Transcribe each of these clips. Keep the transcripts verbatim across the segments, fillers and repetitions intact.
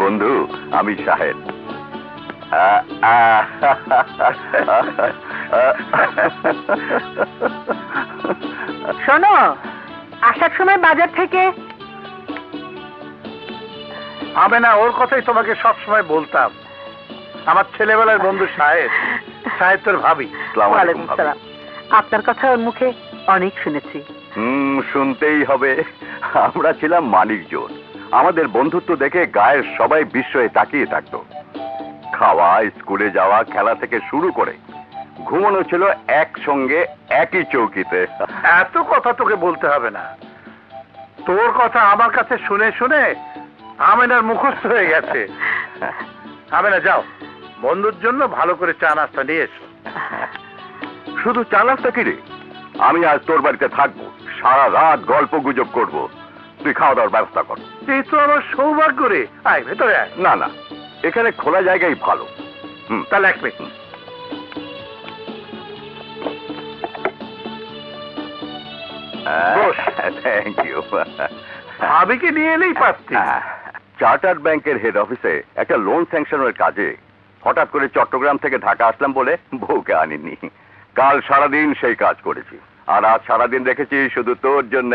বন্ধু, আমি শাহেদ। শোনো, আসার সময় বাজার থেকে হবে না, ওর কথাই তোমাকে সবসময় বলতাম। আমার ছেলেবেলার বন্ধু শাহেদ, শাহেদ তোর ভাবি। ওয়ালাইকুম সালাম। আপনার কথা ওর মুখে অনেক শুনেছি। হুম, শুনতেই হবে। আমরা ছিলাম মানিকজন। আমাদের বন্ধুত্ব দেখে গায়ের সবাই বিস্ময়ে তাকিয়ে থাকতো। খাওয়া, স্কুলে যাওয়া, খেলা থেকে শুরু করে ঘুমানো ছিল একসঙ্গে একই চৌকিতে। এত কথা তোকে বলতে হবে না। তোর কথা আমার কাছে শুনে শুনে আমেনার মুখস্থ হয়ে গেছে। আমেনা, যাও, বন্ধুর জন্য ভালো করে চা নাস্তা নিয়ে এসো। শুধু চা নাস্তা কি রে? আমি আজ তোর বাড়িতে থাকবো, সারা রাত গল্প গুজব করবো। তুই খাওয়া দাওয়ার ব্যবস্থা কর। এই তো আমার সৌভাগ্য রে। আয় ভেতরে আয়। না না, এখানে খোলা জায়গায় ভালো। হুম, তাহলে এক মিনিট। Thank you. ভাবিকে নিয়ে এলেই পারতি। চার্টার্ড ব্যাংকের হেড অফিসে একটা লোন স্যাংশনের কাজে হঠাৎ করে চট্টগ্রাম থেকে ঢাকা আসলাম বলে বউকে আনিনি। কাল সারাদিন সেই কাজ করেছি, আর আজ সারাদিন রেখেছি শুধু তোর জন্য।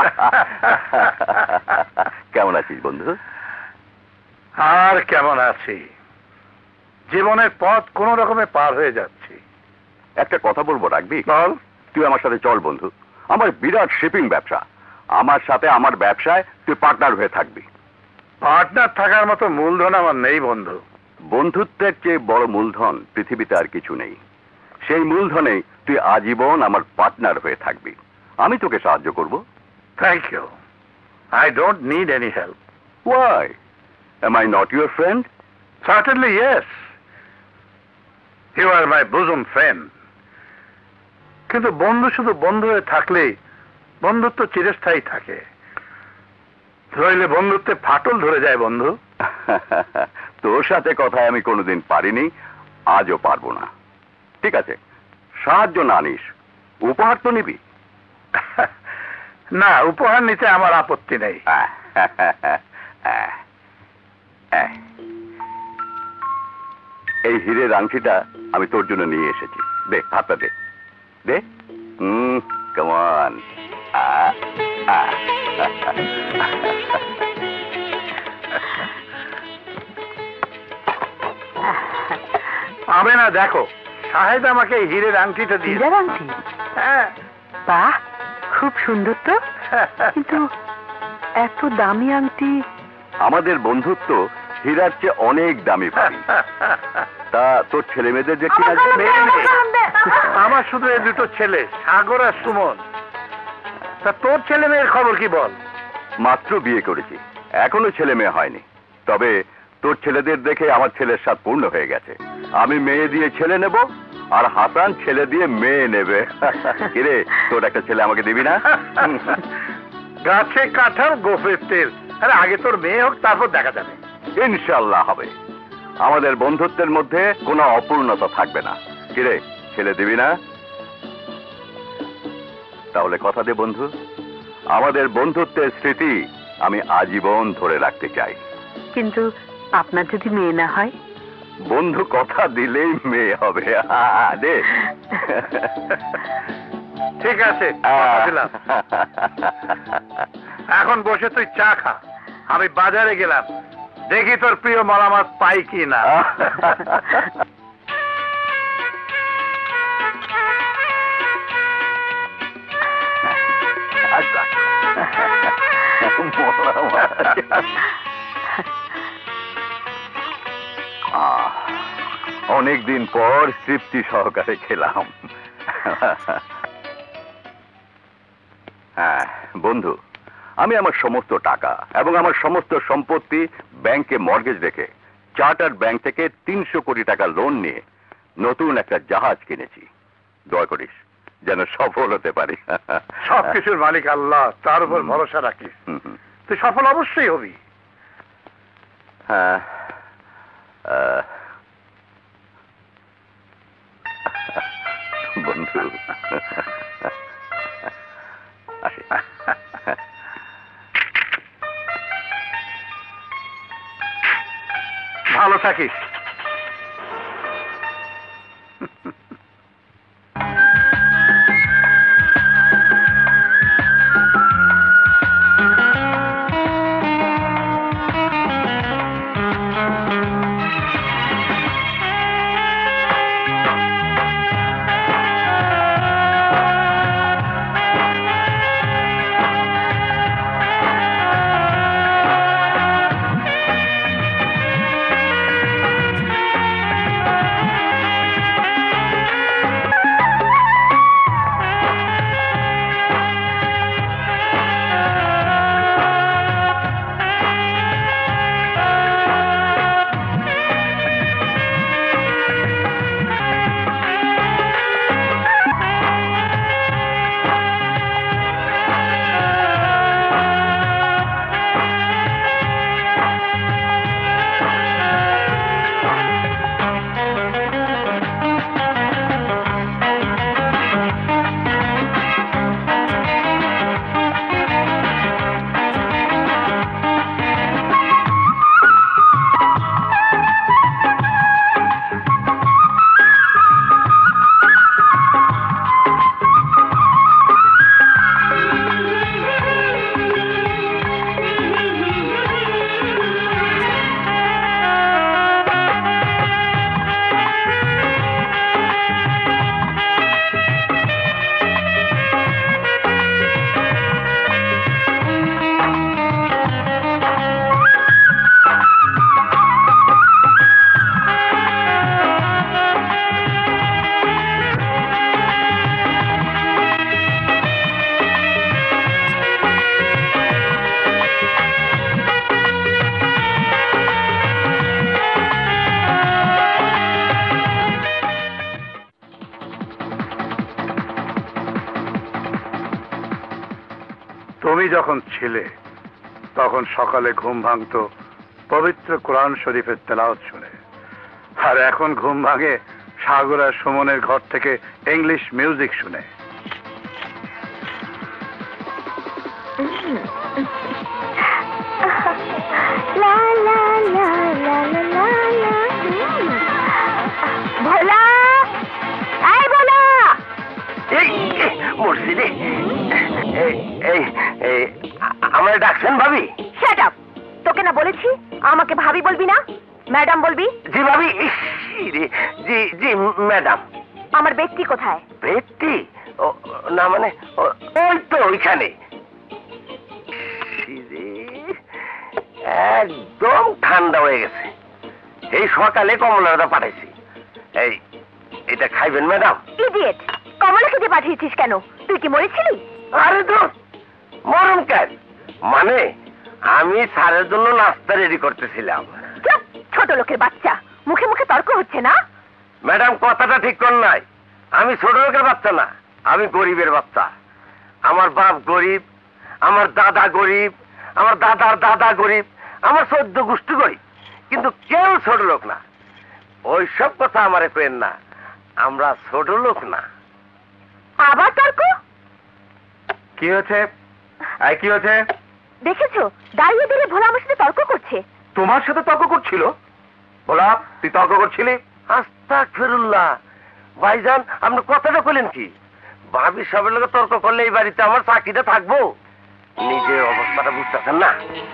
কেমন আছিস বন্ধু? আর কেমন আছি, জীবনের পথ কোন রকমে পার হয়ে যাচ্ছে। একটা কথা বলবো, রাখবি? বল। তুই আমার সাথে চল বন্ধু। আমার বিরাট শিপিং ব্যবসা, আমার সাথে আমার ব্যবসায় তুই পার্টনার হয়ে থাকবি। পার্টনার থাকার মতো মূলধন আমার নেই বন্ধু। বন্ধুত্বের চেয়ে বড় মূলধন পৃথিবীতে আর কিছু নেই। সেই মূলধনে তুই আজীবন আমার পার্টনার হয়ে থাকবি। আমি তোকে সাহায্য করব। Thank you. I don't need any help. Why? Am I not your friend? Certainly yes. You are my bosom friend. কিন্তু বন্ধু শুধু বন্ধু হয়ে থাকলে বন্ধুত্ব চিরস্থায়ী থাকে, ধরলে বন্ধুত্বে ফাটল ধরে যায় বন্ধু। তোর সাথে কথায় আমি কোনোদিন পারিনি, আজও পারবো না। ঠিক আছে, সাহায্য না নিস, উপহার তো নিবি। না, উপহার নিতে আমার আপত্তি নেই। এই হীরের আংটিটা আমি তোর জন্য নিয়ে এসেছি। দে, হাতটা দে দে। হুম, কাম অন। হবে না, দেখো, শাহেদ আমাকে এই হীরের আংটিটা দিয়ে। হীরের আংটি? হ্যাঁ। বাহ, খুব সুন্দর তো। কিন্তু এত দামি আংটি? আমাদের বন্ধুত্ব হীরার চেয়ে অনেক দামি পাবি। তা তোর ছেলে মেয়েদের যে কিনা মেয়ে নেই। আমার শুধু এই দুটো ছেলে, সাগর আর সুমন। তা তোর ছেলে মেয়ের খবর কি বল? মাত্র বিয়ে করেছি, এখনো ছেলে মেয়ে হয়নি। তবে তোর ছেলেদের দেখে আমার ছেলের স্বাদ পূর্ণ হয়ে গেছে। আমি মেয়ে দিয়ে ছেলে নেব, আর হাসান ছেলে দিয়ে মেয়ে নেবে। কিরে, তোর একটা ছেলে আমাকে দিবি না? গাছে কাঁঠাল, গোফের তেল। আরে আগে তোর মেয়ে হোক, তারপর দেখা যাবে। ইনশাল্লাহ হবে। আমাদের বন্ধুত্বের মধ্যে কোনো অপূর্ণতা থাকবে না। কিরে, ছেলে দিবি না? তাহলে কথা দে বন্ধু, আমাদের বন্ধুত্বের স্মৃতি আমি আজীবন ধরে রাখতে চাই। কিন্তু আপনার যদি মেয়ে না হয়? বন্ধু কথা দিলেই মেয়ে হবে। দে। ঠিক আছে, কথা দিলাম। এখন বসে তুই চা খা, আমি বাজারে গেলাম, দেখি তোর প্রিয় মলা মাছ পাই কি না। অনেকদিন পর তৃপ্তি সহকারে খেলাম। হ্যাঁ বন্ধু, আমি আমার সমস্ত টাকা এবং আমার সমস্ত সম্পত্তি ব্যাংকে মর্গেজ রেখে চার্টার্ড ব্যাংক থেকে তিনশো কোটি টাকা লোন নিয়ে নতুন একটা জাহাজ কিনেছি। দয়া করিস যেন সফল হতে পারি। সবকিছুর মালিক আল্লাহ, তার উপর ভরসা রাখিস, তুই সফল অবশ্যই হবি। হ্যাঁ, বন্ধু আসি। থাকিস। তুমি যখন ছিলে তখন সকালে ঘুম ভাঙতো পবিত্র কোরআন শরীফের তেলাওয়াত শুনে, আর এখন ঘুম ভাঙে সাগর আর সুমনের ঘর থেকে ইংলিশ মিউজিক শুনে। ভোলা, এই ভোলা, মুর্শিদি, আমার ডাকছেন ভাবি? Shut up! তোকে না বলেছি আমাকে ভাবি বলবি না, ম্যাডাম বলবি। জি ভাবি। জি জি ম্যাডাম। আমার ব্যক্তি কোথায়? ব্যক্তি? না মানে ওই তো ওইখানে। একদম ঠান্ডা হয়ে গেছে, এই সকালে কমলাটা পাঠাইছি। এই এটা খাইবেন ম্যাডাম? ইডিয়েট! কমলা খেতে পাঠিয়েছিস কেন? তুই কি মরেছিলি? আরে তো মরম কেন, মানে আমি স্যারের জন্য নাস্তা রেডি করতেছিলাম। চুপ! ছোট লোকের বাচ্চা, মুখে মুখে তর্ক হচ্ছে না। ম্যাডাম কথাটা ঠিক কর নাই, আমি ছোট লোকের বাচ্চা না, আমি গরিবের বাচ্চা। আমার বাপ গরিব, আমার দাদা গরিব, আমার দাদার দাদা গরিব, আমার চোদ্দ গোষ্ঠী গরিব, কিন্তু কেউ ছোট লোক না। ওইসব কথা আমারে কেন না, আমরা ছোট লোক না। আবার তর্ক? কি হয়েছে? আই কি হয়েছে? দেখেছো, দাঁড়িয়ে দিলে ভোলা আমার সাথে তর্ক করছে। তোমার সাথে তর্ক করছিল? বলা, তুই তর্ক করছিলি? আস্তাগফিরুল্লাহ। ভাইজান আপনি কথাটা বলেন কি? ভাবি সবের লোক তর্ক করলে এই বাড়িতে আমার চাকরিটা থাকবো? নিজের অবস্থাটা বুঝতেছেন না।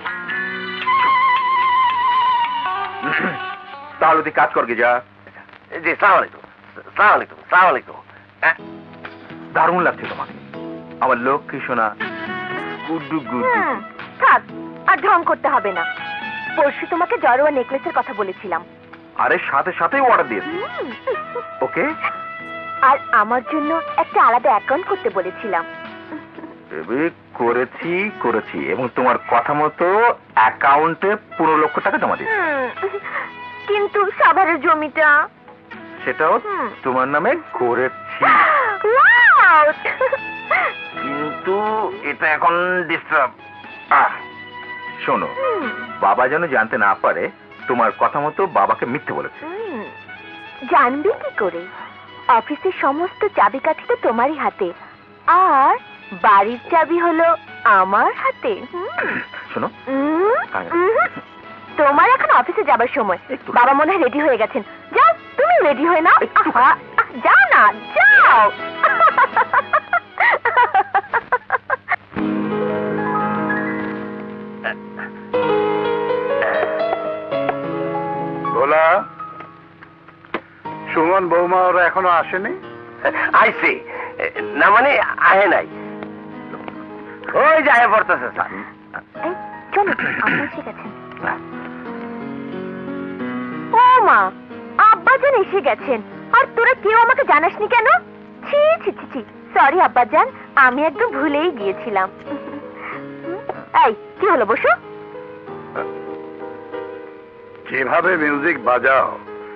তাহলে তুই কাজ করবি, যা। জি সালাম আলাইকুম। সালাম আলাইকুম। সালাম আলাইকুম। দারুণ লাগছে তোমাকে, আমার লক্ষ্মী সোনা। গুড্ডু গুড্ডু। হুম, থাক, আর ঢং করতে হবে না। পরশু তোমাকে জড়োয়া নেকলেসের কথা বলেছিলাম। আরে সাথে সাথেই অর্ডার দিয়েছি। হুম। ওকে। আর আমার জন্য একটা আলাদা অ্যাকাউন্ট করতে বলেছিলাম। বেবি, করেছি করেছি এবং তোমার কথা মতো অ্যাকাউন্টে পনেরো লক্ষ টাকা জমা দিয়েছি। হুম, কিন্তু সাভারের জমিটা সেটাও হুম। তোমার নামে করেছি, ওয়াও! কিন্তু এটা এখন ডিস্টার্ব। শোনো, হুম, বাবা যেন জানতে না পারে তোমার কথা মতো বাবাকে মিথ্যে বলেছে। হুম, জানবি কি করে? অফিসের সমস্ত চাবিকাঠি তো তোমারই হাতে, আর বাড়ির চাবি হলো আমার হাতে। হুম। শোনো, হুম, আয়। হুম। তোমার এখন অফিসে যাবার সময়। বাবা মনে হয় রেডি হয়ে গেছেন। যাও তুমি রেডি হয়ে নাও। আহা, আহ, যাও না, যাও। ভোলা, সুমন বৌমা ওরা এখনো আসেনি? আইসে না মানে আহে নাই, ওই যে আয় পড়তেছে স্যার। এই, চলো আপনি এসে গেছেন। ও মা, আব্বাজান এসে গেছেন আর তোরা কেউ আমাকে জানাসনি কেন? ছি ছি ছি ছি, সরি আব্বাজান, আমি একদম ভুলেই গিয়েছিলাম। এই কি হলো, বসো। যেভাবে মিউজিক বাজাও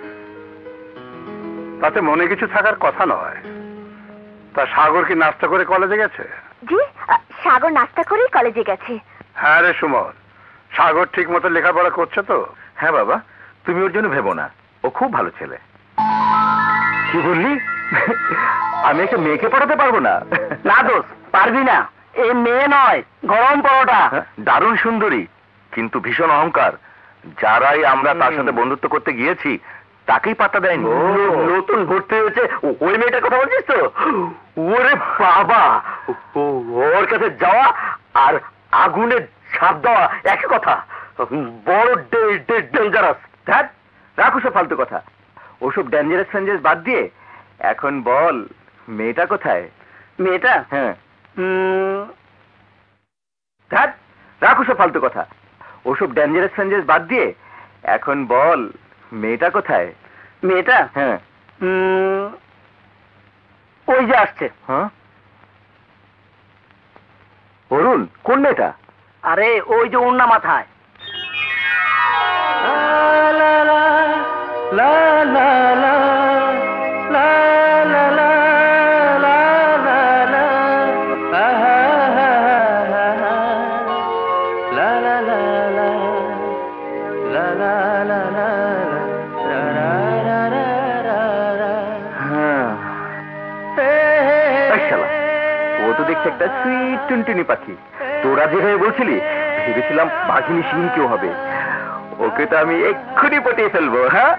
তাতে মনে কিছু থাকার কথা নয়। তা সাগর কি নাস্তা করে কলেজে গেছে? জি, আহ, সাগর নাস্তা করেই কলেজে গেছে। হ্যাঁ রে সুমন, সাগর ঠিক মতো লেখাপড়া করছে তো? হ্যাঁ বাবা, তুমি ওর জন্য ভেবো না, ও খুব ভালো ছেলে। কি বললি? আমি একটা মেয়েকে পড়াতে পারবো না? না দোষ, পারবি না। এই মেয়ে নয়, গরম পরোটা। দারুণ সুন্দরী, কিন্তু ভীষণ অহংকার। যারাই আমরা তার সাথে বন্ধুত্ব করতে গিয়েছি তাকেই পাত্তা দেয়নি। নতুন ভর্তি হয়েছে ওই মেয়েটার কথা বলছিস তো? ওরে বাবা, ও- ওর কাছে যাওয়া আর আগুনে ছাপ দেওয়া একই কথা। বড় ডেঞ্জারাস। ধ্যাৎ, রাখো সব ফালতু কথা। ওসব ডেঞ্জারাস ফেঞ্জারাস বাদ দিয়ে এখন বল, মেয়েটা কোথায়? মেয়েটা হ্যাঁ, উম, ধ্যাৎ, রাখো সব ফালতু কথা। ওসব ডেঞ্জারাস ফেঞ্জারাস বাদ দিয়ে এখন বল, মেয়েটা কোথায়? মেয়েটা হ্যাঁ। উম, ওই যে আসছে। হ্যাঁ, অরুণ, কোন মেয়েটা? আরে ওই যে ওড়না মাথায়। হ্যাঁ। এই শালা, ও তো দেখছে একটা সুইট টুনটুনি পাখি। তোরা যেভাবে বলছিলি ভেবেছিলাম বাঘিনী সিং কেউ হবে। ওকে তো আমি এক্ষুনি পটিয়ে ফেলবো। হ্যাঁ,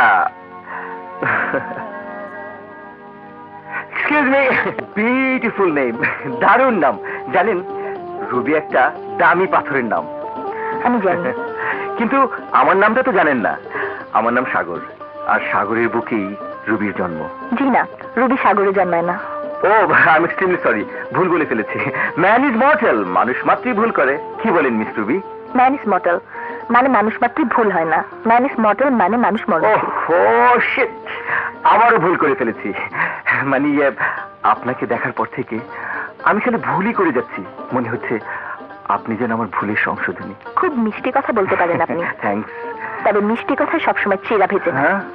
এক্সকিউজ মি, বিউটিফুল নেম, দারুণ নাম। জানেন, রুবি একটা দামি পাথরের নাম। আমি জানি। কিন্তু আমার নামটা তো জানেন না। আমার নাম সাগর, আর সাগরের বুকেই রুবির জন্ম। জি না, রুবি সাগরে জন্মায় না। ও, আই এম এক্সট্রিমলি সরি, ভুল বলে ফেলেছি। ম্যান ইজ মর্টাল, মানুষ মাত্রই ভুল করে। কি বলেন Miss Ruby? Man is mortal মানে মানুষ মাত্রই ভুল হয় না। ম্যান ইজ মর্টাল মানে মানুষ মরে। ও শিট, আবারও ভুল করে ফেলেছি। মানে ইয়ে, আপনাকে দেখার পর থেকে আমি খালি ভুলই করে যাচ্ছি। মনে হচ্ছে আপনি যেন আমার ভুলের সংশোধনী। খুব মিষ্টি কথা বলতে পারেন আপনি। থ্যাঙ্কস। তবে মিষ্টি কথা সবসময় চেরা ভেজে না। হ্যাঁ,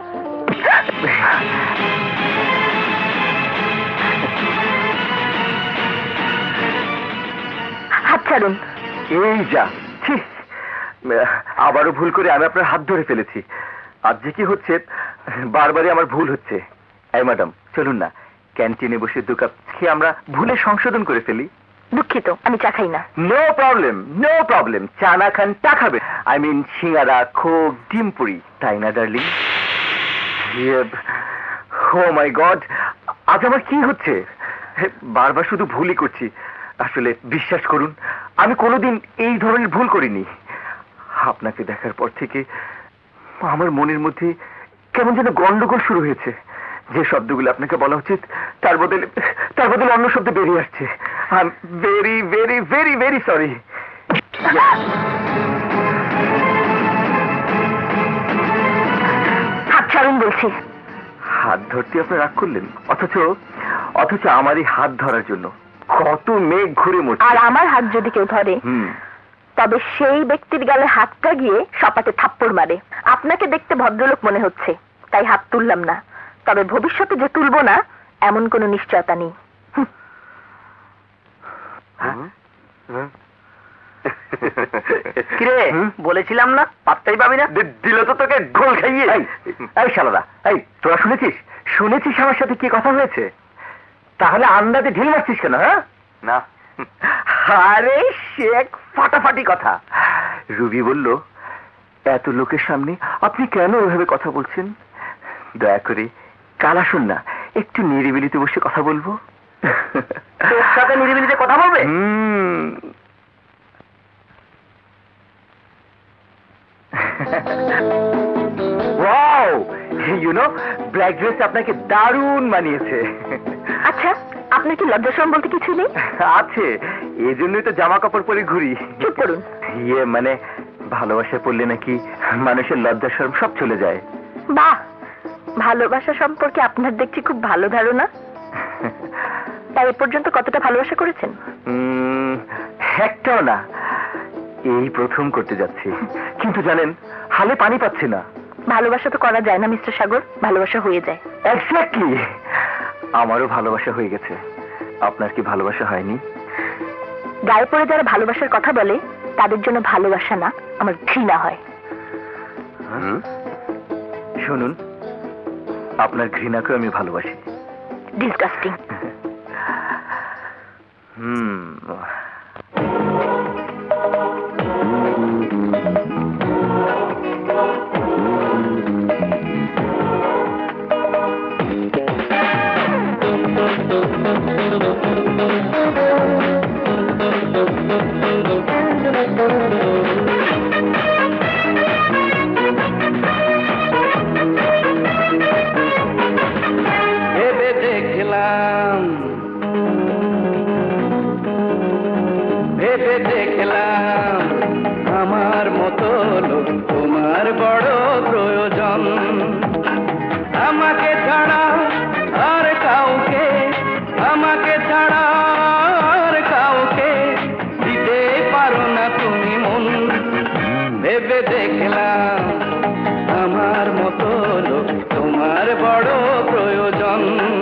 হাত ছাড়ুন। এই যা, ছি, আবারও ভুল করে আমি আপনার হাত ধরে ফেলেছি। আজ যে কি হচ্ছে, বারবারই আমার ভুল হচ্ছে। এই ম্যাডাম, চলুন না, ক্যান্টিনে বসে দু কাপ খেয়ে আমরা ভুলে সংশোধন করে ফেলি। দুঃখিত, আমি চা খাই না। No problem, no problem. চা না খান, টা খাবে। আই মিন সিঙ্গারা, খোক, ডিম পুরি, তাই না ডার্লিং? ও মাই গড, আজ আমার কি হচ্ছে? বারবার শুধু ভুলই করছি। আসলে বিশ্বাস করুন, আমি কোনোদিন এই ধরনের ভুল করিনি। আপনাকে দেখার পর থেকে আমার মনের মধ্যে কেমন যেন গন্ডগোল শুরু হয়েছে। যে শব্দগুলো আপনাকে বলা উচিত তার বদলে তার বদলে অন্য শব্দ বেরিয়ে আসছে। I am very very very very sorry. হাত ছাড়ুন বলছি। হাত ধরতে আপনি রাগ করলেন, অথচ অথচ আমারই হাত ধরার জন্য কত মেঘ ঘুরে মরছে। আর আমার হাত যদি কেউ ধরে, হুম, তবে সেই ব্যক্তির গালে হাতটা গিয়ে সপাতে থাপ্পড় মারে। আপনাকে দেখতে ভদ্রলোক মনে হচ্ছে, তাই হাত তুললাম না। তবে ভবিষ্যতে যে তুলবো না এমন কোনো নিশ্চয়তা নেই। হুঁ। কিরে, হুম? বলেছিলাম না, পাত্তাই পাবি না। দিল তো তোকে গোল খাইয়ে। এই, এই শালারা, এই তোরা শুনেছিস শুনেছিস আমার সাথে কি কথা হয়েছে? তাহলে আন্দাজে ঢিল মারছিস কেন? হ্যাঁ না, আরে সে এক ফাটাফাটি কথা। রুবি বলল এত লোকের সামনে আপনি কেন ওইভাবে কথা বলছেন? দয়া করে কাল আসুন না, একটু নিরিবিলিতে বসে কথা বলবো। তোর সাথে নিরিবিলিতে কথা বলবে? হুম। Wow, you know, black dress আপনাকে দারুণ মানিয়েছে। আচ্ছা, আপনার কি লজ্জাশরম বলতে কিছু নেই? আছে, এই জন্যই তো জামা কাপড় পরে ঘুরি। চুপ করুন। ইয়ে মানে ভালোবাসা পড়লে নাকি মানুষের লজ্জা শরম সব চলে যায়। বাহ, ভালোবাসা সম্পর্কে আপনার দেখছি খুব ভালো ধারণা। তাই এ পর্যন্ত কতটা ভালোবাসা করেছেন? উম, একটাও না, এই প্রথম করতে যাচ্ছি। কিন্তু জানেন, হালে পানি পাচ্ছি না। ভালোবাসা তো করা যায় না মিস্টার সাগর, ভালোবাসা হয়ে যায়। এক্স্যাক্টলি, আমারও ভালোবাসা হয়ে গেছে। আপনার কি ভালোবাসা হয়নি? গায়ে পড়ে যারা ভালোবাসার কথা বলে তাদের জন্য ভালোবাসা না, আমার ঘৃণা হয়। শুনুন, আপনার ঘৃণাকে আমি ভালোবাসি। ডিসগাস্টিং। হুম। ভেবে দেখলাম, ভেবে দেখলাম আমার মতো লোক তোমার বড় প্রয়োজন। আমাকে ছাড়া আর কাউকে, আমাকে ছাড়া আর কাউকে দিতে পারো না তুমি মন। ভেবে দেখলাম আমার মতো লোক তোমার বড় প্রয়োজন।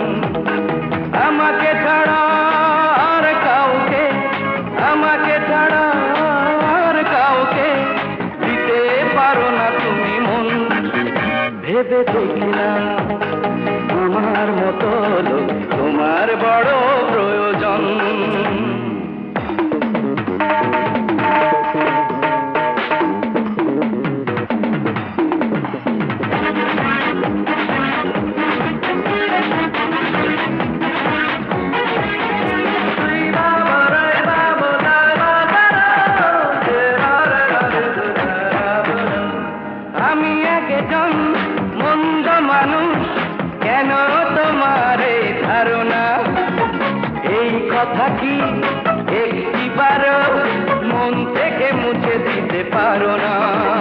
আমাকে ছাড়া আর কাউকে, আমাকে ছাড়া আর কাউকে দিতে পারো না তুমি মন। ভেবে দেখলাম আমার মতো লোক তোমার বড় প্রয়োজন। আমি একজন মন্দ মানুষ, কেন তোমার এই ধারণা? এই কথা কি একটিবারও মন থেকে মুছে দিতে পারো না?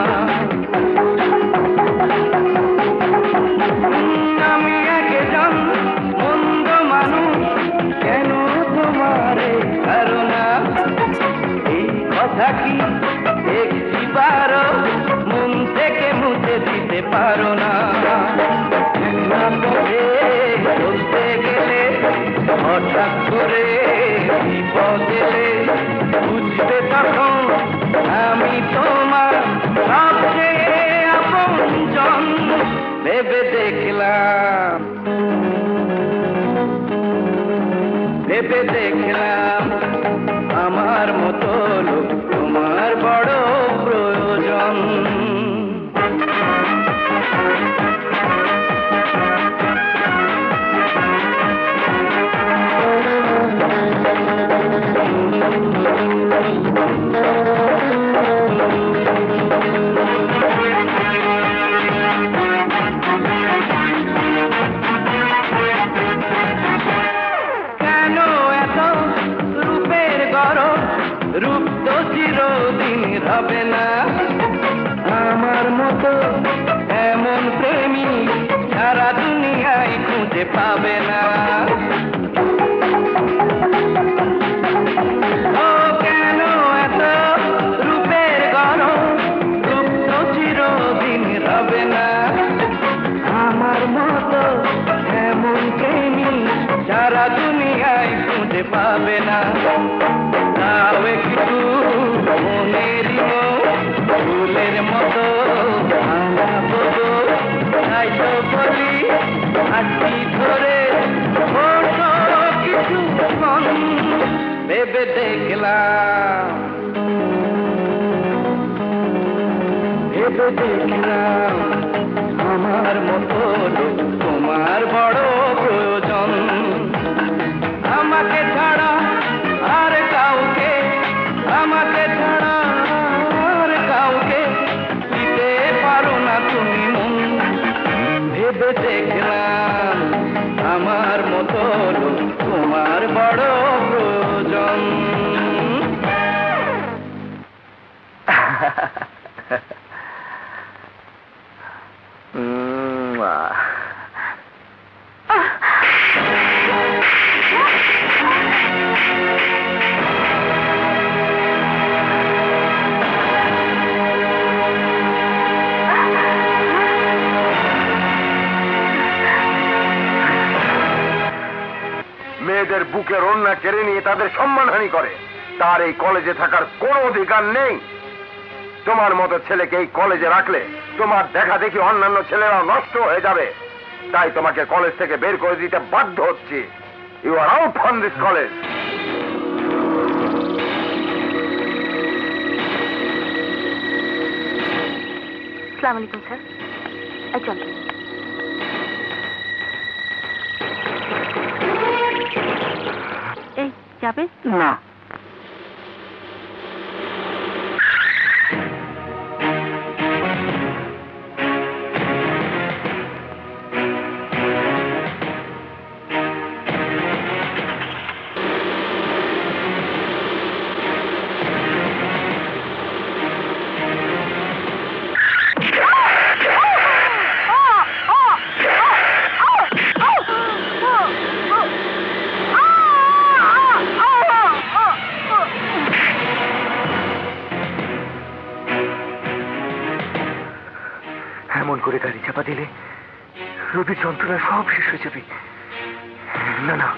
আমি একজন মন্দ মানুষ, কেন তোমার এই ধারণা? এই কথা কি একটিবারও মন থেকে মুছে দিতে পারো না? বলতে গেলে হঠাৎ করে বিপদ এলে বুঝবে তখন আমি তোমার সবচেয়ে আপনজন। ভেবে দেখলাম, ভেবে দেখলাম আমার মতো লোক তোমার বড় প্রয়োজন। কেন এত রূপের গরম? রূপ তো চিরদিন হবে না। আমার মতো এমন প্রেমী সারা দুনিয়ায় খুঁজে পাবে না। ও কেন এত রূপের গরম? রূপ তো চিরদিন হবে না। আমার মতো এমন প্রেমী সারা দুনিয়ায় খুঁজে পাবে না। তাও একটু মনের ফুলের মতো ভাঙাবো, তাই তো বলি হাতি ধরে ওঠো কিছু মন। ভেবে দেখলাম, ভেবে দেখলাম আমার মতো লোক তোমার বড় প্রয়োজন। আমাকে ছাড়া আর কাউকে, আমাকে ছাড়া আর কাউকে দিতে পারো না তুমি মন। ভেবে দেখলাম আমার মতো লোক তোমার বড় প্রয়োজন। মেয়েদের বুকের অন্যা কেড়ে নিয়ে তাদের সম্মানহানি করে, তার এই কলেজে থাকার কোনো অধিকার নেই। তোমার মতো ছেলেকে এই কলেজে রাখলে তোমার দেখা দেখি অন্যান্য ছেলেরাও নষ্ট হয়ে যাবে। তাই তোমাকে কলেজ থেকে বের করে দিতে বাধ্য হচ্ছি। You are out from this college. আসসালামু আলাইকুম স্যার। এই চল। এই যাবে না, এমন করে গাড়ি চাপা দিলে রবির যন্ত্রণা সব শেষ হয়ে যাবে। না না,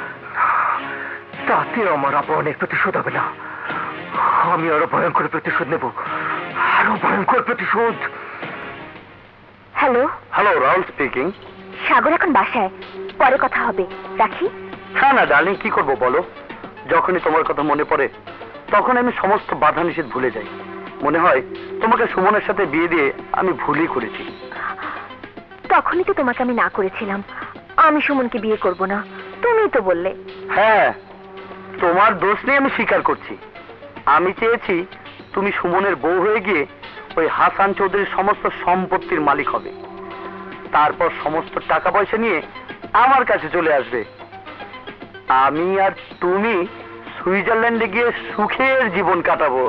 তাতে আমার অপমানের প্রতিশোধ হবে না। আমি আরো ভয়ঙ্কর প্রতিশোধ নেব, আরো ভয়ঙ্কর প্রতিশোধ। Hello hello, Rahul speaking. Sagar এখন বাসায়, পরে কথা হবে, রাখি। হ্যাঁ না ডার্লিং, কি করবো বলো? যখনই তোমার কথা মনে পড়ে তখন আমি সমস্ত বাধা নিষেধ ভুলে যাই। মনে হয় তোমাকে সুমনের সাথে বিয়ে দিয়ে আমি ভুলই করেছি। তখনই তো তোমাকে আমি না করেছিলাম, আমি সুমনকে বিয়ে করব না, তুমিই তো বললে। হ্যাঁ, তোমার দোষ নেই, আমি স্বীকার করছি। আমি চেয়েছি তুমি সুমনের বউ হয়ে গিয়ে ওই হাসান চৌধুরীর সমস্ত সম্পত্তির মালিক হবে, তারপর সমস্ত টাকা পয়সা নিয়ে আমার কাছে চলে আসবে। আমি আর তুমি সুইজারল্যান্ডে গিয়ে সুখের জীবন কাটাবো।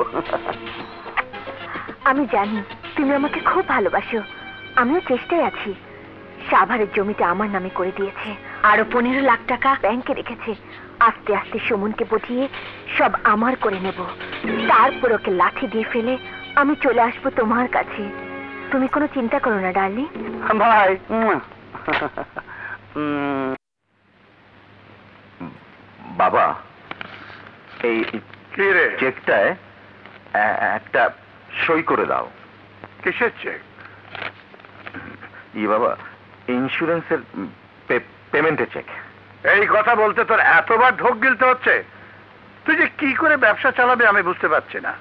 আমি জানি তুমি আমাকে খুব ভালোবাসো, আমিও চেষ্টায় আছি। সাভারের জমিটা আমার নামে করে দিয়েছে, আরো পনেরো লাখ টাকা ব্যাংকে রেখেছে। আস্তে আস্তে সুমনকে বুঝিয়ে সব আমার করে নেব, তারপর ওকে লাঠি দিয়ে ফেলে আমি চলে আসবো তোমার কাছে। তুমি কোনো চিন্তা করো না ডার্লিং। ভাই, বাবা, এই কি রে? চেকটায় এ- একটা সই করে দাও। কিসের চেক? ই বাবা, ইন্স্যুরেন্সের পেমেন্টের চেক। এই কথা বলতে তোর এতবার ঢোক গিলতে হচ্ছে? তুই যে কি করে ব্যবসা চালাবে আমি বুঝতে পারছি না।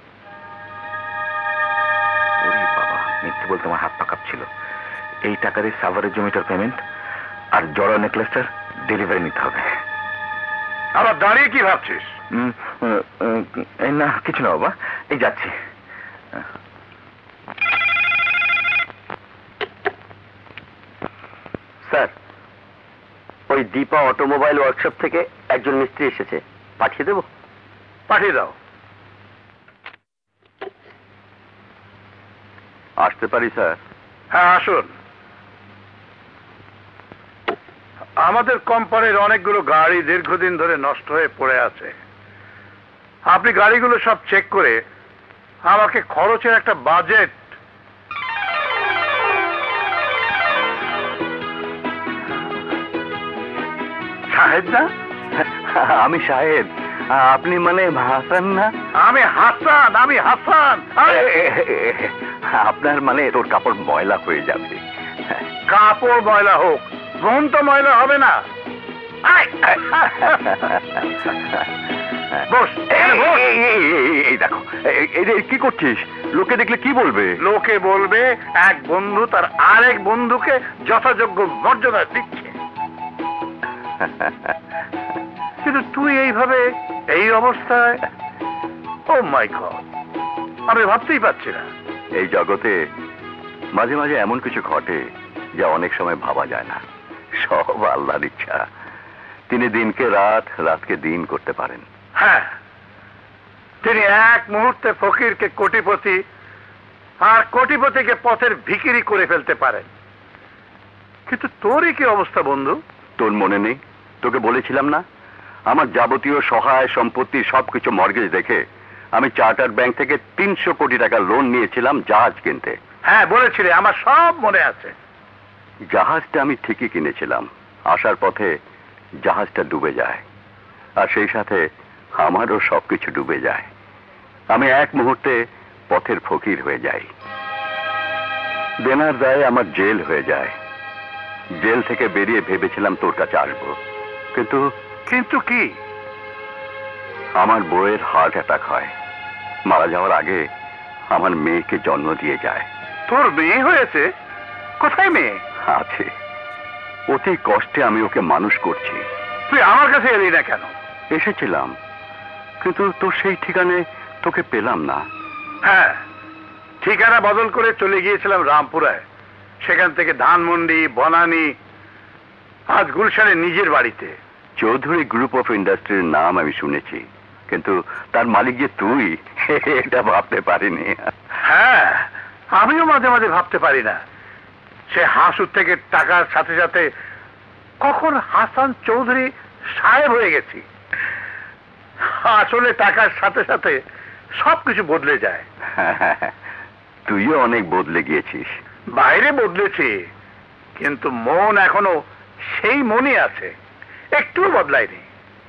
ওরে বাবা, মিথ্যে বলতে আমার হাত পা কাঁপছিল। এই টাকার এই সাভারের জমিটার পেমেন্ট আর জড়া নেকলেসটার ডেলিভারি নিতে হবে। আবার দাঁড়িয়ে কি ভাবছিস? উম, উম, উম, এই না, কিছু না বাবা, এই যাচ্ছি। স্যার, ওই দীপা অটোমোবাইল ওয়ার্কশপ থেকে একজন মিস্ত্রি এসেছে, পাঠিয়ে দেবো? পাঠিয়ে দাও। আসতে পারি স্যার? হ্যাঁ আসুন। আমাদের কোম্পানির অনেকগুলো গাড়ি দীর্ঘদিন ধরে নষ্ট হয়ে পড়ে আছে। আপনি গাড়িগুলো সব চেক করে আমাকে খরচের একটা বাজেট। সাহেব না? আমি সাহেব, আপনি মানে হাসান না? আমি হাসান, আমি হাসান। আরে, আপনার মানে তোর কাপড় ময়লা হয়ে যাবে। কাপড় ময়লা হোক, মন তো ময়লা হবে না। আয়, আয়। বস, এখানে বস। এই, এই, এই, এই, এই দেখো, এই- এই এই কি করছিস? লোকে দেখলে কি বলবে? লোকে বলবে এক বন্ধু তার আরেক বন্ধুকে যথাযোগ্য মর্যাদা দিচ্ছে, কিন্তু তুই এইভাবে এই অবস্থায়, ও মাই গড, আমি ভাবতেই পারছি না। এই জগতে মাঝে মাঝে এমন কিছু ঘটে যা অনেক সময় ভাবা যায় না। সব আল্লাহর ইচ্ছা। তিনি দিনকে রাত, রাতকে দিন করতে পারেন। হ্যাঁ, তিনি এক মুহূর্তে ফকিরকে কোটিপতি আর কোটিপতিকে পথের ভিখিরি করে ফেলতে পারেন। কিন্তু তোরই কি অবস্থা বন্ধু? তোর মনে নেই? তোকে বলেছিলাম না, আমার যাবতীয় সহায় সম্পত্তি সবকিছু মর্গেজ দেখে আমি চার্টার ব্যাংক থেকে তিনশো কোটি টাকা লোন নিয়েছিলাম জাহাজ কিনতে। হ্যাঁ বলেছিলে, আমার সব মনে আছে। জাহাজটা আমি ঠিকই কিনেছিলাম। আসার পথে জাহাজটা ডুবে যায়, আর সেই সাথে আমারও সবকিছু ডুবে যায়। আমি এক মুহূর্তে পথের ফকির হয়ে যাই। দেনার দায়ে আমার জেল হয়ে যায়। জেল থেকে বেরিয়ে ভেবেছিলাম তোর কাছে আসবো, কিন্তু কিন্তু কি? আমার বউয়ের হার্ট অ্যাটাক হয়। মারা যাওয়ার আগে আমার মেয়েকে জন্ম দিয়ে যায়। তোর মেয়ে হয়েছে? কোথায় মেয়ে? আছে, অতি কষ্টে আমি ওকে মানুষ করছি। তুই আমার কাছে এলি না কেন? এসেছিলাম, কিন্তু তোর সেই ঠিকানায় তোকে পেলাম না। হ্যাঁ, ঠিকানা বদল করে চলে গিয়েছিলাম রামপুরায়, সেখান থেকে ধানমন্ডি, বনানী, আজ গুলশানের নিজের বাড়িতে। চৌধুরী গ্রুপ অফ ইন্ডাস্ট্রির নাম আমি শুনেছি, কিন্তু তার মালিক যে তুই এটা ভাবতে পারিনি। হ্যাঁ, আমিও মাঝে মাঝে ভাবতে পারি না সে হাসুর থেকে টাকার সাথে সাথে কখন হাসান চৌধুরী সাহেব হয়ে গেছি। আসলে টাকার সাথে সাথে সবকিছু বদলে যায়। তুইও অনেক বদলে গিয়েছিস। বাইরে বদলেছি, কিন্তু মন এখনো সেই মনই আছে, একটুও বদলায়নি।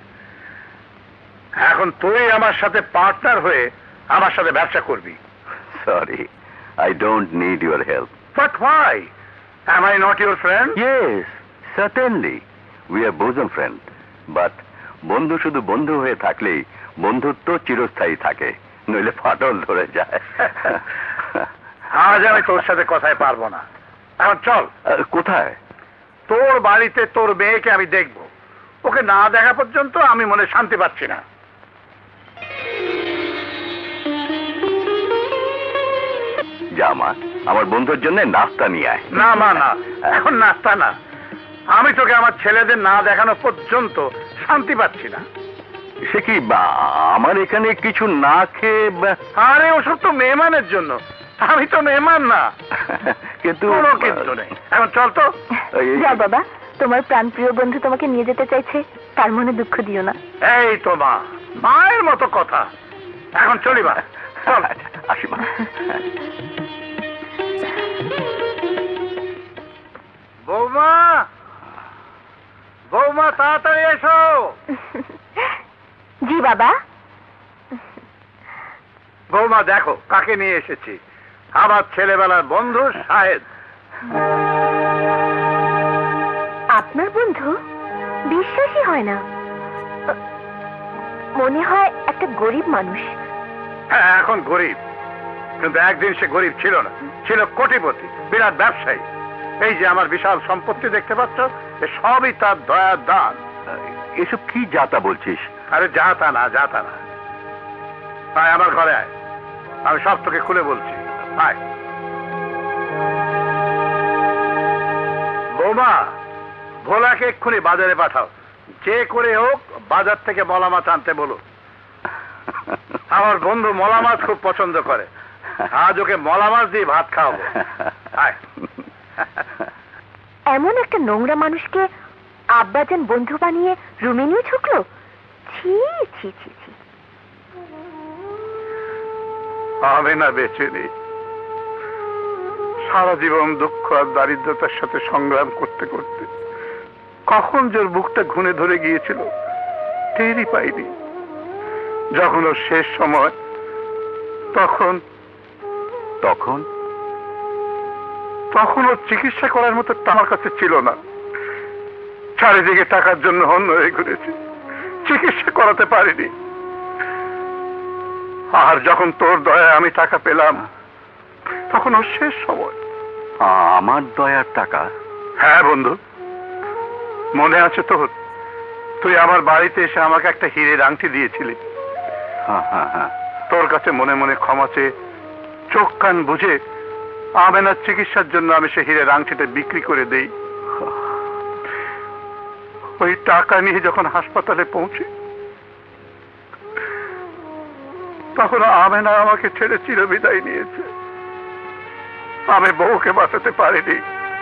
এখন তুই আমার সাথে পার্টনার হয়ে আমার সাথে ব্যবসা করবি। Sorry, I don't need your help. But why? Am I not your friend? Yes, certainly. We are bosom friend. But বন্ধু শুধু বন্ধু হয়ে থাকলেই বন্ধুত্ব চিরস্থায়ী থাকে, নইলে ফাটল ধরে যায়। আজ আমি তোর সাথে কথায় পারবো না। এখন চল। আহ, কোথায়? তোর বাড়িতে তোর মেয়েকে আমি দেখব। ওকে না দেখা পর্যন্ত আমি মনে শান্তি পাচ্ছি না। যা মা, আমার বন্ধুর জন্য নাস্তা নিয়ে আয়। না মা, না, এখন নাস্তা না। আমি তোকে আমার ছেলেদের না দেখানো পর্যন্ত শান্তি পাচ্ছি না। সে কি, বা- আমার এখানে কিছু না খেয়ে বা- আরে ওসব তো মেহমানের জন্য, আমি তো মেহমান না। কিন্তু কোনো কিন্তু নেই। এখন চল তো। এই- যা বাবা, তোমার প্রাণপ্রিয় বন্ধু তোমাকে নিয়ে যেতে চাইছে, তার মনে দুঃখ দিও না। এই তো মা, মায়ের মতো কথা। এখন চলি মা, চল। আসি মা। বৌমা, বৌমা তাড়াতাড়ি এসো। জি বাবা। বৌমা দেখো কাকে নিয়ে এসেছি, আমার ছেলেবেলার বন্ধু সাহেদ। আপনার বন্ধু? বিশ্বাসই হয় না। মনে হয় একটা গরিব মানুষ। হ্যাঁ, এখন গরিব, কিন্তু একদিন সে গরিব ছিল না, ছিল কোটিপতি, বিরাট ব্যবসায়ী। এই যে আমার বিশাল সম্পত্তি দেখতে পাচ্ছ, এ সবই তার দয়ার দান। এসব কি যাতা বলছিস? আরে যা তা না, যা তা না। আয় আমার ঘরে আয়, আমি সব তোকে খুলে বলছি। আয়। বৌমা, ভোলাকে এক্ষুনি বাজারে পাঠাও, যে করে হোক বাজার থেকে মলা মাছ আনতে বলো। আমার বন্ধু মলা মাছ খুব পছন্দ করে, আজ ওকে মলা মাছ দিয়ে ভাত খাওয়াবো। আয়। এমন একটা নোংরা মানুষকে আব্বাজান বন্ধু বানিয়ে রুমে নিয়ে ঢুকলো। ছি ছি ছি ছি। আমি না বেঁচে নেই, সারা জীবন দুঃখ আর দারিদ্রতার সাথে সংগ্রাম করতে করতে কখন যে ওর বুকটা ঘুণে ধরে গিয়েছিল টেরই পাইনি। যখন ওর শেষ সময়, তখন তখন তখন ওর চিকিৎসা করার মতো আমার কাছে ছিল না। চারিদিকে টাকার জন্য হন্য হয়ে ঘুরেছি, চিকিৎসা করাতে পারিনি। আর যখন তোর দয়ায় আমি টাকা পেলাম তখন ওর শেষ সময়। আমার দয়ার টাকা? হ্যাঁ বন্ধু, মনে আছে তোর? তুই আমার বাড়িতে এসে আমাকে একটা হীরের আংটি দিয়েছিলি। হ্যাঁ হ্যাঁ হ্যাঁ। তোর কাছে মনে মনে ক্ষমা চেয়ে চোখ কান বুঝে আমেনার চিকিৎসার জন্য আমি সে হীরের আংটিটা বিক্রি করে দেই। ওই টাকা নিয়ে যখন হাসপাতালে পৌঁছে তখন আমেনা আমাকে ছেড়ে চিরবিদায় নিয়েছে। আমি বউকে বাঁচাতে পারিনি,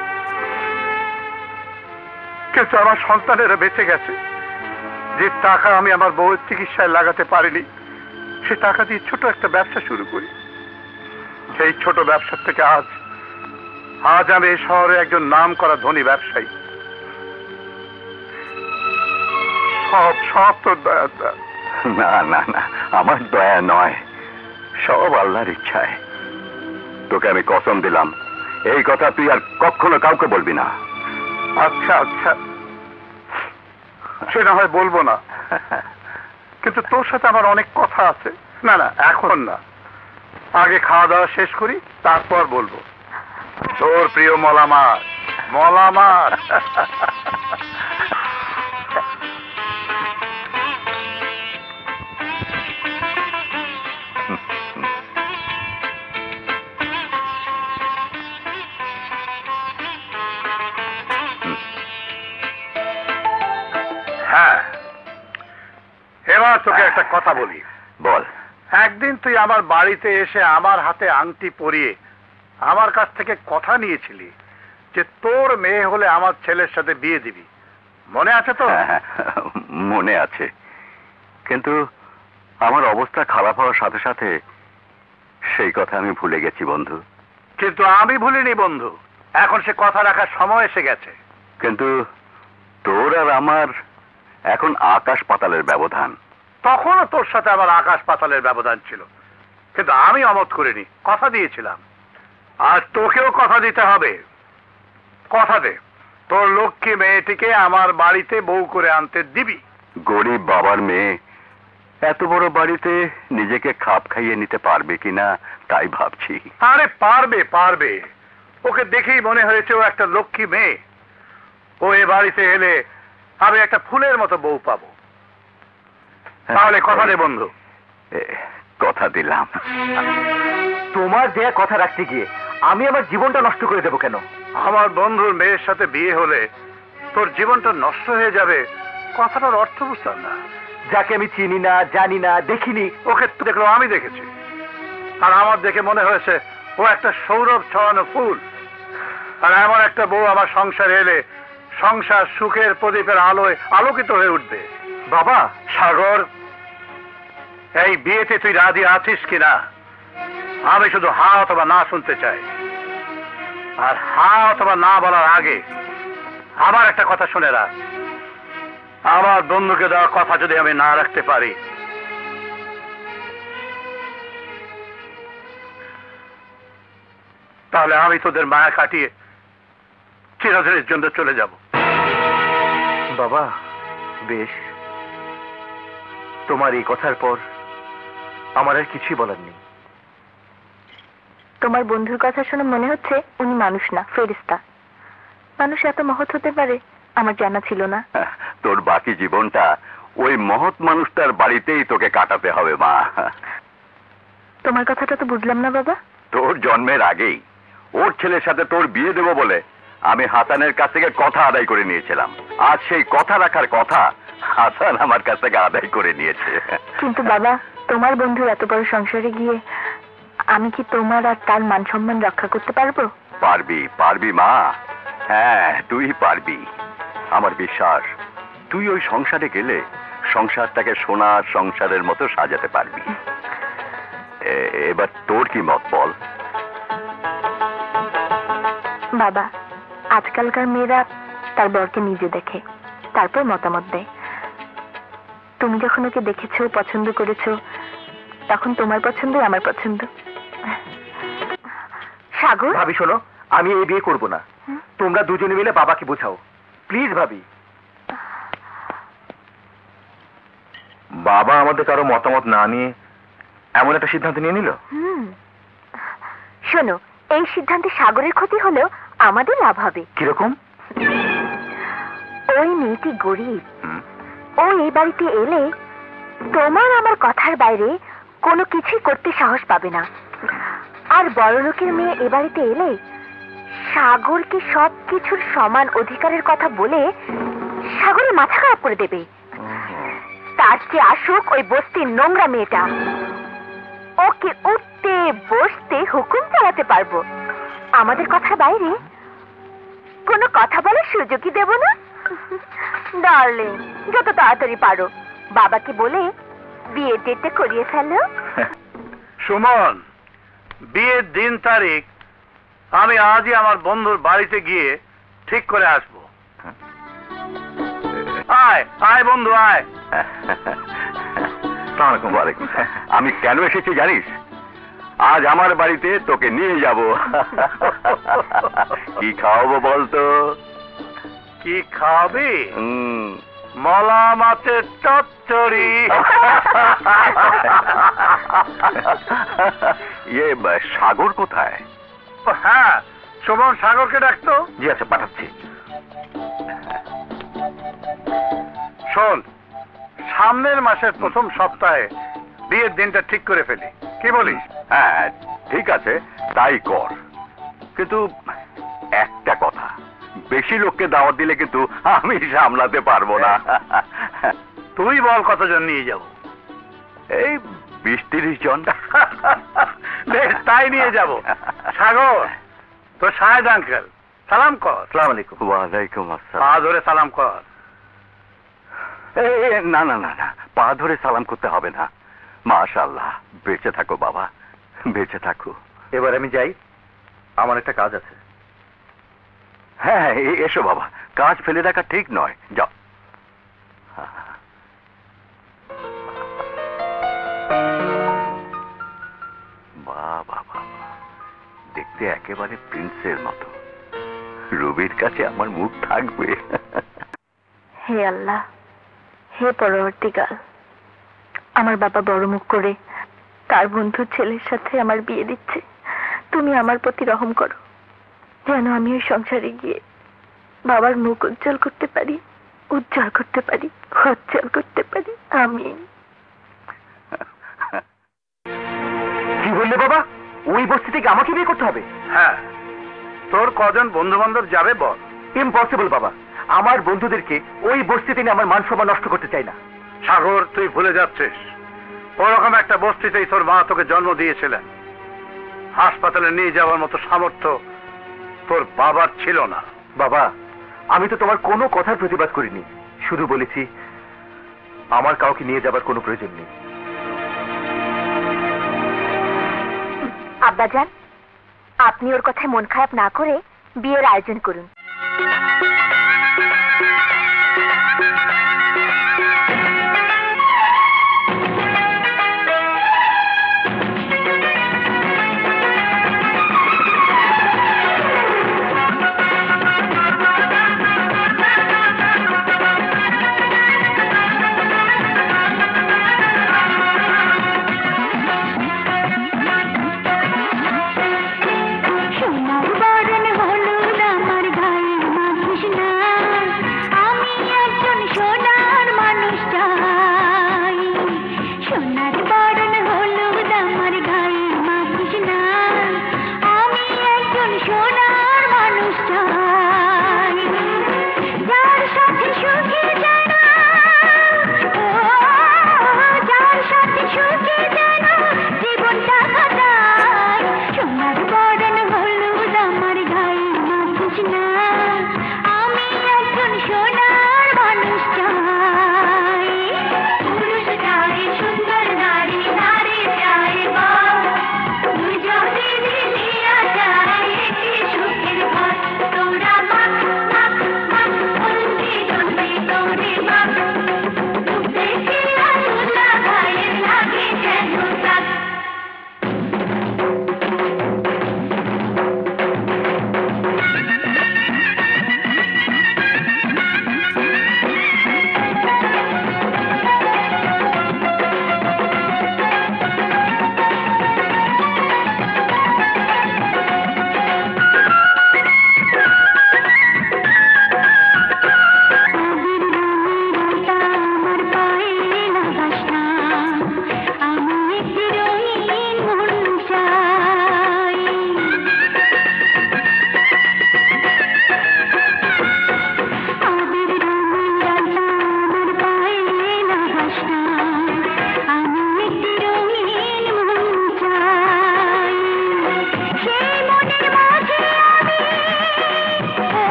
কিন্তু আমার সন্তানেরা বেঁচে গেছে। যে টাকা আমি আমার বউয়ের চিকিৎসায় লাগাতে পারিনি সে টাকা দিয়ে ছোট একটা ব্যবসা শুরু করি। সেই ছোট ব্যবসা থেকে আজ আজ আমি এই শহরে একজন নাম করা ধনী ব্যবসায়ী। সব সব তোর দয়া। না না না, আমার দয়া নয়, সব আল্লাহর ইচ্ছায়। তোকে আমি কসম দিলাম এই কথা তুই আর কখনো কাউকে বলবি না। আচ্ছা আচ্ছা, সে না হয় বলবো না, কিন্তু তোর সাথে আমার অনেক কথা আছে। না না, এখন না, আগে খাওয়া দাওয়া শেষ করি তারপর বলবো। তোর প্রিয় মলামার, মলামার। হ্যাঁ, এবার তোকে একটা কথা বলি। বল। একদিন তুই আমার বাড়িতে এসে আমার হাতে আংটি পরিয়ে আমার কাছ থেকে কথা নিয়েছিলি যে তোর মেয়ে হলে আমার ছেলের সাথে বিয়ে দিবি, মনে আছে তো? হ্যাঁ, মনে আছে, কিন্তু আমার অবস্থা খারাপ হওয়ার সাথে সাথে সেই কথা আমি ভুলে গেছি বন্ধু। কিন্তু আমি ভুলিনি বন্ধু, এখন সে কথা রাখার সময় এসে গেছে। কিন্তু তোর আর আমার এখন আকাশ পাতালের ব্যবধান। তখনও তোর সাথে আমার আকাশ পাতালের ব্যবধান ছিল, কিন্তু আমি অমত করিনি, কথা দিয়েছিলাম। আর তোকেও কথা দিতে হবে। কথা দে তোর লক্ষ্মী মেয়েটিকে আমার বাড়িতে বউ করে আনতে দিবি। গরিব বাবার মেয়ে এত বড় বাড়িতে নিজেকে খাপ খাইয়ে নিতে পারবে কিনা তাই ভাবছি। আরে পারবে পারবে, ওকে দেখেই মনে হয়েছে ও একটা লক্ষ্মী মেয়ে। ও এ বাড়িতে এলে আমি একটা ফুলের মতো বউ পাবো। তাহলে কথা দে বন্ধু। এ, কথা দিলাম। তোমার দেয়া কথা রাখতে গিয়ে আমি আমার জীবনটা নষ্ট করে দেবো কেন? আমার বন্ধুর মেয়ের সাথে বিয়ে হলে তোর জীবনটা নষ্ট হয়ে যাবে, কথাটার অর্থ বুঝতাম না। যাকে আমি চিনি না, জানি না, দেখিনি, ওকে তো দেখলো আমি দেখেছি, আর আমার দেখে মনে হয়েছে ও একটা সৌরভ ছড়ানো ফুল। আর এমন একটা বউ আমার সংসারে এলে সংসার সুখের প্রদীপের আলোয় আলোকিত হয়ে উঠবে। বাবা, সাগর, এই বিয়েতে তুই রাজি আছিস কিনা আমি শুধু হা অথবা না শুনতে চাই। আর হা অথবা না বলার আগে আমার একটা কথা শুনে রাখ, আমার বন্ধুকে দেওয়া কথা যদি আমি না রাখতে পারি তাহলে আমি তোদের মায়া কাটিয়ে চিরদিনের জন্য চলে যাব। বাবা, বেশ, তোমার এই কথার পর আমার আর কিছুই বলার নেই। তোমার বন্ধুর কথা শুনে মনে হচ্ছে উনি মানুষ না, ফেরেশতা। মানুষ এত মহৎ হতে পারে আমার জানা ছিল না। তোর বাকি জীবনটা ওই মহৎ মানুষটার বাড়িতেই তোকে কাটাতে হবে মা। তোমার কথাটা তো বুঝলাম না বাবা। তোর জন্মের আগেই ওর ছেলের সাথে তোর বিয়ে দেবো বলে আমি হাসানের কাছ থেকে কথা আদায় করে নিয়েছিলাম। আজ সেই কথা রাখার কথা হাসান আমার কাছ থেকে আদায় করে নিয়েছে। কিন্তু বাবা, তোমার বন্ধুর এত বড় সংসারে গিয়ে আমি কি তোমার আর তার মান সম্মান রক্ষা করতে পারবো? পারবি, পারবি মা, হ্যাঁ তুই পারবি। আমার বিশ্বাস তুই ওই সংসারে গেলে সংসারটাকে সোনার সংসারের মতো সাজাতে পারবি। এ- এবার তোর কি মত বল? বাবা, আজকালকার মেয়েরা তার বরকে নিজে দেখে, তারপর মতামত দেয়। তুমি যখন ওকে দেখেছো, পছন্দ করেছো, তখন তোমার পছন্দই আমার পছন্দ। সাগর, ভাবি শোনো, আমি এই বিয়ে করব না। তোমরা দুজনে মিলে বাবাকে বোঝাও, প্লিজ ভাবি। বাবা আমাদের কারো মতামত না নিয়ে এমন একটা সিদ্ধান্ত নিয়ে নিল। হুম শোনো, এই সিদ্ধান্তে সাগরের ক্ষতি হলেও আমাদের লাভ হবে। কিরকম? ওই মেয়েটি গরিব, হুম, ও এই বাড়িতে এলে তোমার আমার কথার বাইরে কোনো কিছুই করতে সাহস পাবে না। আর বড় লোকের মেয়ে এ বাড়িতে এলে সাগরকে সব কিছুর সমান অধিকারের কথা বলে সাগরের মাথা খারাপ করে দেবে। তার চেয়ে আসুক ওই বস্তির নোংরা মেয়েটা, ওকে উঠতে বসতে হুকুম চালাতে পারবো। আমাদের কথার বাইরে কোনো কথা বলার সুযোগই দেব না। ডার্লিং, যত তাড়াতাড়ি পারো বাবাকে বলে বিয়ের ডেটটা করিয়ে ফেলো। সুমন, বিয়ের দিন তারিখ আমি আজই আমার বন্ধুর বাড়িতে গিয়ে ঠিক করে আসবো। আয় আয় বন্ধু আয়। আসসালামু আলাইকুম। ওয়ালাইকুম আসসালাম। আমি কেন এসেছি জানিস? আজ আমার বাড়িতে তোকে নিয়ে যাব। কি খাওয়াবো বলতো? কি খাবি? হুম, মলা মাছের চচ্চড়ি। ইয়ে বা- সাগর কোথায়? হ্যাঁ, সুমন সাগরকে ডাকতো। জি আচ্ছা, পাঠাচ্ছি। শোন, সামনের মাসের প্রথম সপ্তাহে বিয়ের দিনটা ঠিক করে ফেলি, কি বলিস? হ্যাঁ ঠিক আছে, তাই কর। কিন্তু একটা কথা, বেশি লোককে দাওয়াত দিলে কিন্তু আমি সামলাতে পারবো না। তুই বল কতজন নিয়ে যাব? এই বিশ তিরিশ জন। বেশ, তাই নিয়ে যাব। সাগর, তো শাহেদ আঙ্কেল সালাম কর। আসসালামু আলাইকুম। ওয়ালাইকুম পা আসসালাম। ধরে সালাম কর। এই, এই, না না না না, পা ধরে সালাম করতে হবে না। মাশাআল্লাহ, বেঁচে থাকো বাবা, বেঁচে থাকো। এবার আমি যাই, আমার একটা কাজ আছে। হ্যাঁ হ্যাঁ, এ- এসো বাবা, কাজ ফেলে রাখা ঠিক নয়, যাও। বাবা বাবা, দেখতে একেবারে প্রিন্সের মতো। রবির কাছে আমার মুখ থাকবে। হে আল্লাহ, হে পরবর্তীকাল, আমার বাবা বড় মুখ করে তার বন্ধুর ছেলের সাথে আমার বিয়ে দিচ্ছে। তুমি আমার প্রতি রহম করো, যেন আমি ওই সংসারে গিয়ে বাবার মুখ উজ্জ্বল করতে পারি, উজ্জ্বল করতে পারি, উজ্জ্বল করতে পারি। আমিন। কি বললে বাবা? ওই বস্তি থেকে আমাকে বিয়ে করতে হবে? হ্যাঁ, তোর কজন বন্ধু বান্ধব যাবে বল। ইম্পসিবল বাবা, আমার বন্ধুদেরকে ওই বস্তিতে নিয়ে আমার মান সম্মান নষ্ট করতে চাই না। সাগর, তুই ভুলে যাচ্ছিস, ওরকম একটা বস্তিতেই তোর মা তোকে জন্ম দিয়েছিলেন। হাসপাতালে নিয়ে যাওয়ার মতো সামর্থ্য তোর বাবার ছিল না। বাবা, আমি তো তোমার কোনো কথার প্রতিবাদ করিনি, শুধু বলেছি আমার কাউকে নিয়ে যাবার কোনো প্রয়োজন নেই। আব্বাজান, আপনি ওর কথায় মন খারাপ না করে বিয়ের আয়োজন করুন। সোনার বরণ হলুদ আমার গায়ে মাখিস না।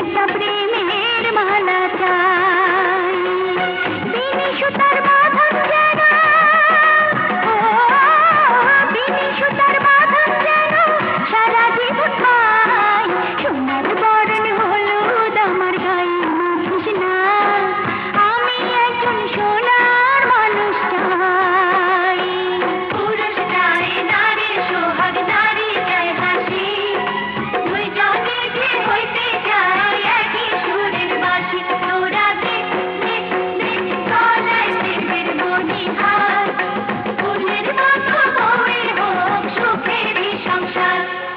একটা প্রেমের মালা চাই বিনি সুতার বাঁধন যেন ও বিনি সুতার বাঁধন যেন সারা জীবন পাই সোনার বরণ হলুদ আমার গায়ে মাখিস না আমি একজন সোনার মানুষ চাই পুরুষ চাই নারীর সোহাগ নারী চাই হাসি দুই জনে যে হইতে চাই একই সুরের বাঁশি তোরা দেখ দেখ দেখ গলায় প্রেমের মণিহার ফুলের মতো বউয়ের হোক সুখেরই সংসার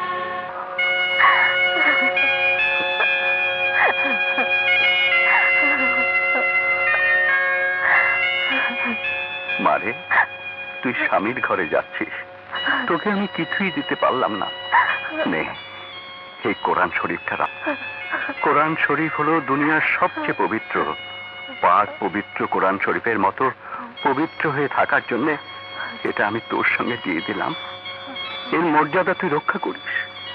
মারে, তুই স্বামীর ঘরে যাচ্ছিস, তোকে আমি কিছুই দিতে পারলাম না। নে, এই কোরআন শরীফটা রাখ। কোরআন শরীফ হলো দুনিয়ার সবচেয়ে পবিত্র। পাক পবিত্র কোরআন শরীফের মতো পবিত্র হয়ে থাকার জন্য এটা আমি তোর সঙ্গে দিয়ে দিলাম। এর মর্যাদা তুই রক্ষা করিস।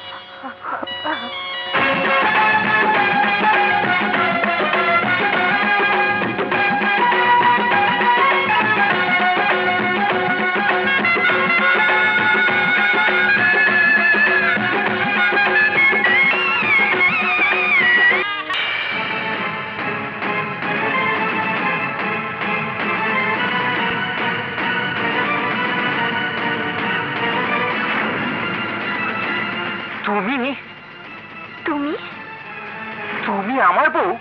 তুমি তুমি তুমি আমার বউ?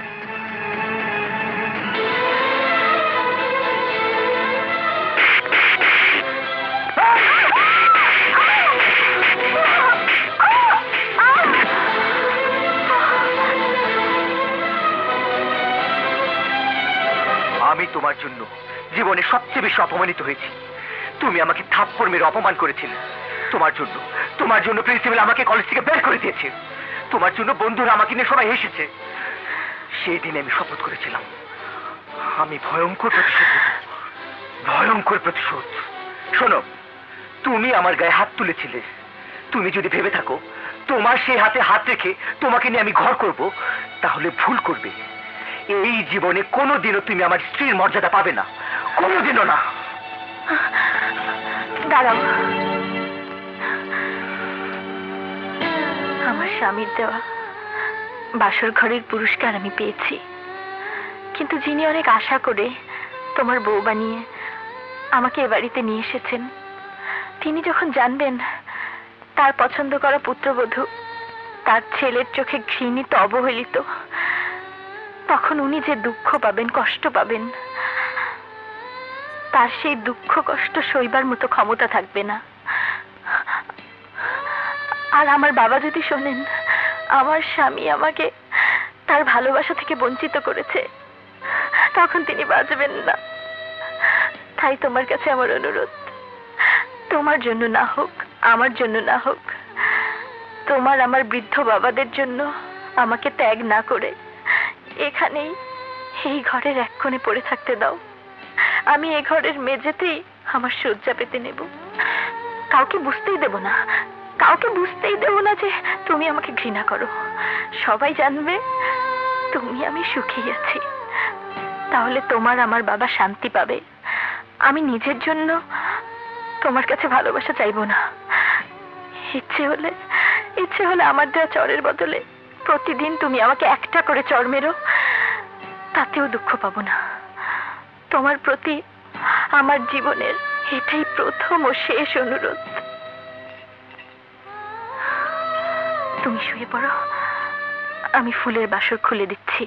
আমি তোমার জন্য জীবনে সবচেয়ে বেশি অপমানিত হয়েছি। তুমি আমাকে থাপ্পড় মেরে অপমান করেছিলে। তোমার জন্য তোমার জন্য প্রিন্সিপাল আমাকে কলেজ থেকে বের করে দিয়েছে। তোমার জন্য বন্ধুরা আমাকে নিয়ে সবাই হেসেছে। সেই দিনে আমি শপথ করেছিলাম আমি ভয়ঙ্কর প্রতিশোধ নেব, ভয়ঙ্কর প্রতিশোধ। শোনো, তুমি আমার গায়ে হাত তুলেছিলে। তুমি যদি ভেবে থাকো তোমার সেই হাতে হাত রেখে তোমাকে নিয়ে আমি ঘর করব, তাহলে ভুল করবে। এই জীবনে কোনোদিনও তুমি আমার স্ত্রীর মর্যাদা পাবে না, কোনোদিনও না। দাঁড়াও, আমার স্বামীর দেওয়া বাসর ঘরের পুরস্কার আমি পেয়েছি, কিন্তু যিনি অনেক আশা করে তোমার বউ বানিয়ে আমাকে এ বাড়িতে নিয়ে এসেছেন, তিনি যখন জানবেন তার পছন্দ করা পুত্রবধূ তার ছেলের চোখে ঘৃণিত অবহেলিত, তখন উনি যে দুঃখ পাবেন, কষ্ট পাবেন, তার সেই দুঃখ কষ্ট সইবার মতো ক্ষমতা থাকবে না। আর আমার বাবা যদি শোনেন আমার স্বামী আমাকে তার ভালোবাসা থেকে বঞ্চিত করেছে, তখন তিনি বাঁচবেন না। তাই তোমার কাছে আমার অনুরোধ, তোমার জন্য না হোক, আমার জন্য না হোক, তোমার আমার বৃদ্ধ বাবাদের জন্য আমাকে ত্যাগ না করে এখানেই এই ঘরের এক কোণে পড়ে থাকতে দাও। আমি এই ঘরের মেঝেতেই আমার শয্যা পেতে নেব। কাউকে বুঝতেই দেব না, কাউকে বুঝতেই দেব না যে তুমি আমাকে ঘৃণা করো। সবাই জানবে তুমি আমি সুখী আছি। তাহলে তোমার আমার বাবা শান্তি পাবে। আমি নিজের জন্য তোমার কাছে ভালোবাসা চাইবো না। ইচ্ছে হলে ইচ্ছে হলে আমার দেওয়া চরের বদলে প্রতিদিন তুমি আমাকে একটা করে চর মেরো, তাতেও দুঃখ পাবো না। তোমার প্রতি আমার জীবনের এটাই প্রথম ও শেষ অনুরোধ। তুমি শুয়ে পড়ো, আমি ফুলের বাসর খুলে দিচ্ছি।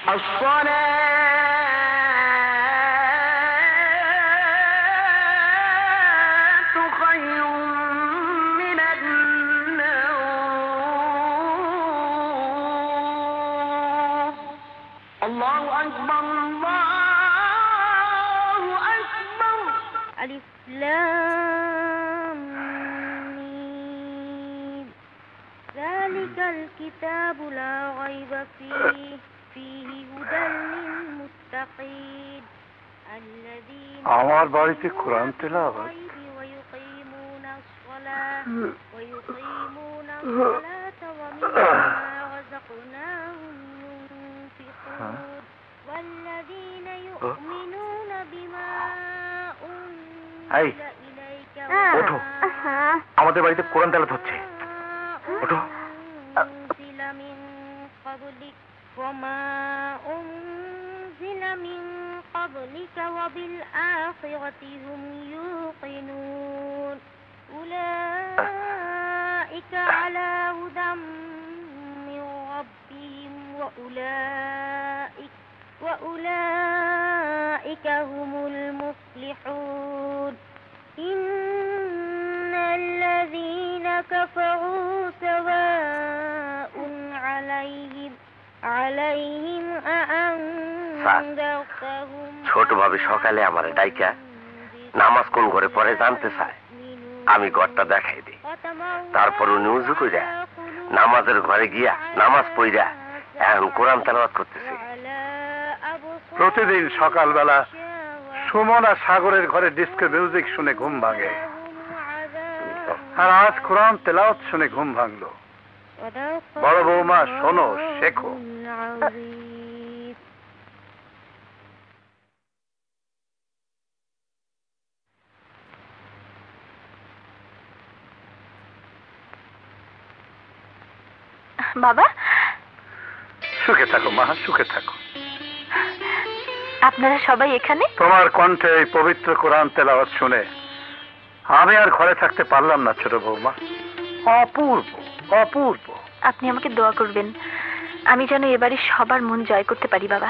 ألف لام ميم ذلك الكتاب لا ريب فيه فيه هدى للمتقين الذين আমার বাড়িতে কোরআন তেলাওয়াত ويقيمون الصلاة ويقيمون الصلاة ومما رزقناهم ينفقون والذين يؤمنون بما এই ওঠো, আমাদের বাড়িতে কোরআন তেলাওয়াত হচ্ছে। ওঠো। أنزل من قبلك وما أنزل من قبلك وبالآخرة هم يوقنون أولئك على هدى من ربهم وأولئك وأولئك هم المفلحون إن الذين كفروا سواء عليهم عليهم أأنذرتهم ছোট ভাবে সকালে আমার ডাইকা নামাজ কোন ঘরে পড়ে জানতে চায়, আমি ঘরটা দেখাই দিই। তারপর উনি উজু কইরা নামাজের ঘরে গিয়া নামাজ পড়িয়া এখন কোরআন তেলাওয়াত করতেছে। প্রতিদিন সকালবেলা সুমন আর সাগরের ঘরে ডিস্কো মিউজিক শুনে ঘুম ভাঙে, আর আজ কোরআন তেলাওয়াত শুনে ঘুম ভাঙলো। বড় বৌমা শোনো, শেখো। বাবা, সুখে থাকো মা, সুখে থাকো। আপনারা সবাই এখানে? তোমার কণ্ঠে এই পবিত্র কোরআন তেলাওয়াত শুনে আমি আর ঘরে থাকতে পারলাম না ছোট বৌমা। অপূর্ব, অপূর্ব। আপনি আমাকে দোয়া করবেন, আমি যেন এবারে সবার মন জয় করতে পারি। বাবা,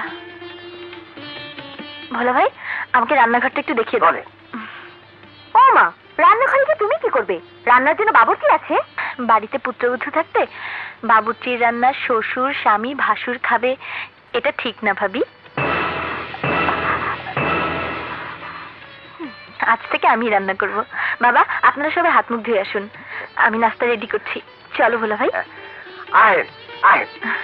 ভোলা ভাই, আমাকে রান্নাঘরটা একটু দেখিয়ে দাও। ও মা, রান্নাঘরে কি তুমি কি করবে? রান্নার জন্য বাবুর্চি আছে। বাড়িতে পুত্রবধূ থাকতে বাবুর্চির রান্না শ্বশুর স্বামী ভাসুর খাবে, এটা ঠিক না ভাবি। আজ থেকে আমি রান্না করব। বাবা, আপনারা সবাই হাত মুখ ধুয়ে আসুন, আমি নাস্তা রেডি করছি। চলো ভোলা ভাই। আয় আয়।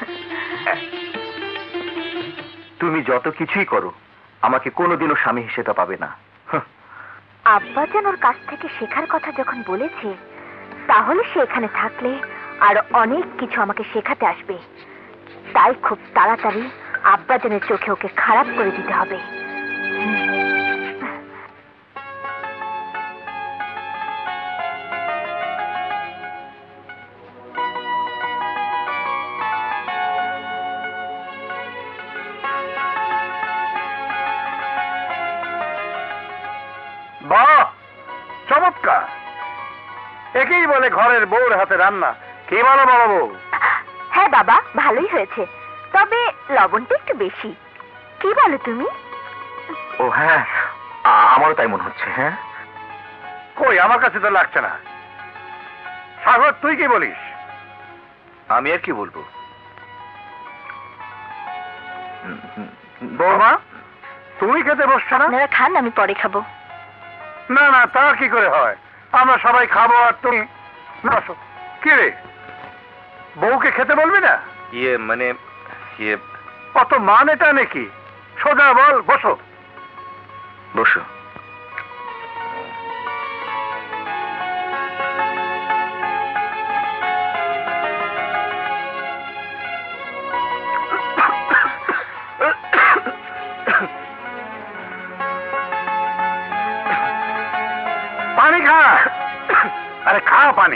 তুমি যত কিছুই করো আমাকে কোনোদিনও স্বামী হিসেবে পাবে না। আব্বা যেন ওর কাছ থেকে শেখার কথা যখন বলেছে, তাহলে সে এখানে থাকলে আর অনেক কিছু আমাকে শেখাতে আসবে। তাই খুব তাড়াতাড়ি আব্বাজানের চোখে ওকে খারাপ করে দিতে হবে। বাহ, চমৎকার। একেই বলে ঘরের বউর হাতে রান্না। কি বলো বড় বউ? হ্যাঁ বাবা, ভালোই হয়েছে, তবে লবণটা একটু বেশি। কি বলো তুমি? ও হ্যাঁ, আ- আমারও তাই মনে হচ্ছে। হ্যাঁ, কই, আমার কাছে তো লাগছে না। সাগর, তুই কি বলিস? আমি আর কি বলবো। বৌমা, তুমি খেতে বসছো না? আপনারা খান, আমি পরে খাবো। না না, তা কি করে হয়? আমরা সবাই খাবো আর তুমি বসো। কি রে, বউকে খেতে বলবি না? ইয়ে মানে ইয়ে অত মানেটা নাকি? সোজা বল, বসো। বসো। পানি খা। আরে খা পানি।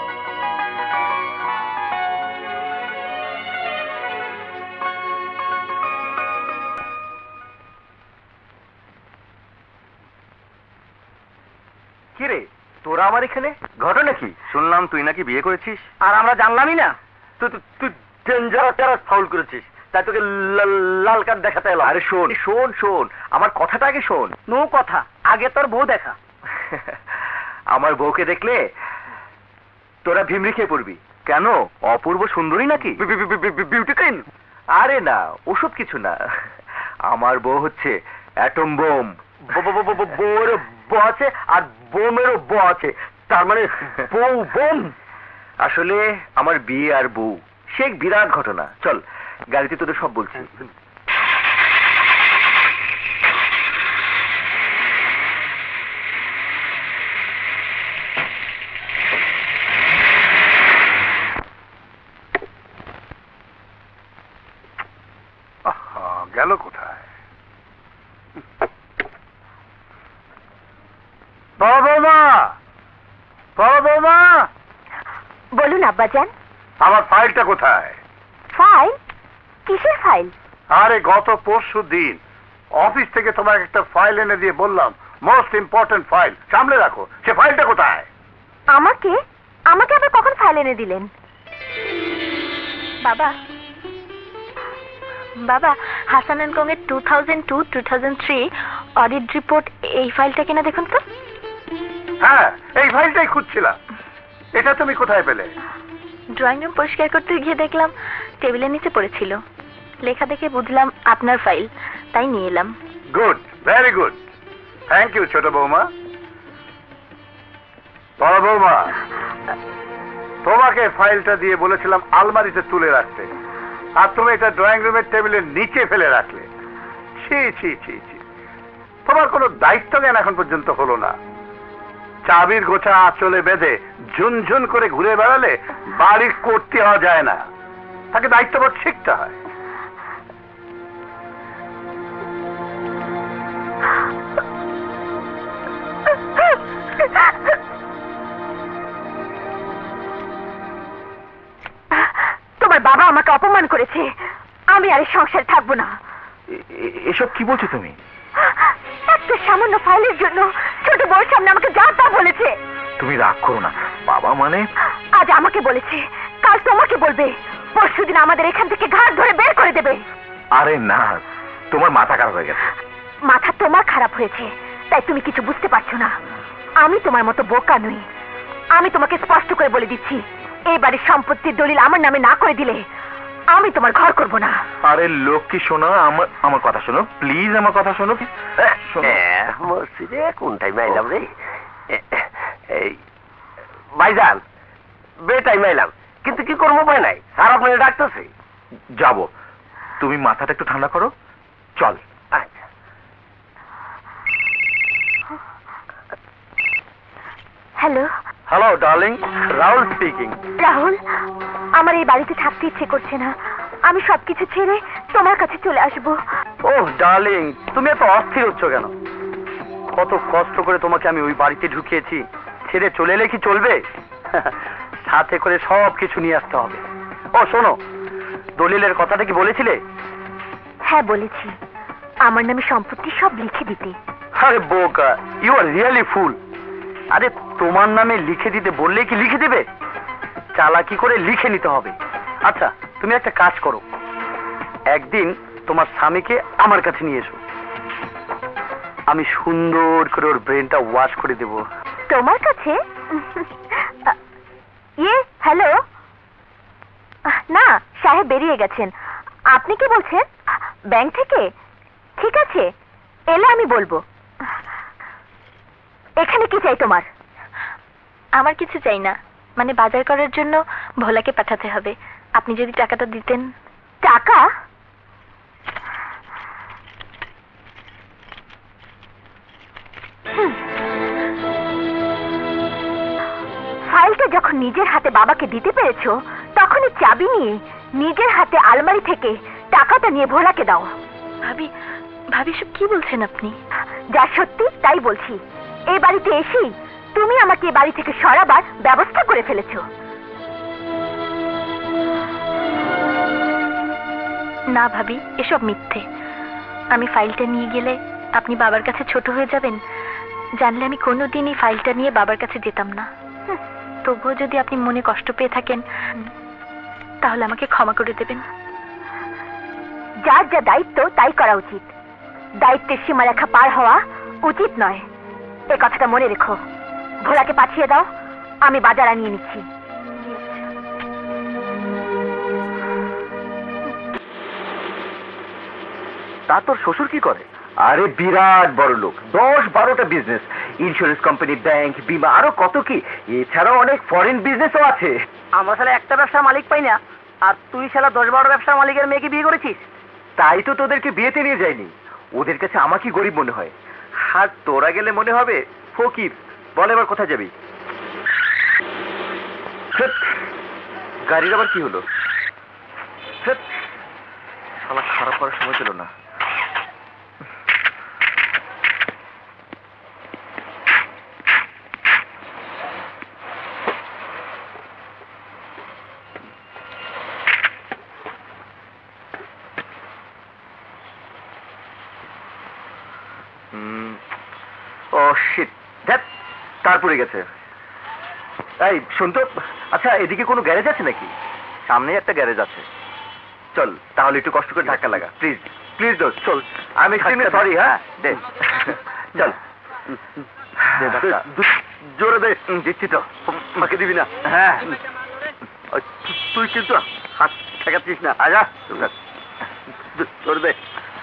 কিরে, তোরা আমার এখানে? ঘটনা কি? শুনলাম তুই নাকি বিয়ে করেছিস। আর আমরা জানলামই না। তুই তুই ডেঞ্জারাস ফাউল করেছিস। তাই তোকে লা- লাল কার্ড দেখাতে এলাম। আরে শোন শোন শোন আমার কথাটা আগে শোন। নো কথা, আগে তোর বউ দেখা। আমার বউকে দেখলে তোরা ভিমরি খেয়ে পড়বি। কেন, অপূর্ব সুন্দরী নাকি? Beauty queen? আরে না, ওসব কিছু না। আমার বউ হচ্ছে অ্যাটম বোম। বউর ব আছে আর বোমেরও ব আছে, তার মানে বউ বোম। আসলে আমার বিয়ে আর বউ সে এক বিরাট ঘটনা। চল গাড়িতে তোদের সব বলছি। আহা, গেল কোথায়? বাবা বৌমা, বাবা বৌমা, বলুন আব্বাজান। আমার ফাইলটা কোথায়? ফাইল? কিসের ফাইল? আরে গত পরশু দিন অফিস থেকে তোমাকে একটা ফাইল এনে দিয়ে বললাম মোস্ট ইম্পর্টেন্ট ফাইল, সামলে রাখো। সে ফাইলটা কোথায়? আমাকে আমাকে আবার কখন ফাইল এনে দিলেন? বাবা বাবা হাসান এন্ড কং এর two thousand two two thousand three audit report, এই ফাইলটা কিনা দেখুন তো। হ্যাঁ, এই ফাইলটাই খুঁজছিলাম। এটা তুমি কোথায় পেলে? ড্রয়িং রুম পরিষ্কার করতে গিয়ে দেখলাম টেবিলের নিচে পড়েছিল। লেখা দেখে বুঝলাম আপনার ফাইল, তাই নিয়ে এলাম। Good, very good, thank you ছোট বৌমা। বড় বৌমা, তোমাকে ফাইলটা দিয়ে বলেছিলাম আলমারিতে তুলে রাখতে, আর তুমি এটা ড্রয়িং রুমের টেবিলের নিচে ফেলে রাখলে। ছি ছি ছি ছি, তোমার কোনো দায়িত্ব জ্ঞান এখন পর্যন্ত হলো না। চাবির গোছা আঁচলে বেঁধে ঝুনঝুন করে ঘুরে বেড়ালে বাড়ি করতে হওয়া যায় না, তাকে দায়িত্ববোধ শিখতে হয়। তোমার বাবা আমাকে অপমান করেছে, আমি আর এই সংসারে থাকবো না। এসব কি বলছো তুমি? একটা সামান্য ফাইলের জন্য ছোট বউর সামনে আমাকে যা তা বলেছে। তুমি রাগ করো না, বাবা মানে। আজ আমাকে বলেছে, কাল তোমাকে বলবে, পরশুদিন আমাদের এখান থেকে ঘাট ধরে বের করে দেবে। আরে না, তোমার মাথা খারাপ হয়ে গেছে। মাথা তোমার খারাপ হয়েছে, তাই তুমি কিছু বুঝতে পারছো না। আমি তোমার মতো বোকা নই। আমি তোমাকে স্পষ্ট করে বলে দিচ্ছি, এই বাড়ির সম্পত্তির দলিল আমার নামে না করে দিলে আমি তোমার ঘর করব না। আরে লক্ষ্মী শোনো, আমার আমার কথা শোনো প্লিজ, আমার কথা শোনো। শোনো। মসজিদে কোন টাইমে আইলাম রে? এই ভাইজান, বে টাইমে আইলাম, কিন্তু কি করবো পাই নাই, স্যার আপনাকে ডাকতেছে। যাবো, তুমি মাথাটা একটু ঠান্ডা করো, চল। আচ্ছা। Hello hello darling, Rahul speaking. Rahul, আমার এই বাড়িতে থাকতে ইচ্ছে করছে না। আমি সবকিছু ছেড়ে তোমার কাছে চলে আসবো। ওহ ডার্লিং, তুমি এত অস্থির হচ্ছ কেন? কত কষ্ট করে তোমাকে আমি ওই বাড়িতে ঢুকিয়েছি, ছেড়ে চলে এলে কি চলবে? সাথে করে সব কিছু নিয়ে আসতে হবে। ও শোনো, দলিলের কথাটা কি বলেছিলে? হ্যাঁ বলেছি, আমার নামে সম্পত্তি সব লিখে দিতে। আরে বোকা, ইউ আর রিয়েলি ফুল। আরে তোমার নামে লিখে দিতে বললে কি লিখে দেবে? চালাকি করে লিখে নিতে হবে। আচ্ছা তুমি একটা কাজ করো, একদিন তোমার স্বামীকে আমার কাছে নিয়ে এসো, আমি সুন্দর করে ওর ব্রেনটা ওয়াশ করে দেব। তোমার কাছে? ইয়ে হ্যালো, না সাহেব বেরিয়ে গেছেন। আপনি কি বলছেন? ব্যাংক থেকে? ঠিক আছে, এলে আমি বলবো। এখানে কি চাই তোমার? আমার কিছু চাই না, মানে বাজার করার জন্য ভোলাকে পাঠাতে হবে। আপনি যদি টাকাটা দিতেন। টাকা? ফাইলটা যখন নিজের হাতে বাবাকে দিতে পেরেছো, তখনই চাবি নিয়ে নিজের হাতে আলমারি থেকে টাকাটা নিয়ে ভোলাকে দাও। ভাবি ভাবি সব কি বলছেন আপনি? যা সত্যি তাই বলছি। এই বাড়িতে এসেই তুমি আমাকে এই বাড়ি থেকে সরাবার ব্যবস্থা করে ফেলেছো। না ভাবি, এসব মিথ্যে। আমি ফাইলটা নিয়ে গেলে আপনি বাবার কাছে ছোট হয়ে যাবেন, জানলে আমি কোনোদিন এই ফাইলটা নিয়ে বাবার কাছে যেতাম না। তবুও যদি আপনি মনে কষ্ট পেয়ে থাকেন, তাহলে আমাকে ক্ষমা করে দেবেন। যার যা দায়িত্ব তাই করা উচিত। দায়িত্বের সীমারেখা পার হওয়া উচিত নয়, এ কথাটা মনে রেখো। ভোলাকে পাঠিয়ে দাও, আমি বাজার আনিয়ে নিচ্ছি। তা তোর শ্বশুর কি করে? আরে বিরাট বড় লোক, দশ বারোটা বিজনেস, ইন্স্যুরেন্স কোম্পানি, ব্যাংক, বিমা, আরো কত কি। এছাড়াও অনেক ফরেন বিজনেসও আছে। আমরা শালা একটা ব্যবসার মালিক পাই না, আর তুই শালা দশ বারো ব্যবসার মালিকের মেয়েকে বিয়ে করেছিস। তাই তো তোদেরকে বিয়েতে নিয়ে যায়নি। ওদের কাছে আমাকে গরিব মনে হয়, আর তোরা গেলে মনে হবে ফকির। বল এবার কোথায় যাবি? ধ্যাৎ, গাড়ির আবার কি হলো? ধ্যাৎ, শালা খারাপ করার সময় ছিল না। ও শিট, ধ্যাৎ, তার পড়ে গেছে। এই শুন তো, আচ্ছা এদিকে কোনো গ্যারেজ আছে নাকি? সামনেই একটা গ্যারেজ আছে, চল তাহলে একটু কষ্ট করে ধাক্কা লাগা, প্লিজ প্লিজ দোস্ত, চল। আমি এক্সট্রিমলি সরি। হ্যাঁ দে, চল দে ধাক্কা। জোরে দে। দিচ্ছি তো, আমাকে দিবি না? হ্যাঁ, তুই কিন্তু হাত ঠেকাচ্ছিস না। আজা জোরে দে।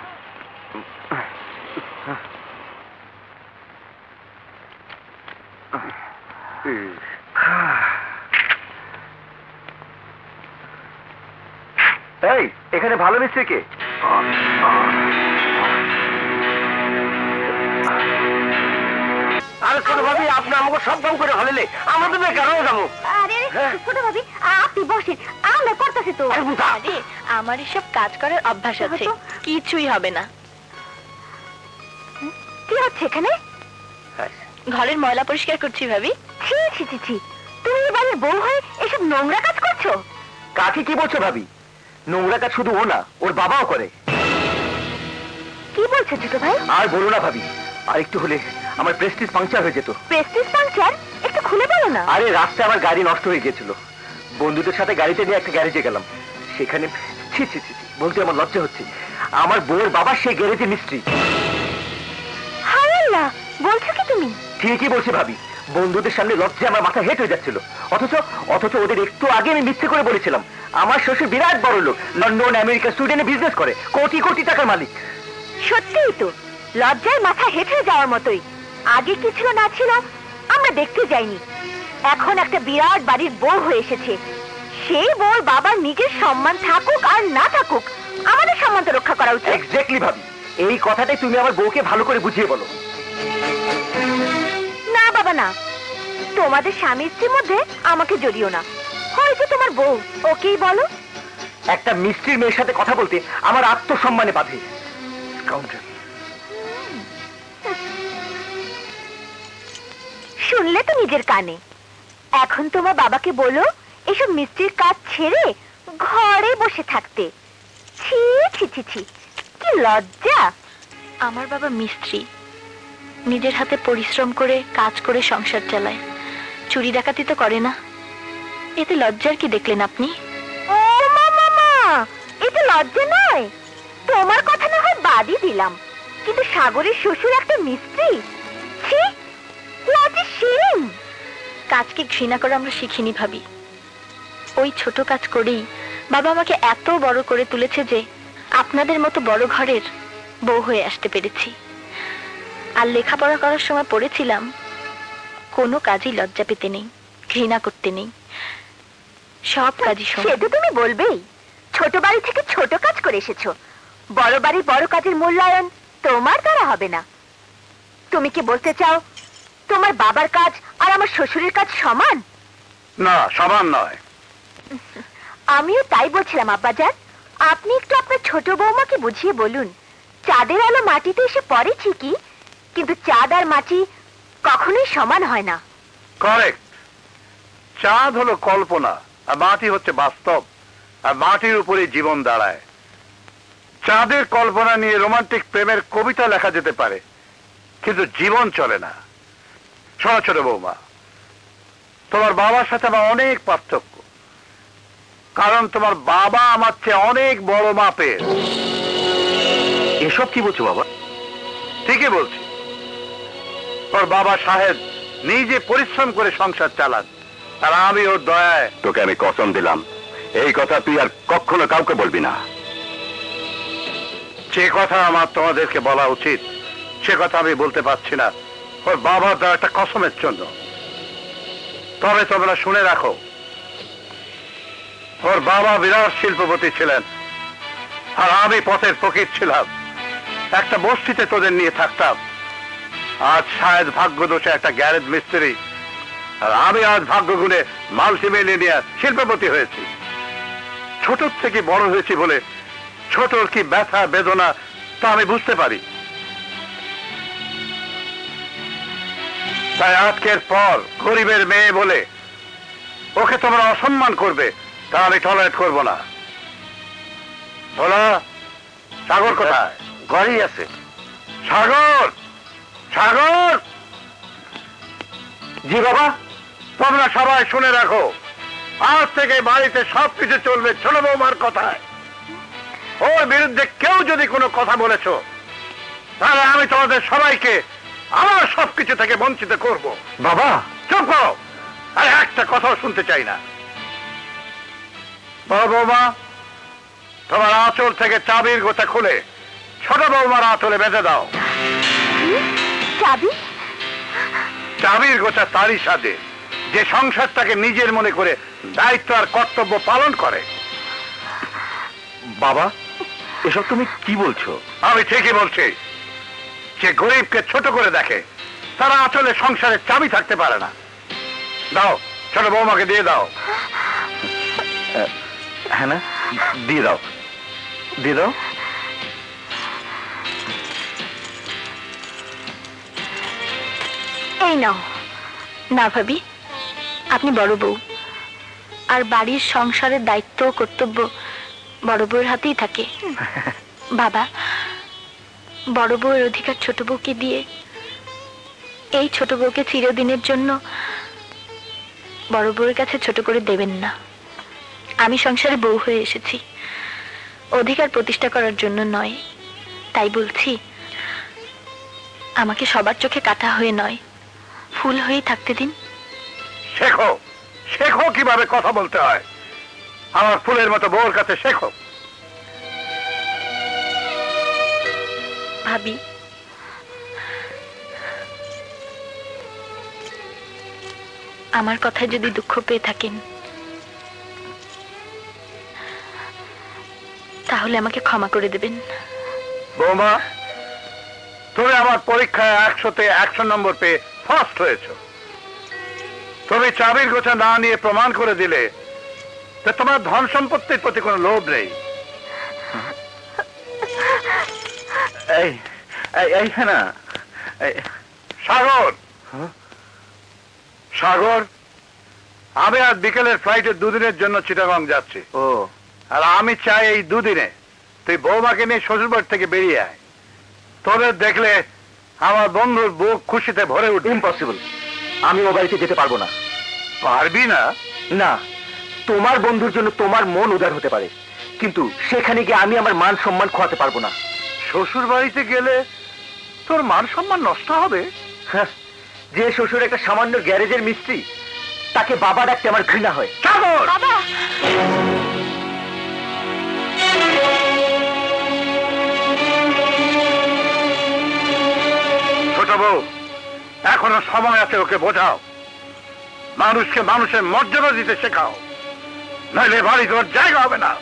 এই, এখানে ভালো মিস্ত্রি কে? আরে ছোট ভাবি, আপনি আমাকে সব কাম করে হলে আমাদের কেন যাবো? আরে ছোট ভাবি, আপনি বসেন, আমরা করতেছি তো। আরে আমার এসব কাজ করার অভ্যাস আছে, কিছুই হবে না। কি হচ্ছে এখানে? ঘরের ময়লা পরিষ্কার করছি ভাবি। ছি ছি ছি ছি, তুমি এবারে বউ হয়ে এসব নোংরা কাজ করছো? কাকে কি বলছো ভাবি? নোংরা কাজ শুধু ও না, ওর বাবাও করে। কি বলছো ছোট ভাই? আর বলো না ভাবি, আর একটু হলে আমার প্রেস্টিজ পাংচার হয়ে যেত। Prestige puncture? একটু খুলে বলো না। আরে রাস্তায় আমার গাড়ি নষ্ট হয়ে গিয়েছিল, বন্ধুদের সাথে গাড়িতে নিয়ে একটা গ্যারেজে গেলাম। সেখানে ছি ছি ছি ছি, বলতে আমার লজ্জা হচ্ছে, আমার বউয়ের বাবা সেই গ্যারেজে মিস্ত্রি। হায় আল্লাহ, বলছো কি তুমি? ঠিকই বলছি ভাবি, বন্ধুদের সামনে লজ্জা আমার মাথা হেট হয়ে যাচ্ছিল। অথচ অথচ ওদের একটু আগে আমি মিথ্যে করে বলেছিলাম আমার শ্বশুর বিরাট বড় লোক, লন্ডন, আমেরিকা, সুইডেনে বিজনেস করে, কোটি কোটি টাকার মালিক। সত্যিই তো, লজ্জায় মাথা হেঁটে যাওয়ার মতোই। আগে কি ছিল না ছিল আমরা দেখতে যাইনি, এখন একটা বিরাট বাড়ির বউ হয়ে এসেছে। সেই বউর বাবার নিজের সম্মান থাকুক আর না থাকুক, আমাদের সম্মান তো রক্ষা করা উচিত। এক্স্যাক্টলি ভাবি, এই কথাটাই তুমি আমার বউকে ভালো করে বুঝিয়ে বলো। না বাবা না, তোমাদের স্বামী স্ত্রীর মধ্যে আমাকে জড়িও না, হয়তো তোমার বউ, ওকেই বলো। একটা মিস্ত্রির মেয়ের সাথে কথা বলতে আমার আত্মসম্মানে বাধে। স্কাউন্ডারেল। শুনলে তো নিজের কানে। এখন তোমার বাবাকে বলো এসব মিস্ত্রির কাজ ছেড়ে ঘরে বসে থাকতে। ছি ছি ছি ছি, কি লজ্জা। আমার বাবা মিস্ত্রি, নিজের হাতে পরিশ্রম করে কাজ করে সংসার চালায়, চুরি ডাকাতি তো করে না। এতে লজ্জার কি দেখলেন আপনি? ও মা মামা, এটা লজ্জা নয়। তোমার কথা না হয় বাদই দিলাম, কিন্তু সাগরের শ্বশুর একটা মিস্ত্রি, ছি, লজ্জা শিরিন। কাজকে ঘৃণা করে আমরা শিখিনি ভাবি। ওই ছোট কাজ করেই বাবা আমাকে এত বড় করে তুলেছে যে আপনাদের মতো বড় ঘরের বউ হয়ে আসতে পেরেছি। আর লেখাপড়া করার সময় পড়েছিলাম, কোনো কাজই লজ্জা পেতে নেই, ঘৃণা করতে নেই, সব কাজই সমান। সেটা তুমি বলবেই, ছোট বাড়ি থেকে ছোট কাজ করে এসেছো, বড় বাড়ি বড় কাজের মূল্যায়ন তোমার দ্বারা হবে না। তুমি কি বলতে চাও তোমার বাবার কাজ আর আমার শ্বশুরের কাজ সমান? না, সমান নয়। আমিও তাই বলছিলাম আব্বাজান। আপনি একটু আপনার ছোট বৌমাকে বুঝিয়ে বলুন, চাঁদের আলো মাটিতে এসে পড়ে ঠিকই, কিন্তু চাঁদ আর মাটি কখনোই সমান হয় না। কারেক্ট। চাঁদ হলো কল্পনা আর মাটি হচ্ছে বাস্তব, আর মাটির উপরে জীবন দাঁড়ায়। চাঁদের কল্পনা নিয়ে রোমান্টিক প্রেমের কবিতা লেখা যেতে পারে, কিন্তু জীবন চলে না। শোনো ছোট বৌমা, তোমার বাবার সাথে আমার অনেক পার্থক্য, কারণ তোমার বাবা আমার চেয়ে অনেক বড় মাপের। এসব কি বলছো বাবা? ঠিকই বলছি। ওর বাবা সাহেব নিজে পরিশ্রম করে সংসার চালান, আর আমি ওর দয়ায়। তোকে আমি কসম দিলাম এই কথা তুই আর কখনো কাউকে বলবি না। যে কথা আমার তোমাদেরকে বলা উচিত সে কথা আমি বলতে পারছি না, ওর বাবার দেওয়া একটা কসমের জন্য। তবে তোমরা শুনে রাখো, ওর বাবা বিরাট শিল্পপতি ছিলেন, আর আমি পথের ফকির ছিলাম। একটা বস্তিতে তোদের নিয়ে থাকতাম। আজ শায়দ ভাগ্য দোষে একটা গ্যারেজ মিস্ত্রি, আর আমি আজ ভাগ্য গুণে মাল্টিমিলিয়নিয়ার শিল্পপতি হয়েছি। ছোট থেকে বড় হয়েছি বলে ছোটর কি ব্যথা বেদনা তা আমি বুঝতে পারি। তাই আজকের পর গরিবের মেয়ে বলে ওকে তোমরা অসম্মান করবে তা আমি টলারেট করবো না। ভোলা, সাগর কোথায়? ঘরেই আছে। সাগর, সাগর! জি বাবা। তোমরা সবাই শুনে রাখো, আজ থেকে বাড়িতে সবকিছু চলবে ছোট বৌমার কথায়। ওর বিরুদ্ধে কেউ যদি কোনো কথা বলেছ তাহলে আমি তোমাদের সবাইকে আমার সবকিছু থেকে বঞ্চিত করব। বাবা চুপ করো, আর একটা কথাও শুনতে চাই না। বড় বৌমা, তোমার আঁচল থেকে চাবির গোছা খুলে ছোট বৌমার আঁচলে বেঁধে দাও। চাবি? চাবির গোছা তারই সাথে যে সংসারটাকে নিজের মনে করে দায়িত্ব আর কর্তব্য পালন করে। বাবা, এসব তুমি কি বলছো? আমি ঠিকই বলছি। যে গরিবকে ছোট করে দেখে তারা আসলে সংসারের চাবি থাকতে পারে না। দাও, ছোট বৌমাকে দিয়ে দাও। হ্যাঁ না, দিয়ে দাও, দিয়ে দাও। এই নাও। না ভাবি, আপনি বড় বউ, আর বাড়ির সংসারের দায়িত্ব ও কর্তব্য বড় বউয়ের হাতেই থাকে। বাবা, বড় বউয়ের অধিকার ছোট বউকে দিয়ে এই ছোট বউকে চিরদিনের জন্য বড় বউয়ের কাছে ছোট করে দেবেন না। আমি সংসারে বউ হয়ে এসেছি, অধিকার প্রতিষ্ঠা করার জন্য নয়। তাই বলছি, আমাকে সবার চোখে কাটা হয়ে নয়, ফুল হয়েই থাকতে দিন। শেখো, শেখো কিভাবে কথা বলতে হয়। আমার ফুলের মতো বউর কাছে শেখো। ভাবি, আমার কথায় যদি দুঃখ পেয়ে থাকেন তাহলে আমাকে ক্ষমা করে দেবেন। বৌমা, তুমি আমার পরীক্ষায় একশোতে একশো নম্বর পেয়ে ফার্স্ট হয়েছ। তুমি চাবির গোছা না নিয়ে প্রমাণ করে দিলে যে তোমার ধন সম্পত্তির প্রতি কোনো লোভ নেই। এই এই হ্যাঁ না, সাগর, সাগর, আমি আজ বিকেলের ফ্লাইটে দুদিনের জন্য চিটাগং যাচ্ছি। ও, আর আমি চাই এই দুদিনে তুই বৌমাকে নিয়ে শ্বশুরবাড়ি থেকে বেরিয়ে আয়। তোদের দেখলে আমার বন্ধুর বুক খুশিতে ভরে উঠবে। ইম্পসিবল, আমি ও বাড়িতে যেতে পারবো না। পারবি না? না, তোমার বন্ধুর জন্য তোমার মন উদার হতে পারে, কিন্তু সেখানে গিয়ে আমি আমার মান সম্মান খোয়াতে পারবো না। শ্বশুর বাড়িতে গেলে তোর মান সম্মান নষ্ট হবে। হ্যাঁ, যে শ্বশুর একটা সামান্য গ্যারেজের মিস্ত্রি, তাকে বাবা ডাকতে আমার ঘৃণা হয়। সাগর! বাবা, ছোট বউ, এখনো সময় আছে, ওকে বোঝাও। মানুষকে মানুষের মর্যাদা দিতে শেখাও, নাহলে বাড়ি তোর জায়গা হবে না।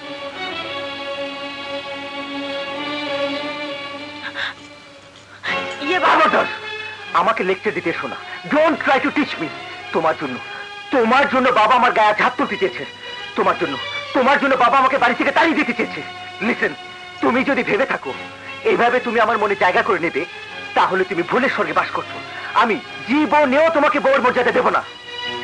ইয়ে বাবা, খবরদার, আমাকে লেকচার দিতে শোনা। Don't try to teach me. তোমার জন্য, তোমার জন্য বাবা আমার গায়ে হাত তুলতে চেয়েছে। তোমার জন্য, তোমার জন্য বাবা আমাকে বাড়ি থেকে তাড়িয়ে দিতে চেয়েছে। লিসেন, তুমি যদি ভেবে থাকো এইভাবে তুমি আমার মনে জায়গা করে নেবে, তাহলে তুমি ভুলের স্বর্গে বাস করছো। আমি জীবনেও তোমাকে বউয়ের মর্যাদা দেব না।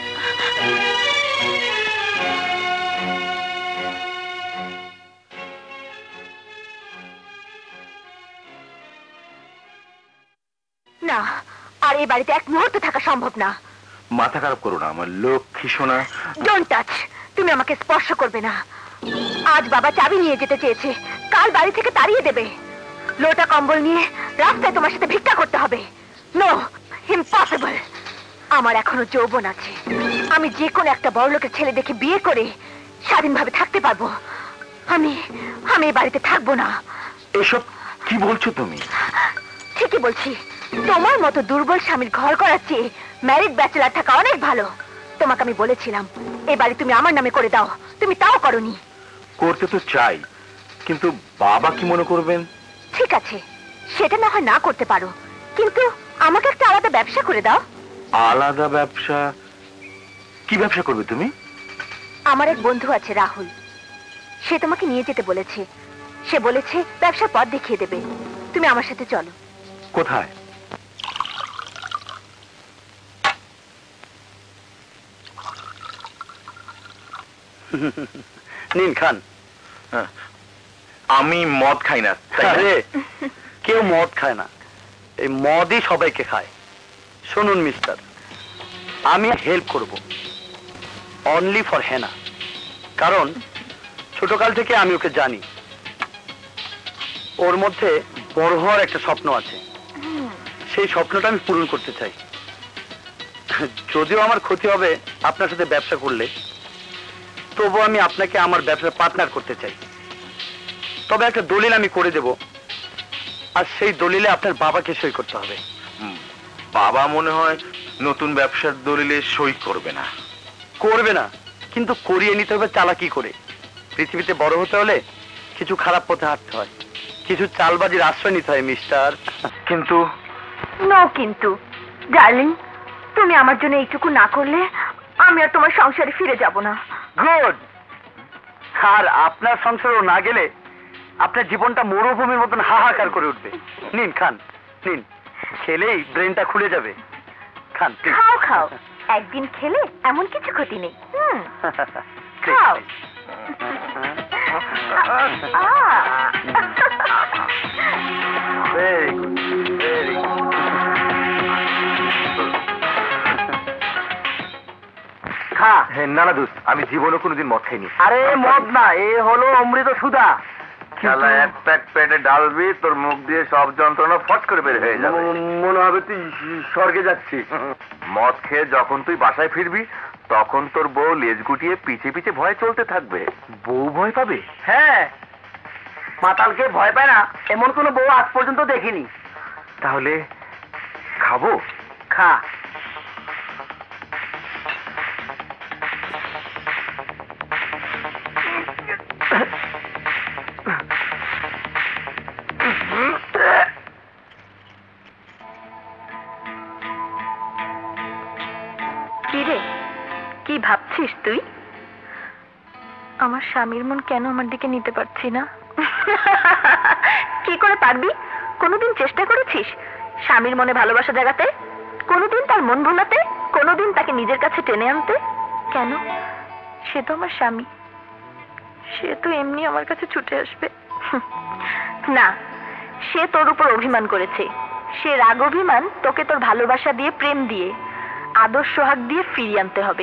না, আর এই বাড়িতে এক মুহূর্ত থাকা সম্ভব না। মাথা খারাপ করো না আমার লক্ষ্মী সোনা। Don't touch. তুমি আমাকে স্পর্শ করবে না। আজ বাবা চাবি নিয়ে যেতে চেয়েছে, কাল বাড়ি থেকে তাড়িয়ে দেবে। লোটা কম্বল নিয়ে রাস্তায় তোমার সাথে ভিক্ষা করতে হবে? No, impossible. আমার এখনো যৌবন আছে, আমি যে কোনো একটা বড় লোকের ছেলে দেখে বিয়ে করে স্বাধীনভাবে থাকতে পারবো। আমি আমি এই বাড়িতে থাকবো না। এসব কি বলছো তুমি? ঠিকই বলছি, তোমার মতো দুর্বল স্বামীর ঘর করার চেয়ে ম্যারিড ব্যাচেলার থাকা অনেক ভালো। তোমাকে আমি বলেছিলাম এই বাড়ি তুমি আমার নামে করে দাও, তুমি তাও করনি। করতে তো চাই, কিন্তু বাবা কি মনে করবেন? ঠিক আছে, সেটা না হয় না করতে পারো, কিন্তু আমাকে একটা আলাদা ব্যবসা করে দাও। আলাদা ব্যবসা? কি ব্যবসা করবে তুমি? আমার এক বন্ধু আছে রাহুল, সে তোমাকে নিয়ে যেতে বলেছে। সে বলেছে ব্যবসার পথ দেখিয়ে দেবে, তুমি আমার সাথে চলো। কোথায়? নিন খান। আমি মদ খাই না। আরে কেউ মদ খায় না, এই মদই সবাইকে খায়। শুনুন মিস্টার, আমি হেল্প করব অনলি ফর হেনা, কারণ ছোটকাল থেকে আমি ওকে জানি। ওর মধ্যে বড় হওয়ার একটা স্বপ্ন আছে, সেই স্বপ্নটা আমি পূরণ করতে চাই। যদিও আমার ক্ষতি হবে আপনার সাথে ব্যবসা করলে, তবু আমি আপনাকে আমার ব্যবসার পার্টনার করতে চাই। তবে একটা দলিল আমি করে দেব, আর সেই দলিলে আপনার বাবাকে সই করতে হবে। বাবা মনে হয় নতুন ব্যবসার দলিলে সই করবে না। করবে না, কিন্তু করিয়ে নিতে হবে চালাকি করে। পৃথিবীতে বড় হতে হলে কিছু খারাপ পথে হাঁটতে হয়, কিছু চালবাজির আশ্রয় নিতে হয় মিস্টার। কিন্তু নো কিন্তু, ডার্লিং, তুমি আমার জন্য এইটুকু না করলে আমি আর তোমার সংসারে ফিরে যাব না। গুড। আর আপনার সংসারও না গেলে আপনার জীবনটা মরুভূমির মতন হাহাকার করে উঠবে। নিন খান, নিন, খেলেই ব্রেনটা খুলে যাবে। খান please। খাও খাও, একদিন খেলে এমন কিছু ক্ষতি নেই। হুম, খাও। Very good, very good. খা। না না দোস্ত, আমি জীবনে কোনোদিন মদ খাইনি। আরে মদ না, এ হলো অমৃত সুধা। খেলা এক প্যাক পেটে ডালবি, তোর মুখ দিয়ে সব যন্ত্রণা ফট করে বের হয়ে যাবে। মনে হবে তুই স্বর্গে যাচ্ছিস। মদ খেয়ে যখন তুই বাসায় ফিরবি, তখন তোর বউ লেজ গুটিয়ে পিছে পিছে ভয় চলতে থাকবে। বউ ভয় পাবে? হ্যাঁ, মাতালকে ভয় পায় না এমন কোনো বউ আজ পর্যন্ত দেখিনি। তাহলে খাবো? খা। কি রে, কি ভাবছিস তুই? আমার স্বামীর মন কেন আমার দিকে নিতে পারছি না? কি করে পারবি? কোনোদিন চেষ্টা করেছিস স্বামীর মনে ভালোবাসা জাগাতে? কোনোদিন তার মন ভোলাতে? কোনোদিন তাকে নিজের কাছে টেনে আনতে? কেন? সে তো আমার স্বামী, সে তো এমনি আমার কাছে ছুটে আসবে। না, সে তোর উপর অভিমান করেছে। সে রাগ অভিমান তোকে তোর ভালোবাসা দিয়ে, প্রেম দিয়ে, আদর সোহাগ দিয়ে ফিরিয়ে আনতে হবে।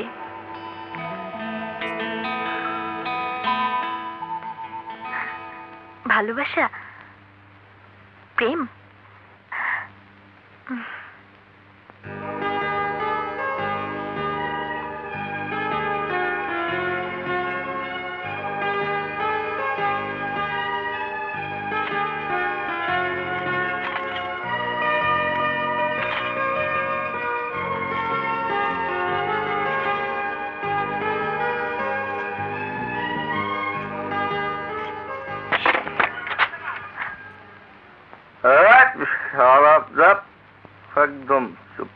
ভালোবাসা, প্রেম, একদম চুপ।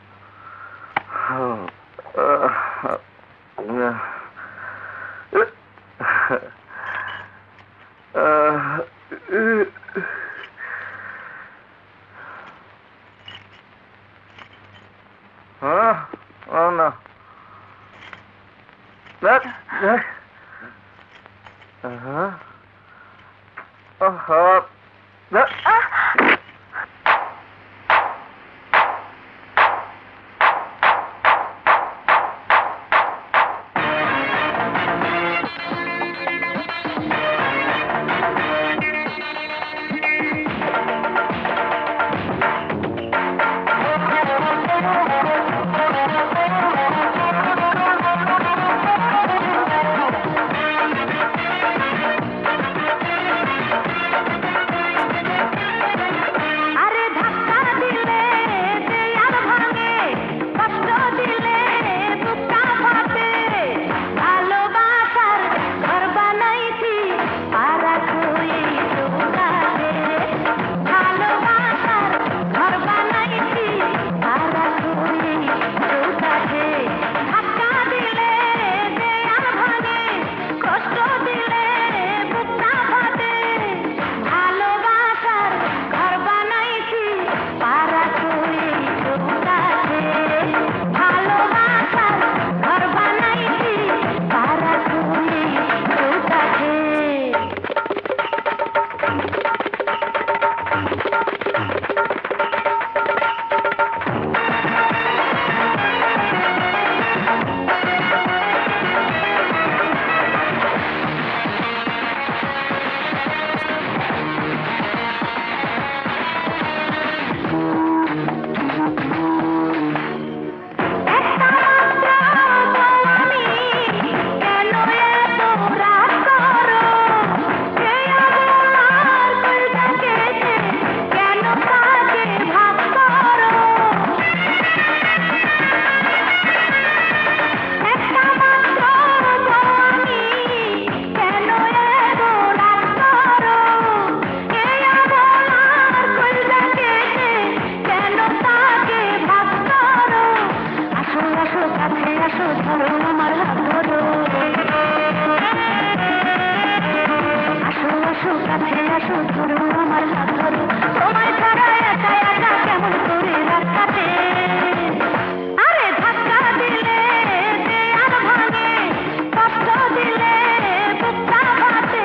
একটু ধরো আমার হাত ধরো, তোমায় ছাড়া একা একা কেমন করে রাত কাটে। আরে ধাক্কা দিলে দেয়াল ভাঙে, কষ্ট দিলে বুকটা ফাটে।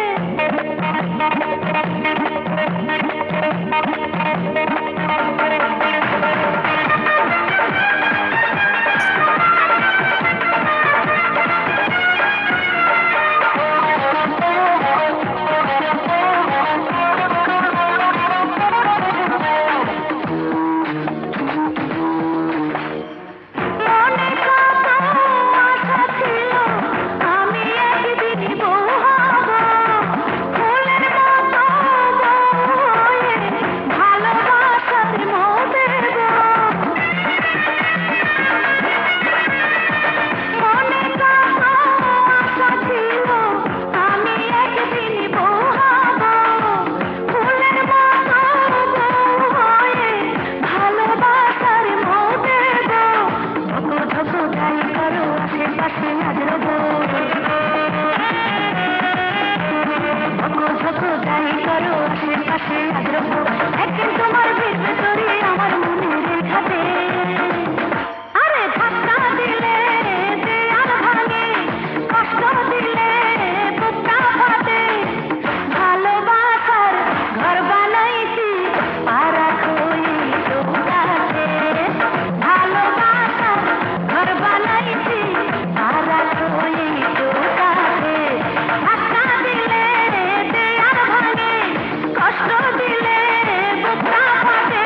মনে কত আশা ছিল আমি একদিন বউ হব, ফুলের মতো বউ হয়ে ভালোবাসার মোহ দেব। মনে কত আশা ছিল আমি একদিন বউ হব, ফুলের মতো বউ হয়ে ভালোবাসার মোহ দেব। ধকো ধকো যাই করো আশেপাশে আজ রব, ধকো ধকো যাই করো আশেপাশে আজ রব। একদিন তোমার ভেতরে আমার মনে রেখাতে। আরে ধাক্কা দিলে দেয়াল ভাঙে, কষ্ট দিলে বুকটা ফাটে। ভালোবাসার ঘর বানাইছি পাড়া খই চৌকাঠে, ভালোবাসার ঘর বানাইছি পাড়া খই চৌকাঠে। ধাক্কা দিলে দেয়াল ভাঙে, কষ্ট দিলে বুকটা ফাটে।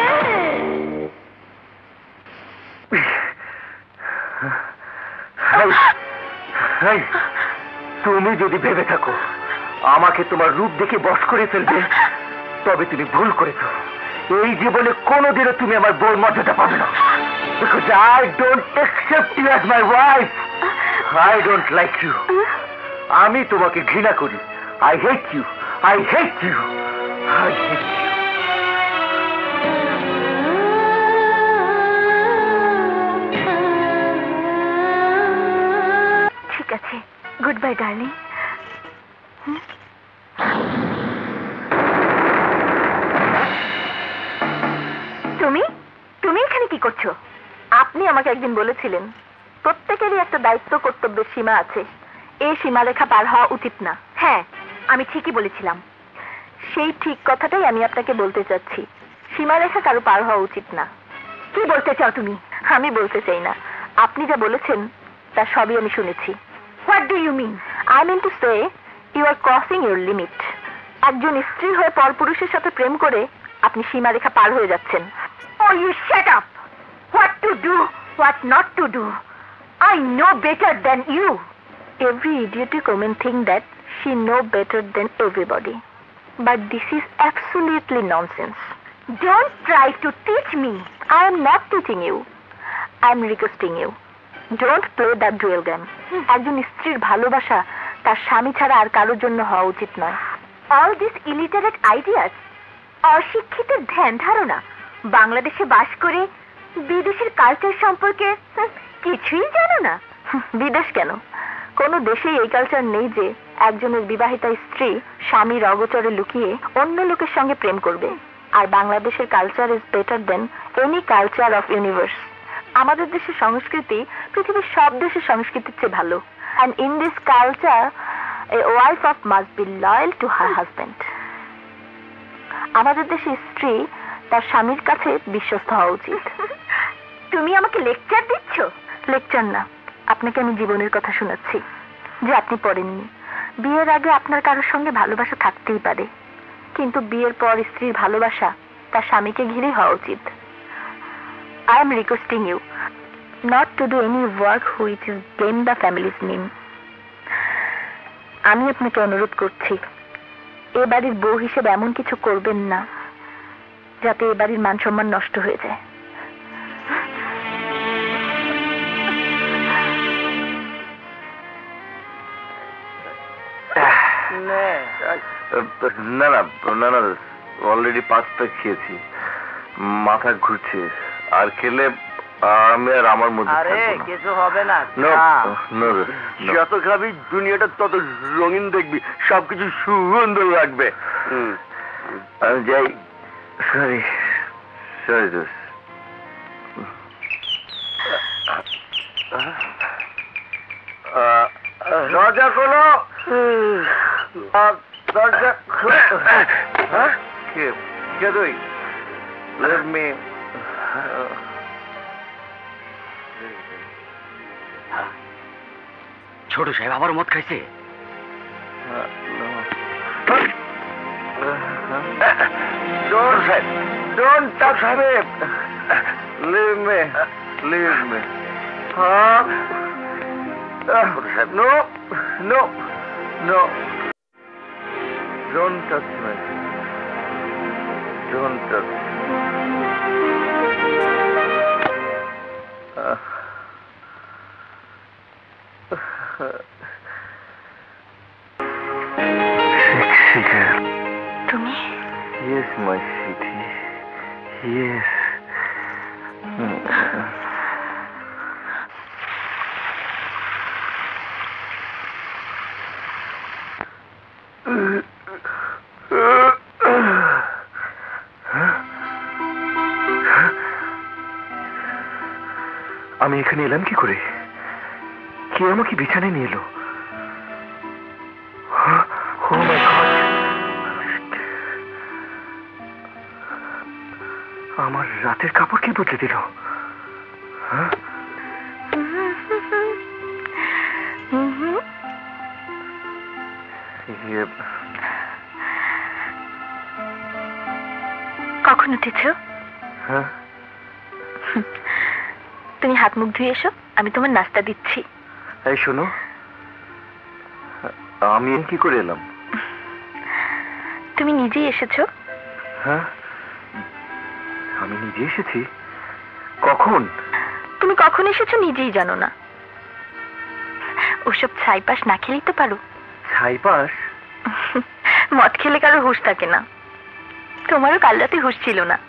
এই, তুমি যদি ভেবে থাকো আমাকে তোমার রূপ দেখে বশ করে ফেলবে, তবে তুমি ভুল করেছো। এই জীবনে কোনোদিনও তুমি আমার বউর মর্যাদা পাবে না। Because I don't accept you as my wife. I don't like you. আমি তোমাকে ঘৃণা করি। I hate you. I hate you. I hate you. ঠিক আছে, গুড বাই ডার্লিং। তুমি তুমি এখানে কি করছো? আপনি আমাকে একদিন বলেছিলেন প্রত্যেকেরই একটা দায়িত্ব কর্তব্যের সীমা আছে, এই সীমারেখা পার হওয়া উচিত না। হ্যাঁ, আমি ঠিকই বলেছিলাম। সেই ঠিক কথাটাই আমি আপনাকে বলতে চাচ্ছি, সীমারেখা কারো পার হওয়া উচিত না। কি বলতে চাও তুমি? আমি বলতে চাই না, আপনি যা বলেছেন তা সবই আমি শুনেছি। What do you mean? I mean to say you are crossing your limit. একজন স্ত্রী হয়ে পরপুরুষের সাথে প্রেম করে আপনি সীমারেখা পার হয়ে যাচ্ছেন। Oh, you shut up! What to do, what not to do? I know better than you. Every idiotic woman think that she know better than everybody. But this is absolutely nonsense. Don't try to teach me. I am not teaching you. I am requesting you. Don't play that dual game. একজন স্ত্রীর ভালোবাসা তার স্বামী ছাড়া আর কারোর জন্য হওয়া উচিত নয়। All these illiterate ideas, অশিক্ষিতের ধ্যান ধারণা, বাংলাদেশে বাস করে বিদেশের কালচার সম্পর্কে কিছুই জানো না। বিদেশ কেন, কোন দেশেই এই কালচার নেই যে একজনের বিবাহিতা স্ত্রী স্বামীর অগোচরে লুকিয়ে অন্য লোকের সঙ্গে প্রেম করবে। আর বাংলাদেশের culture is better than any culture of universe. আমাদের দেশের সংস্কৃতি পৃথিবীর সব দেশের সংস্কৃতির চেয়ে ভালো। And in this culture, a wife of must be loyal to her husband. আমাদের দেশে স্ত্রী তার স্বামীর কাছে বিশ্বস্ত হওয়া উচিত। তুমি আমাকে লেকচার দিচ্ছ? লেকচার না, আপনাকে আমি জীবনের কথা শোনাচ্ছি যে আপনি পড়েননি। বিয়ের আগে আপনার কারোর সঙ্গে ভালোবাসা থাকতেই পারে, কিন্তু বিয়ের পর স্ত্রীর ভালোবাসা তার স্বামীকে ঘিরে হওয়া উচিত। I am requesting you not to do any work which is blame the family's name. আমি আপনাকে অনুরোধ করছি এ বাড়ির বউ হিসেবে এমন কিছু করবেন না যাতে এ বাড়ির মান সম্মান নষ্ট হয়ে যায়। না না না না অলরেডি পাঁচটা খেয়েছি, মাথা ঘুরছে, আর খেলে আমি আর আমার মধ্যে আরে থাকবো না। কিছু হবে না। No, খা। no, no. যত খাবি দুনিয়াটা তত রঙিন দেখবি, সবকিছু সুন্দর লাগবে। আমি যাই। সরি সরি দোস্ত। দরজা খোলো, দরজা খোলো। হ্যাঁ কে কে তুই? Let me ছোট সাহেব আবার মদ খাইছে? Don't say, don't touch Habib. Leave me, leave me. Huh? Uh, no, no, no. Don't touch me. Don't touch me. Uh. Sexy girl. তুমি? Yes, my sweetie. Yes. আমি এখানে এলাম কি করে? কে আমাকে বিছানায় নিয়ে এলো? Oh my God! আমার রাতের কাপড় কে বদলে দিল? হ্যাঁ? কখন উঠেছ? হ্যাঁ? তুমি হাত মুখ ধুয়ে এসো, আমি তোমার নাস্তা দিচ্ছি। এই শোনো, আমি কি করে এলাম? তুমি নিজেই এসেছো। হ্যাঁ, আমি নিজে এসেছি। কখন? তুমি কখন এসেছো নিজেই জানো না। ওসব ছাইপাস না খেলেই তো পারো। ছাইপাস? মদ খেলে কারো হুঁশ থাকে না, তোমারও কাল রাতে হুঁশ ছিল না।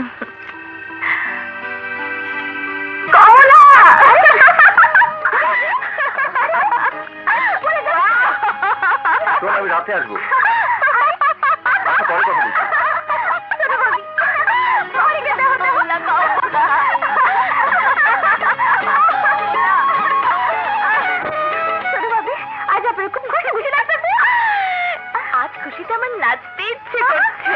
আমি রাতে আসবো। আচ্ছা, পরে কথা বলছি। আজ আপনার খুব খুশি খুশি লাগছে। আজ খুশিতে আমার নাচতে ইচ্ছে করছে।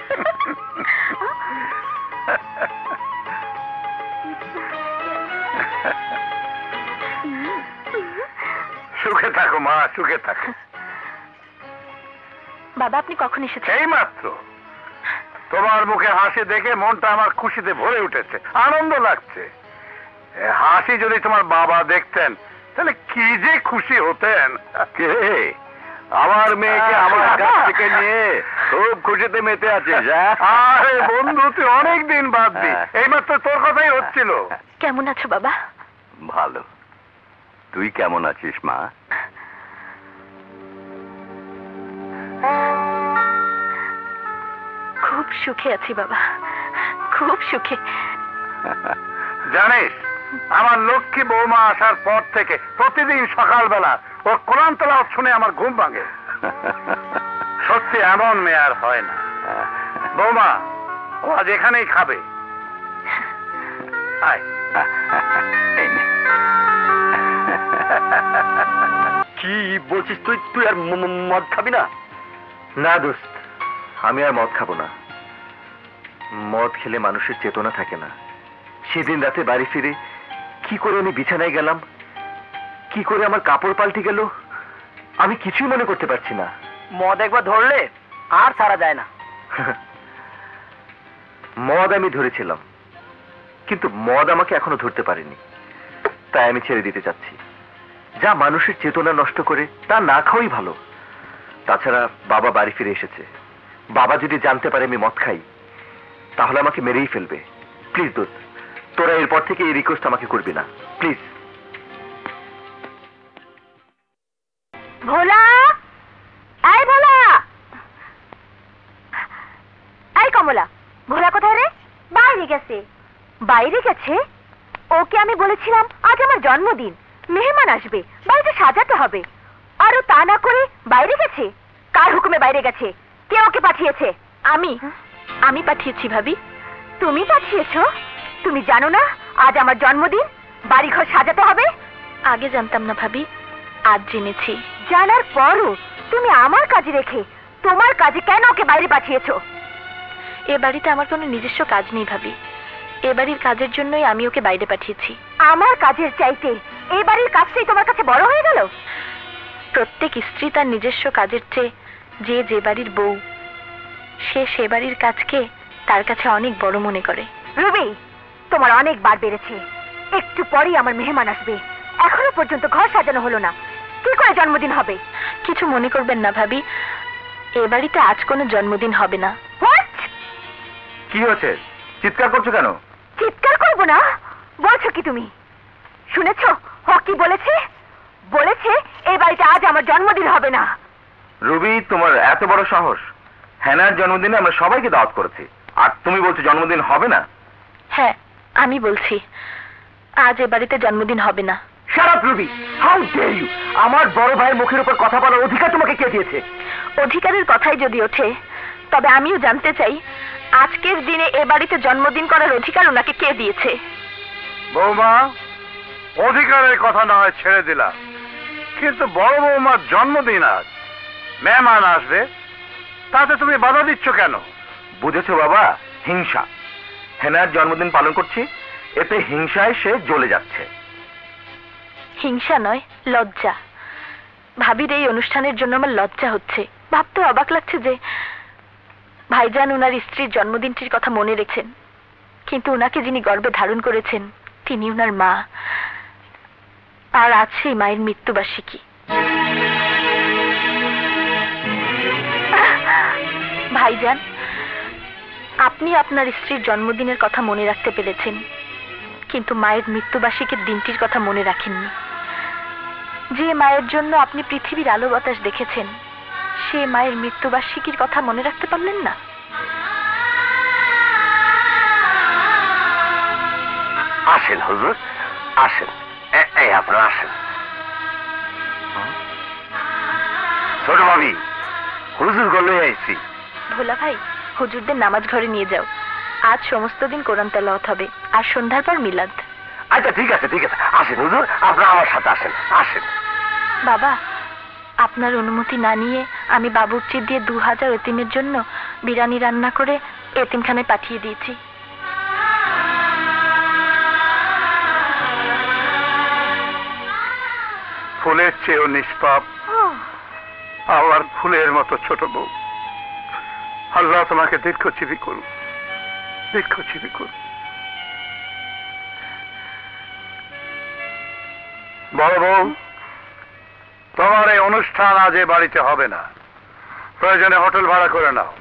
সুখে থাকো মা, সুখে থাকো। বাবা, আপনি কখন এসেছেন? এই মাত্র। তোমার মুখে হাসি দেখে মনটা আমার খুশিতে ভরে উঠেছে, আনন্দ লাগছে। এ হাসি যদি তোমার বাবা দেখতেন তাহলে কি যে খুশি হতেন। কে? আমার মেয়েকে আমার কাছ থেকে নিয়ে খুব খুশিতে মেতে আছিস? আরে বন্ধু, তুই অনেক দিন বাদ দি, এইমাত্র তোর কথাই হচ্ছিল। কেমন আছো বাবা? ভালো। তুই কেমন আছিস মা? খুব সুখে আছি বাবা, খুব সুখে। জানিস, আমার লক্ষ্মী বৌমা আসার পর থেকে প্রতিদিন সকালবেলা ওর কোরআন তেলাওয়াত শুনে আমার ঘুম ভাঙে। সত্যি এমন মেয়ে আর হয় না। বৌমা, ও আজ এখানেই খাবে। আয়। কি বলছিস তুই? তুই আর মদ খাবি না? না দোস্ত, আমি আর মদ খাবো না। মদ খেলে মানুষের চেতনা থাকে না। সেদিন রাতে বাড়ি ফিরে কি করে আমি বিছানায় গেলাম, কি করে আমার কাপড় পাল্টে গেল, আমি কিছুই মনে করতে পারছি না। মদ একবার ধরলে আর ছাড়া যায় না। মদ আমি ধরেছিলাম, কিন্তু মদ আমাকে এখনো ধরতে পারেনি। তাই আমি ছেড়ে দিতে চাচ্ছি। যা মানুষের চেতনা নষ্ট করে তা না খাওয়াই ভালো। তাছাড়া বাবা বাড়ি ফিরে এসেছে। বাবা যদি জানতে পারে আমি মদ খাই, তাহলে আমাকে মেরেই ফেলবে। প্লিজ দোস্ত, তোরা এরপর থেকে এই রিকোয়েস্ট আমাকে করবি না, প্লিজ। ভোলা, এই ভোলা, এই কমলা, ভোলা কোথায় রে? বাইরে গেছে। বাইরে গেছে? ওকে আমি বলেছিলাম আজ আমার জন্মদিন, মেহমান আসবে, বাড়িতে সাজাতে হবে, আর ও তা না করে বাইরে গেছে। কার হুকুমে বাইরে গেছে? কে ওকে পাঠিয়েছে? আমি আমি পাঠিয়েছি ভাবি। তুমি পাঠিয়েছো? তুমি জানো না আজ আমার জন্মদিন, বাড়িঘর সাজাতে হবে? আগে জানতাম না ভাবি, আজ জেনেছি। জানার পরও তুমি আমার কাজে রেখে তোমার কাজে কেন ওকে বাইরে পাঠিয়েছো? এ বাড়িতে আমার কোনো নিজস্ব কাজ নেই ভাবি, এ বাড়ির কাজের জন্যই আমি ওকে বাইরে পাঠিয়েছি। আমার কাজের চাইতে এই বাড়ির কাজটাই তোমার কাছে বড় হয়ে গেল? প্রত্যেক স্ত্রী তার নিজস্ব কাজের চেয়ে যে যে বাড়ির বউ, সে সে বাড়ির কাজকে তার কাছে অনেক বড় মনে করে। রুবি, তোমার অনেক বার বেড়েছে। একটু পরেই আমার মেহমান আসবে, এখনো পর্যন্ত ঘর সাজানো হলো না, কি করে জন্মদিন হবে? কিছু মনে করবেন না ভাবি, এ বাড়িতে আজ কোনো জন্মদিন হবে না। হোয়াট? কি হয়েছে? চিৎকার করছো কেন? চিৎকার করবো না? বলছো কি তুমি? শুনেছো ও কি বলেছে? বলেছে এই বাড়িতে আজ আমার জন্মদিন হবে না। রুবি, তোমার এত বড় সাহস! হ্যানার জন্মদিনে আমরা সবাইকে দাওয়াত করেছি, আর তুমি বলছো জন্মদিন হবে না? হ্যাঁ, আমি বলছি আজ এ বাড়িতে জন্মদিন হবে না। Shut up Ruby, how dare you! আমার বড় ভাইয়ের মুখের উপর কথা বলার অধিকার তোমাকে কে দিয়েছে? অধিকারের কথাই যদি ওঠে, তবে আমিও জানতে চাই আজকের দিনে এ বাড়িতে জন্মদিন করার অধিকার ওনাকে কে দিয়েছে? বৌমা, অধিকারের কথা না হয় ছেড়ে দিলাম, কিন্তু বড় বৌমার জন্মদিন আজ, মেহমান আসবে, তাতে তুমি বাধা দিচ্ছ কেন? বুঝেছো বাবা, হিংসা। হেনার জন্মদিন পালন করছি, এতে হিংসায় সে জ্বলে যাচ্ছে। হিংসা নয়, লজ্জা। ভাবির এই অনুষ্ঠানের জন্য আমার লজ্জা হচ্ছে। ভাবতে অবাক লাগছে যে ভাইজান ওনার স্ত্রীর জন্মদিনটির কথা মনে রেখেছেন, কিন্তু ওনাকে যিনি গর্ভে ধারণ করেছেন তিনি ওনার মা, আর আজ সেই মায়ের মৃত্যুবার্ষিকী। ভাইজান, আপনি আপনার স্ত্রীর জন্মদিনের কথা মনে রাখতে পেরেছেন, কিন্তু মায়ের মৃত্যুবার্ষিকীর দিনটির কথা মনে রাখেননি। যে মায়ের জন্য আপনি পৃথিবীর আলো বাতাস দেখেছেন, সে মায়ের মৃত্যুবার্ষিকীর কথা মনে রাখতে পারলেন না। আসেন হুজুর, আসেন। এ- এই আপনারা আসেন। ছোট ভাবি, হুজুর গলে আইছি। ভোলা ভাই, হুজুরদের নামাজ ঘরে নিয়ে যাও। আজ সমস্ত দিন কোরআন তেলাওয়াত হবে, আর সন্ধ্যার পর মিলাদ। আচ্ছা ঠিক আছে, ঠিক আছে, আসেন হুজুর, আপনারা আমার সাথে আসেন, আসেন। বাবা, আপনার অনুমতি না নিয়ে আমি বাবুর্চি দিয়ে দু হাজার এতিমের জন্য বিরিয়ানি রান্না করে এতিমখানায় পাঠিয়ে দিয়েছি। ফুলের চেয়েও নিষ্পাপ, আবার ফুলের মতো ছোট বউ। আল্লাহ তোমাকে দীর্ঘজীবী করুন, দীর্ঘজীবী করুন। বড় বউ, তোমার এই অনুষ্ঠান আজ এ বাড়িতে হবে না, প্রয়োজনে হোটেল ভাড়া করে নাও।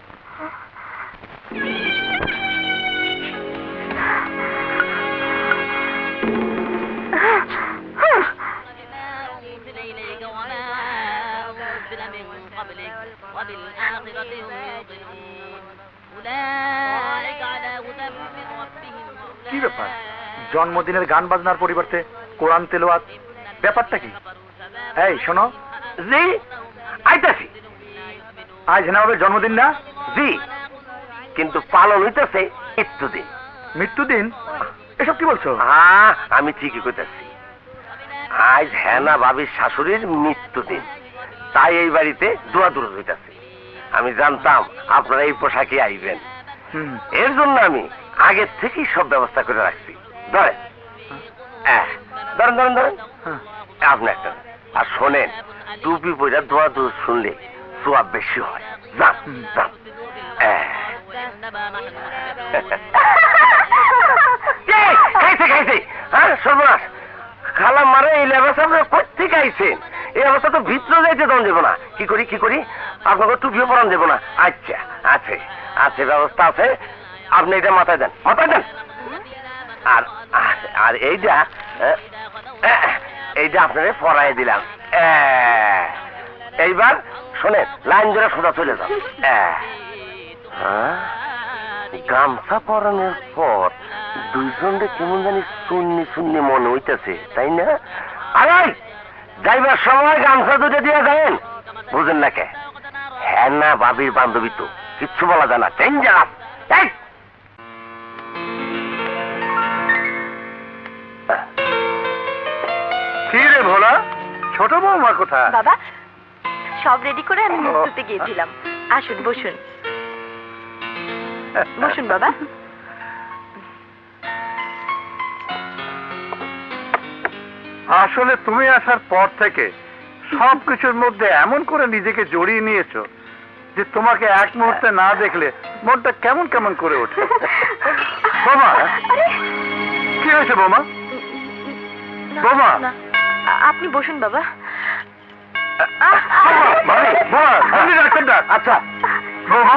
কি ব্যাপার? জন্মদিনের গান বাজনার পরিবর্তে কোরআন তেলাওয়াত, ব্যাপারটা কি? এই শোনো। জি, আইতাছি। আজ হেনাবের জন্মদিন না? জি, কিন্তু পালন হইতেছে মৃত্যুদিন। মৃত্যুদিন? এসব কি বলছো? হ্যাঁ, আমি ঠিকই কইতাছি। আজ হেনা ভাবির শাশুড়ির মৃত্যুদিন, তাই এই বাড়িতে দোয়া দূর হইতাছে। আমি জানতাম আপনারা এই পোশাকে আইবেন, হুম। এর জন্য আমি আগের থেকেই সব ব্যবস্থা করে রাখছি। ধরেন, হ্যাঁ, ধরেন ধরেন ধরেন হ্যাঁ। আপনি একটা। আর শোনেন, টুপি পয়সা দোয়া দূর শুনলে সোয়াব বেশি হয়। যান যান। হ্যাঁ। এই, খাইছে খাইছে। হ্যাঁ, সর্বনাশ। খালা মারে এই লেবাস আপনার কোথেকে আইছেন? এই অবস্থা তো ভিতরে যাইতে দন দেবো না। কি করি কি করি? আপনাকে টুপিও পরান দেবো না। আচ্ছা, আছে আছে, ব্যবস্থা আছে। আপনি এটা মাথায় দেন, মাথায় দেন। আর আর এইটা এইটা আপনারে পরাই দিলাম। আহ, এইবার শোনেন, লাইন ধরে সোজা চলে যান। আহ, হ্যাঁ, গামছা পরানোর পর দুইজনকে কেমন জানি শূন্য শূন্য মনে হইতেছে, তাই না? আরে যাইবার সময় গামছা দুটো দিয়ে যাবেন, বুঝেন না কে? হ্যাঁ ভাইয়ের না ভাবির বান্ধবী তো, কিচ্ছু বলা যায় না, ডেঞ্জারাস। কি রে ভোলা, ছোট বৌমা কোথায়? বাবা সব রেডি করে আমি মুখ ধুতে গিয়েছিলাম। আসুন বসুন, বসুন বাবা। আসলে তুমি আসার পর থেকে সবকিছুর মধ্যে এমন করে নিজেকে জড়িয়ে নিয়েছো যে তোমাকে এক মুহূর্তে না দেখলে মনটা কেমন কেমন করে ওঠে। বোমা, কি হয়েছে বোমা? বোমা, না, আ- আপনি বসুন বাবা। আচ্ছা বোমা,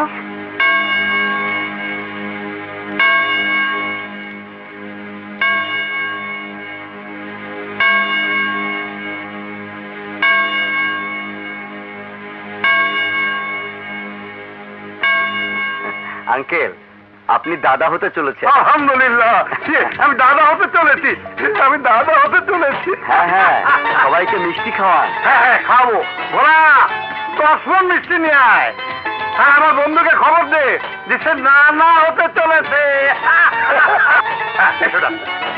আঙ্কেল, আপনি দাদা হতে চলেছেন। আলহামদুলিল্লাহ, আমি দাদা হতে চলেছি, আমি দাদা হতে চলেছি। হ্যাঁ হ্যাঁ, সবাইকে মিষ্টি খাওয়ান। হ্যাঁ হ্যাঁ খাবো। ভোলা, দশ মণ মিষ্টি নিয়ে আয়। হ্যাঁ, আমার বন্ধুকে খবর দে যে সে না না হতে চলেছে। হ্যাঁ, এসো না।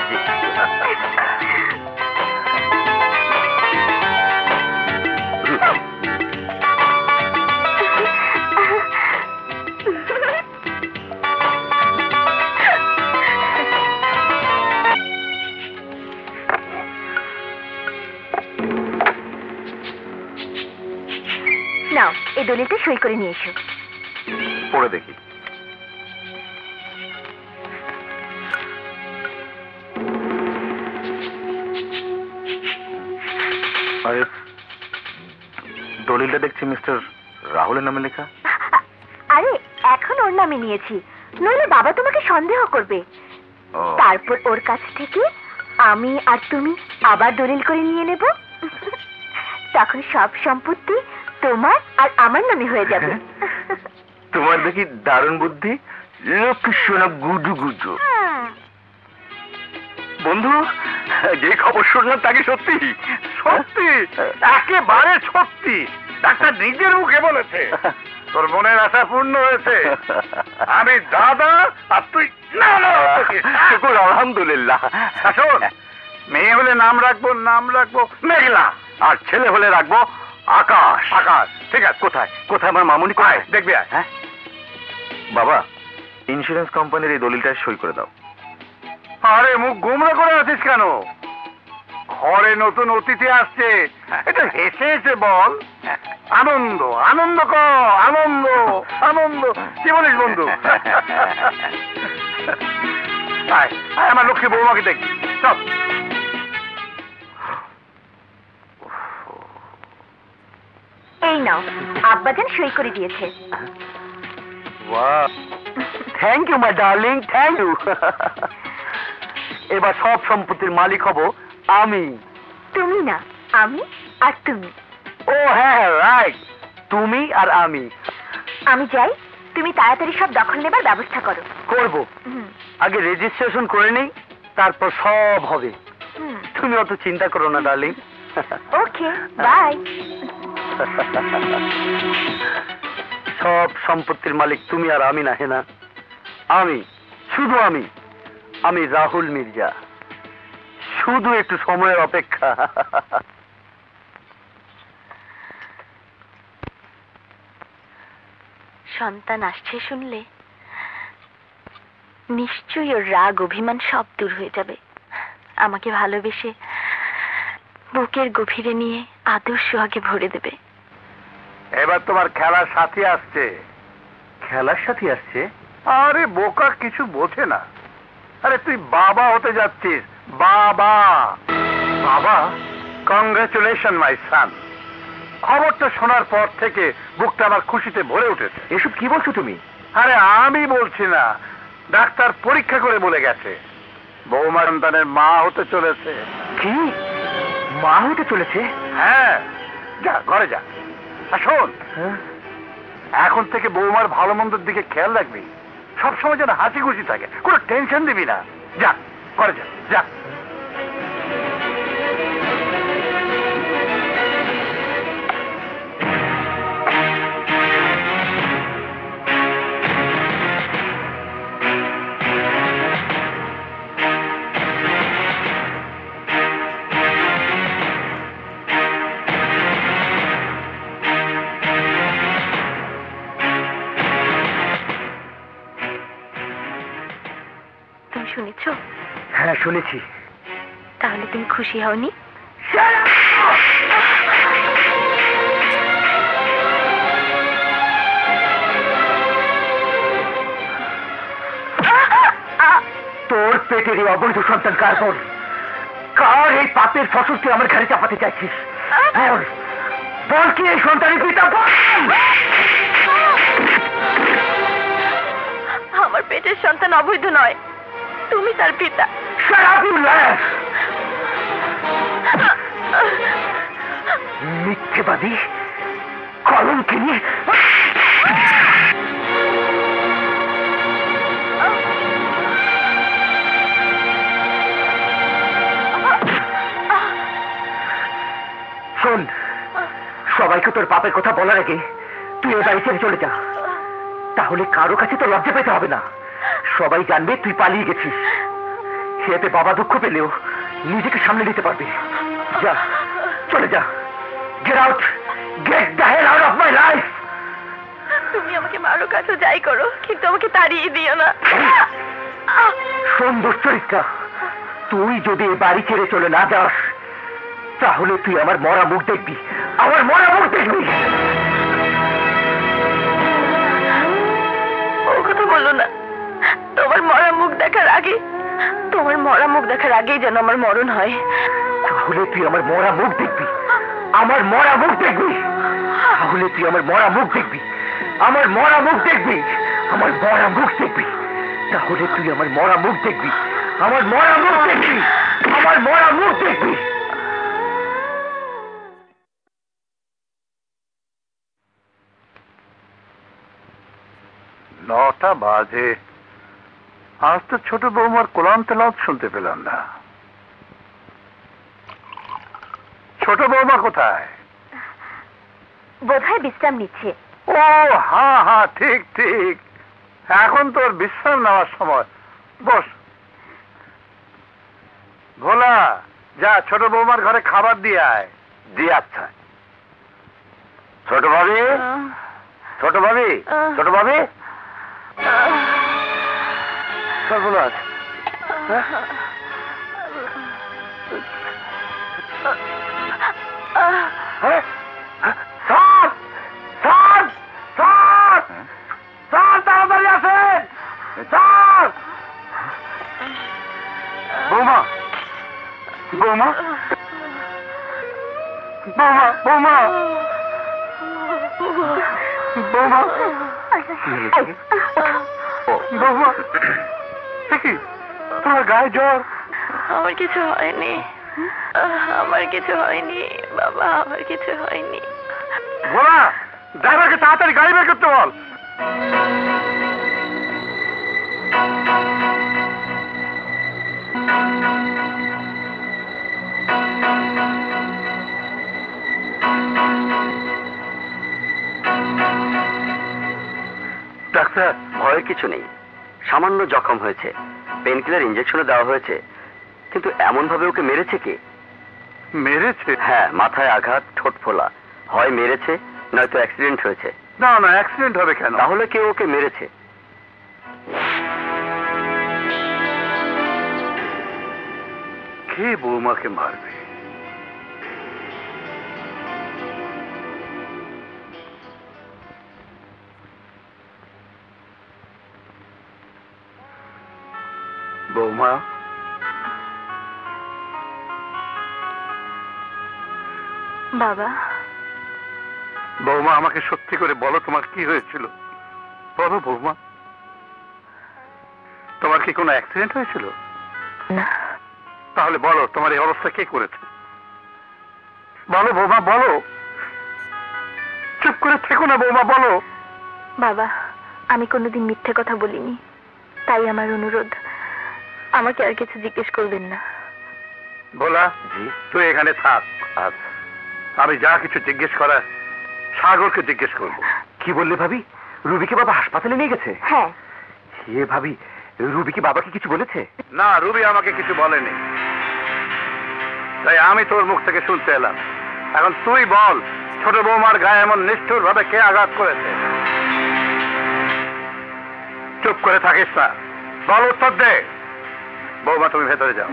নাও, এই দলিলটা সই করে নিয়ে এসো। পড়ে দেখি। আরে, দলিলটা দেখছি মিস্টার রাহুলের নামে লেখা। আরে এখন ওর নামে নিয়েছি, নইলে বাবা তোমাকে সন্দেহ করবে। ও, তারপর ওর কাছ থেকে আমি আর তুমি আবার দলিল করে নিয়ে নেব। তখন সব সম্পত্তি তোমার আর আমার নামে হয়ে যাবে। তোমার দেখি দারুণ বুদ্ধি। লক্ষ্মীশোনা গুজু গুজু। বন্ধু, যে খবর শুনলাম তাকে সত্যি সত্যি, একেবারে সত্যি। ডাক্তার নিজের মুখে বলেছে তোর মনের আশা পূর্ণ হয়েছে। আমি দাদা আর তুই না না হচ্ছিস। শুকুর আলহামদুলিল্লাহ। শোন, মেয়ে হলে নাম রাখবো নাম রাখবো মেঘলা, আর ছেলে হলে রাখবো আকাশ। আকাশ। ঠিক আছে, কোথায় কোথায় আমার মামুনি? আয় কোথায়? দেখবি আয়। হ্যাঁ বাবা, ইন্স্যুরেন্স কোম্পানির এই দলিলটা সই করে দাও। আরে মুখ গুমরা করে আছিস কেন? ঘরে নতুন অতিথি আসছে, এটা হেসে হেসে বল। আনন্দ আনন্দ ক আনন্দ আনন্দ। কি বলিস বন্ধু? আয় আয়, আমার লক্ষ্মী বৌমাকে দেখি। চল। এই নাও, আব্বাজান সই করে দিয়েছে। Thank you my darling, thank you. এবার সব সম্পত্তির মালিক হব আমি। তুমি না, আমি আর তুমি। ও হ্যাঁ রাইট, তুমি আর আমি। আমি যাই, তুমি তাড়াতাড়ি সব দখল নেবার ব্যবস্থা করো। করব, হুম, আগে রেজিস্ট্রেশন করে নেই, তারপর সব হবে। হুম। তুমি অত চিন্তা করো না ডার্লিং। Okay, by. সব সম্পত্তির মালিক তুমি আর আমি না, হেনা। আমি, শুধু আমি, আমি রাহুল মির্জা। শুধু একটু সময়ের অপেক্ষা। সন্তান আসছে শুনলে নিশ্চয়ই ওর রাগ অভিমান সব দূর হয়ে যাবে। আমাকে ভালোবেসে বুকের গভীরে নিয়ে আদর সোহাগে ভরে দেবে। এবার তোমার খেলার সাথী আসছে। খেলার সাথী আসছে? আরে বোকা, কিছু বোঝে না। আরে তুই বাবা হতে যাচ্ছিস, বাবা। বাবা? Congratulation my son. খবরটা শোনার পর থেকে বুকটা আমার খুশিতে ভরে উঠেছে। এসব কি বলছো তুমি? আরে আমি বলছি না, ডাক্তার পরীক্ষা করে বলে গেছে বৌমা সন্তানের মা হতে চলেছে। কি, মা হতে চলেছে? হ্যাঁ, যা ঘরে যা। আর শোন, এখন থেকে বৌমার ভালো মন্দের দিকে খেয়াল রাখবি। সবসময় যেন হাসি খুশি থাকে, কোনো টেনশন দিবি না। যা ঘরে যা, যা। শুনেছো? হ্যাঁ শুনেছি। তাহলে তুমি খুশি হওনি? তোর পেটের এই অবৈধ সন্তান কার বল? কার এই পাপের ফসল তুই আমার ঘরে চাপাতে চাইছিস? বল, বল কি এই সন্তানের পিতা? বল! আমার পেটের সন্তান অবৈধ নয়, তুমি তার পিতা। Shut up, you liar! মিথ্যেবাদী, কলঙ্কিনী। শোন, সবাইকে তোর পাপের কথা বলার আগে তুই এ বাড়ি ছেড়ে চলে যা। তাহলে কারো কাছে তো লজ্জা পেতে হবে না। সবাই জানবে তুই পালিয়ে গেছিস। এতে বাবা দুঃখ পেলেও নিজেকে সামনে নিতে পারবে। যা, চলে যা। Get out, get the hell out of my life. তুমি আমাকে মারো, কাছে যাই করো, কিন্তু আমাকে তাড়িয়ে দিও না। শোন দুশ্চরিত্রা, তুই যদি এ বাড়ি ছেড়ে চলে না যাস তাহলে তুই আমার মরা মুখ দেখবি, আমার মরা মুখ দেখবি। ও কথা বলো না। তোমার মরা মুখ দেখার আগে, তোমার মরা মুখ দেখার আগেই যেন আমার মরণ হয়। তাহলে তুই আমার মরা মুখ দেখবি, আমার মরা মুখ দেখবি। তাহলে তুই আমার মরা মুখ দেখবি, আমার মরা মুখ দেখবি, আমার মরা মুখ দেখবি। তাহলে তুই আমার মরা মুখ দেখবি, আমার মরা মুখ দেখবি, আমার মরা মুখ দেখবি। নটা বাজে, আজ তো ছোট বৌমার কোরআন তেলাওয়াত শুনতে পেলাম না। ছোট বৌমা কোথায়? বোধহয় বিশ্রাম নিচ্ছে। ও হ্যাঁ হ্যাঁ, ঠিক ঠিক, এখন তোর বিশ্রাম নেওয়ার সময়। বস। ভোলা, যা ছোট বৌমার ঘরে খাবার দিয়ে আয়। জি আচ্ছা। ছোট ভাবি, ছোট ভাবি, ছোট ভাবি, সর্বনাশ। হ্যাঁ? স্যার, স্যার, স্যার, স্যার, তাড়াতাড়ি আসেন স্যার। বৌমা, বৌমা, বৌমা, বৌমা, বৌমা, বৌমা, কি তোমার গায়ে জ্বর? আমার কিছু হয়নি, আমার কিছু হয়নি বাবা, আমার কিছু হয়নি। ভোলা, ড্রাইভারকে তাড়াতাড়ি গাড়ি বের করতে বল। ডাক্তার, ভয়ের কিছু নেই, সামান্য জখম হয়েছে, পেন কিলার ইঞ্জেকশনও দেওয়া হয়েছে। কিন্তু এমন ভাবে ওকে মেরেছে কে? মেরেছে? হ্যাঁ, মাথায় আঘাত, ঠোঁট ফোলা। হয় মেরেছে, নয়তো অ্যাক্সিডেন্ট হয়েছে। না না, অ্যাক্সিডেন্ট হবে কেন? তাহলে কেউ ওকে মেরেছে। কে বৌমাকে মারবে? বৌমা, বাবা, বৌমা আমাকে সত্যি করে বলো তোমার কি হয়েছিল। বলো বৌমা, তোমার কি কোনো অ্যাক্সিডেন্ট হয়েছিল? না। তাহলে বলো তোমার এই অবস্থা কে করেছে? বলো বৌমা, বলো। চুপ করে থেকো না বৌমা, বলো। বাবা, আমি কোনোদিন মিথ্যে কথা বলিনি, তাই আমার অনুরোধ, আমাকে আর কিছু জিজ্ঞেস করবেন না। ভোলা, জি। তুই এখানে থাক। আচ্ছা। আমি যা কিছু জিজ্ঞেস করার সাগরকে জিজ্ঞেস করবো। কি বললে ভাবি? রুবিকে বাবা হাসপাতালে নিয়ে গেছে? হ্যাঁ। এ ভাবি, রুবি কি বাবাকে কিছু বলেছে? না, রুবি আমাকে কিছু বলেনি, তাই আমি তোর মুখ থেকে শুনতে এলাম। এখন তুই বল, ছোট বৌমার গায়ে এমন নিষ্ঠুর ভাবে কে আঘাত করেছে? চুপ করে থাকিস না, বল, উত্তর দে। বৌমা তুমি ভেতরে যাও।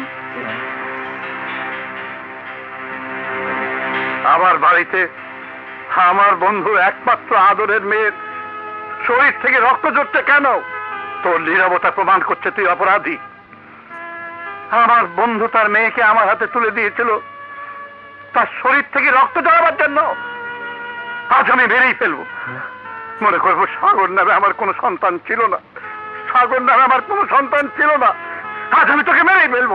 আমার বাড়িতে আমার বন্ধু একমাত্র আদরের মেয়ের শরীর থেকে রক্ত ঝরছে কেন? তোর নীরবতা প্রমাণ করছে তুই অপরাধী। আমার বন্ধু তার মেয়েকে আমার হাতে তুলে দিয়েছিল তার শরীর থেকে রক্ত ঝরাবার জন্য। আজ আমি মেরেই ফেলবো। মনে করবো সাগর নামে আমার কোনো সন্তান ছিল না, সাগর নামে আমার কোনো সন্তান ছিল না। আজ আমি তোকে মেরেই ফেলবো।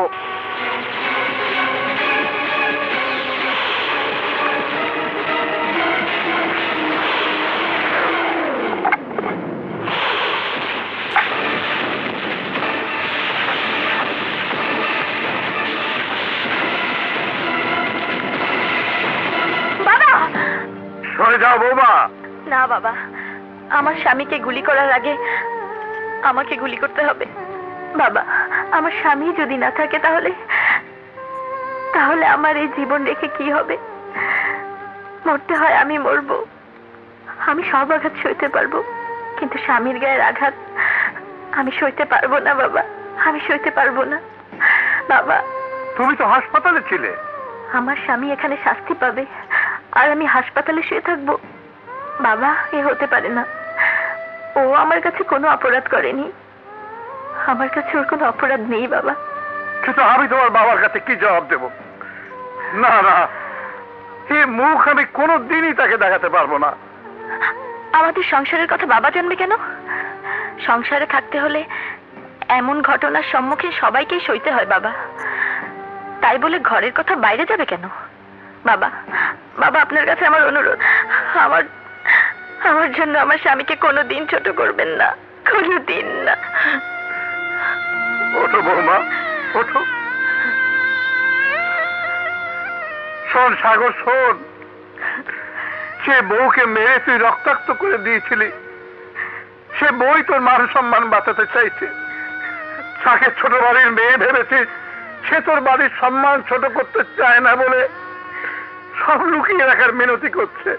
সরে যাও বৌমা। না বাবা, আমার স্বামীকে গুলি করার আগে আমাকে গুলি করতে হবে। বাবা, আমার স্বামী যদি না থাকে তাহলে তাহলে আমার এই জীবন রেখে কি হবে? মরতে হয় আমি মরবো। আমি সব আঘাত সইতে পারবো, কিন্তু স্বামীর গায়ের আঘাত আমি সইতে পারবো না বাবা, আমি সইতে পারবো না। বাবা, তুমি তো হাসপাতালে ছিলে। আমার স্বামী এখানে শাস্তি পাবে আর আমি হাসপাতালে শুয়ে থাকবো? বাবা, এ হতে পারে না। ও আমার কাছে কোনো অপরাধ করেনি, আমার কাছে ওর কোনো অপরাধ নেই বাবা। কিন্তু আমি তোমার বাবার কাছে কি জবাব দেব? না না, এই মুখ আমি কোনো দিনই তাকে দেখাতে পারবো না। আমাদের সংসারের কথা বাবা জানবে কেন? সংসারে থাকতে হলে এমন ঘটনার সম্মুখীন সবাইকেই সইতে হয় বাবা, তাই বলে ঘরের কথা বাইরে যাবে কেন? বাবা, বাবা আপনার কাছে আমার অনুরোধ, আমার আমার জন্য আমার স্বামীকে কোনোদিন ছোট করবেন না, কোনোদিন না। ওঠো বৌমা, ওঠো। শোন সাগর, শোন, সে বউকে মেরে তুই রক্তাক্ত করে দিয়েছিলি, সে বই তোর মান সম্মান বাঁচাতে চাইছে। তাকে ছোট বাড়ির মেয়ে ভেবেছিস, সে তোর বাড়ির সম্মান ছোট করতে চায় না বলে সব লুকিয়ে রাখার মিনতি করছে।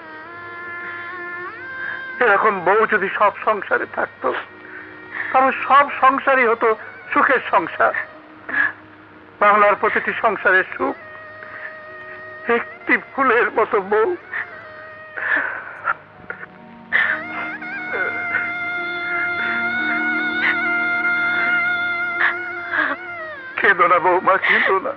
এরকম বউ যদি সব সংসারে থাকতো তাহলে সব সংসারই হতো সুখের সংসার। বাংলার প্রতিটি সংসারের সুখ একটি ফুলের মতো বউ। কেঁদো না বৌমা, কেঁদো না।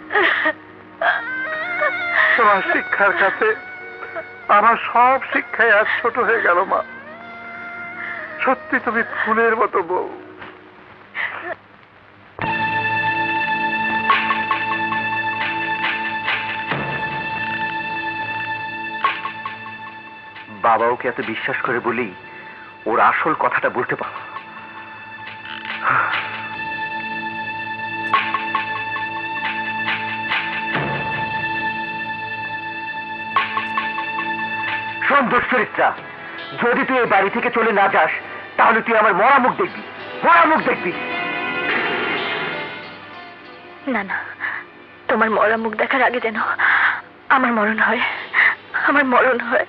তোমার শিক্ষার কাছে আমার সব শিক্ষায় আজ ছোট হয়ে গেল মা। সত্যি তুমি ফুলের মতো বউ। বাবা ওকে এত বিশ্বাস করে বলি ওর আসল কথাটা বলতে পারো। সুন্দর চরিত্রা, যদি তুই এই বাড়ি থেকে চলে না যাস তাহলে তুই আমার মরা মুখ দেখবি, মরা মুখ দেখবি। না না, তোমার মরা মুখ দেখার আগে যেন আমার মরণ হয়, আমার মরণ হয়।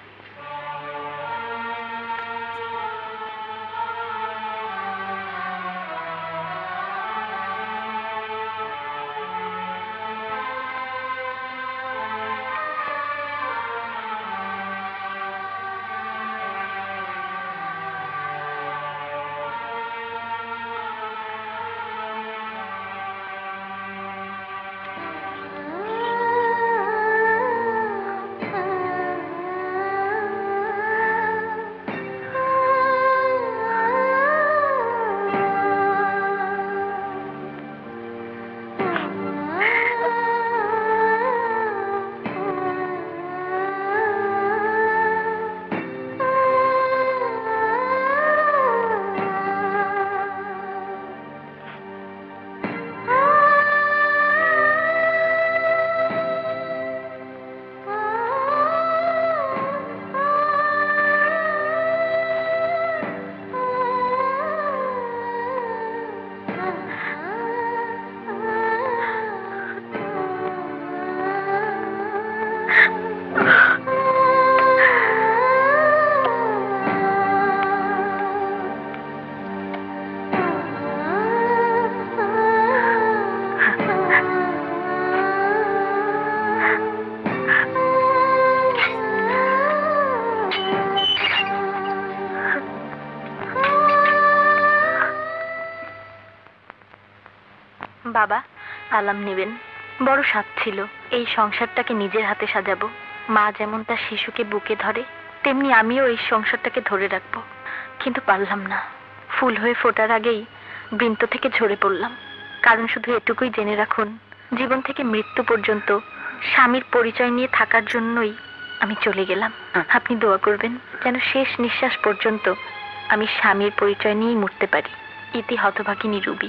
বাবা, আলাম নেবেন। বড় স্বাদ ছিল এই সংসারটাকে নিজের হাতে সাজাবো। মা যেমন তার শিশুকে বুকে ধরে, তেমনি আমিও এই সংসারটাকে ধরে রাখবো। কিন্তু পারলাম না। ফুল হয়ে ফোটার আগেই বৃন্ত থেকে ঝরে পড়লাম। কারণ শুধু এটুকুই জেনে রাখুন, জীবন থেকে মৃত্যু পর্যন্ত স্বামীর পরিচয় নিয়ে থাকার জন্যই আমি চলে গেলাম। আপনি দোয়া করবেন যেন শেষ নিঃশ্বাস পর্যন্ত আমি স্বামীর পরিচয় নিয়েই মরতে পারি। ইতি হতভাগিনী রুবি।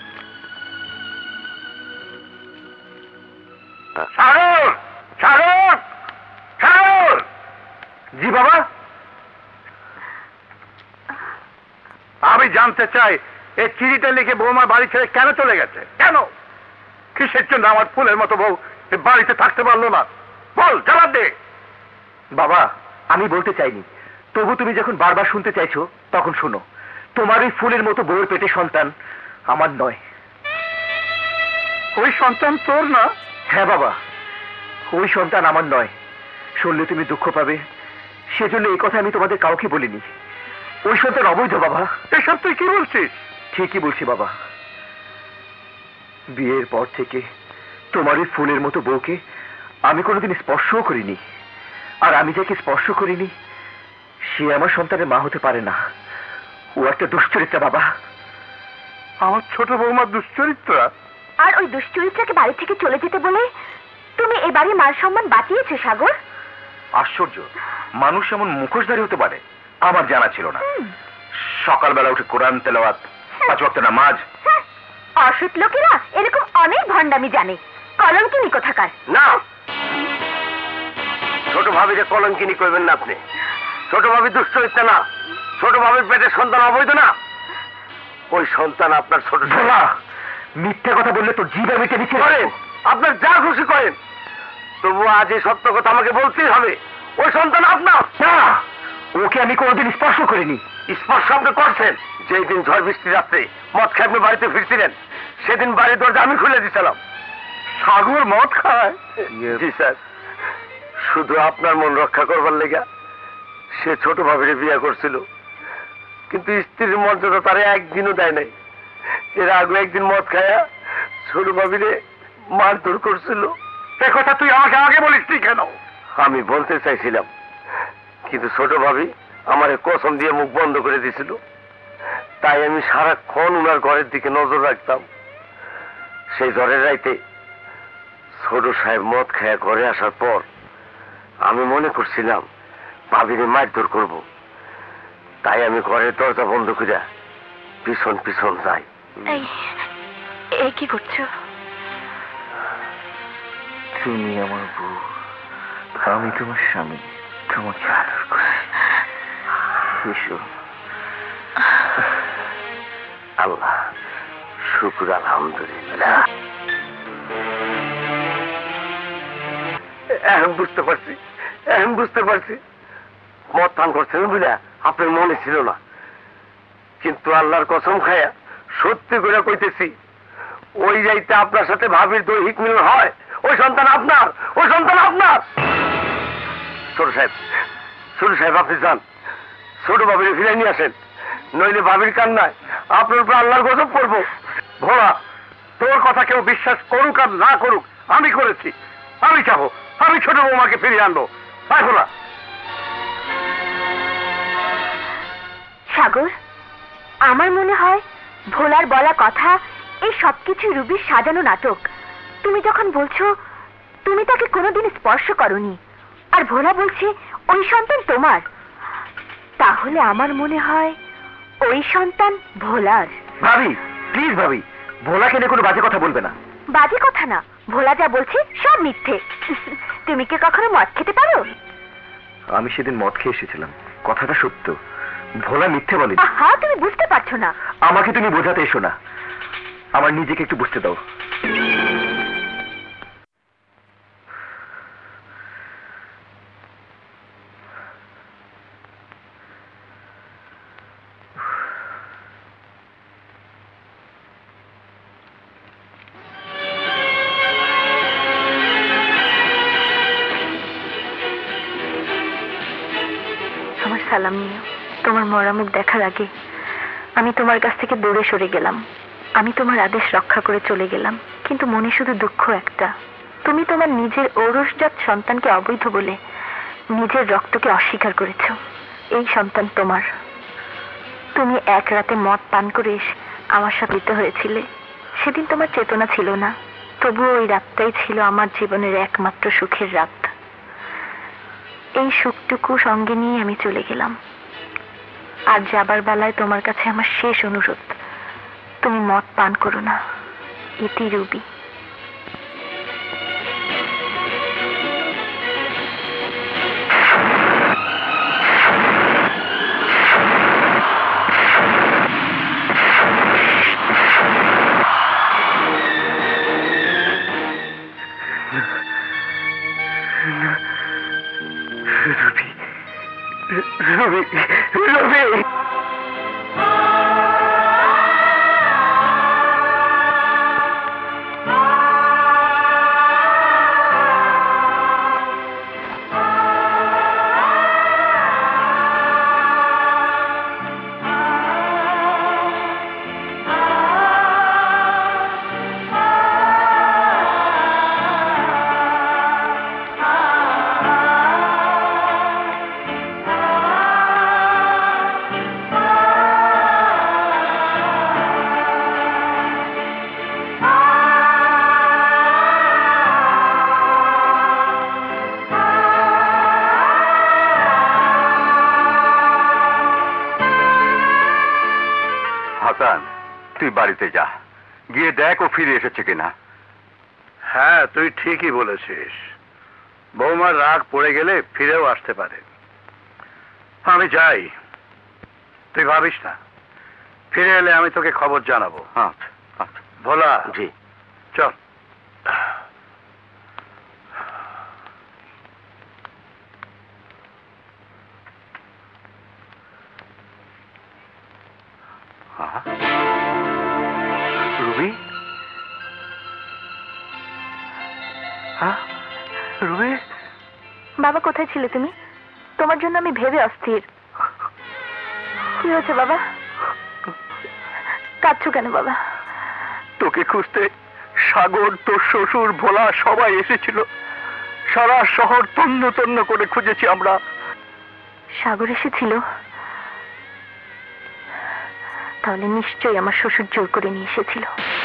সাগর, সাগর, সাগর। জি বাবা। আমি জানতে চাই এই চিঠিটা লিখে বৌমার বাড়ি ছেড়ে কেন চলে গেছে? কেন? কিসের জন্য আমার ফুলের মতো বউ এ বাড়িতে থাকতে পারলো না? বল, জবাব দে। বাবা, আমি বলতে চাইনি, তবু তুমি যখন বারবার শুনতে চাইছো তখন শুনো। তোমার ওই ফুলের মতো বউয়ের পেটে সন্তান আমার নয়। ওই সন্তান তোর না? হ্যাঁ বাবা, ওই সন্তান আমার নয়। শুনলে তুমি দুঃখ পাবে, সেজন্য এই কথা আমি তোমাদের কাউকে বলিনি। ওই সন্তান অবৈধ বাবা। এসব তুই কি বলছিস? ঠিকই বলছি বাবা। বিয়ের পর থেকে তোমার ওই ফুলের মতো বউকে আমি কোনোদিন স্পর্শও করিনি। আর আমি যাকে স্পর্শ করিনি সে আমার সন্তানের মা হতে পারে না। ও একটা দুশ্চরিত্রা বাবা। আমার ছোট বৌমার দুশ্চরিত্রা? আর ওই দুশ্চরিত্রাকে বাড়ি থেকে চলে যেতে বলে তুমি এ বাড়ির মান সম্মান বাঁচিয়েছো সাগর। আশ্চর্য, মানুষ এমন মুখোশধারী হতে পারে আমার জানা ছিল না। সকালবেলা উঠে কোরআন তেলাওয়াত, পাঁচ ওয়াক্ত নামাজ। হ্যাঁ, অসৎ লোকেরা এরকম অনেক ভণ্ডামি জানে। কলঙ্কিনী কোথাকার। না, ছোট ভাবিকে কলঙ্কিনী করবেন না আপনি। ছোট ভাবি দুশ্চরিত্রা না, ছোট ভাবির পেটের সন্তান অবৈধ না। ওই সন্তান আপনার ছোট। ভোলা, মিথ্যা কথা বললে তোর জিভে মিটে দিচ্ছে। করেন, আপনার যা খুশি করেন, তবু আজ এই সত্য কথা আমাকে বলতেই হবে। ওই সন্তান আপনার না। ওকে আমি কোনোদিন স্পর্শ করিনি। স্পর্শ আপনি করছেন। যেই দিন ঝড় বৃষ্টি রাত্রে মদ খেয়ে আপনি বাড়িতে ফিরছিলেন, সেদিন বাড়ির দরজা আমি খুলে দিয়েছিলাম। সাগর মদ খায়? জি স্যার, শুধু আপনার মন রক্ষা করবার লেগা সে ছোট ভাবিরে বিয়ে করছিল। কিন্তু স্ত্রীর মর্যাদা তারে একদিনও দেয় নাই। এর আগে একদিন মদ খায়া ছোট ভাবিরে মারধর করছিল। এ কথা তুই আমাকে আগে বলিসনি কেন? আমি বলতে চাইছিলাম, কিন্তু ছোট ভাবি আমারে কসম দিয়ে মুখ বন্ধ করে দিয়েছিল। তাই আমি সারাক্ষণ উনার ঘরের দিকে নজর রাখতাম। সেই ঝড়ের রাইতে ছোট সাহেব মদ খায়া ঘরে আসার পর আমি মনে করছিলাম ভাবিরে মারধর করব। তাই আমি ঘরের দরজা বন্ধ করে পিছন পিছন যাই। এই এই কি করছো? তুমি আমার বউ, আমি তোমার স্বামী, তোমাকে আদর করি। এসো। আল্লাহ শুকুর, আলহামদুলিল্লাহ। এখন বুঝতে পারছি, এখন বুঝতে পারছি মদ পান করছেন বুঝা আপনার মনে ছিল না। কিন্তু আল্লাহর কসম খায়া সত্যি করে কইতেছি, ওই যাইতে আপনার সাথে ভাবির দৈহিক মিলন হয়, ওই সন্তান আপনার, ওই সন্তান আপনার। ছোট সাহেব, ছোট সাহেব আপনি যান, ছোট ভাবির ফিরে নিয়ে আসেন, নইলে ভাবির কান্নায় আপনার উপর আল্লাহর গজব করবো। ভোলা, তোর কথা কেউ বিশ্বাস করুক আর না করুক, আমি করেছি। আমি চাবো আমি ছোট বৌমাকে ফিরিয়ে আনবো। তাই ভোলা। সাগর, আমার মনে হয় ভোলার বলা কথা এই সবকিছু রুবির সাজানো নাটক। তুমি যখন বলছো তুমি তাকে কোনোদিন স্পর্শ করনি, আর ভোলা বলছে ওই সন্তান তোমার, তাহলে আমার মনে হয় ওই সন্তান ভোলার। ভাবি, প্লিজ ভাবি, ভোলাকে নিয়ে কোনো বাজে কথা বলবে না। বাজে কথা না, ভোলা যা বলছে সব মিথ্যে। তুমি কি কখনো মদ খেতে পারো? আমি সেদিন মদ খেয়ে এসেছিলাম, কথাটা সত্য। ভোলা মিথ্যে বলেনি। আহা, তুমি বুঝতে পারছো না। আমাকে তুমি বোঝাতে এসো না, আমার নিজেকে একটু বুঝতে দাও। আমার সালাম নিও। তোমার মরা মুখ দেখার আগে আমি তোমার কাছ থেকে দূরে সরে গেলাম। আমি তোমার আদেশ রক্ষা করে চলে গেলাম, কিন্তু মনে শুধু দুঃখ একটা। তুমি তোমার নিজের ঔরসজাত সন্তানকে অবৈধ বলে নিজের রক্তকে অস্বীকার করেছ। এই সন্তান তোমার। তুমি এক রাতে মদ পান করে এসে আমার সাথে মিলিত হয়েছিলে। সেদিন তোমার চেতনা ছিল না, তবুও ওই রাতটাই ছিল আমার জীবনের একমাত্র সুখের রাত। এই সুখটুকু সঙ্গে নিয়ে আমি চলে গেলাম। আর যাবার বেলায় তোমার কাছে আমার শেষ অনুরোধ, তুমি মদ পান করো না। ইতি রুবি। রবি, রবি, হাসান, তুই বাড়িতে যা, গিয়ে দেখ ও ফিরে এসেছে কিনা। হ্যাঁ, তুই ঠিকই বলেছিস। বৌমার রাগ পড়ে গেলে ফিরেও আসতে পারে। আমি যাই, তুই ভাবিস না। ফিরে এলে আমি তোকে খবর জানাবো। আচ্ছা আচ্ছা। ভোলা, জি। চল। রুবি, হ্যাঁ রুবি। বাবা, কোথায় ছিলে তুমি? তোমার জন্য আমি ভেবে অস্থির। কি হয়েছে বাবা? কাঁদছো কেন বাবা? তোকে খুঁজতে সাগর, তোর শ্বশুর, ভোলা সবাই এসেছিল। সারা শহর তন্ন তন্ন করে খুঁজেছি আমরা। সাগর এসেছিল? তাহলে নিশ্চয়ই আমার শ্বশুর জোর করে নিয়ে এসেছিল।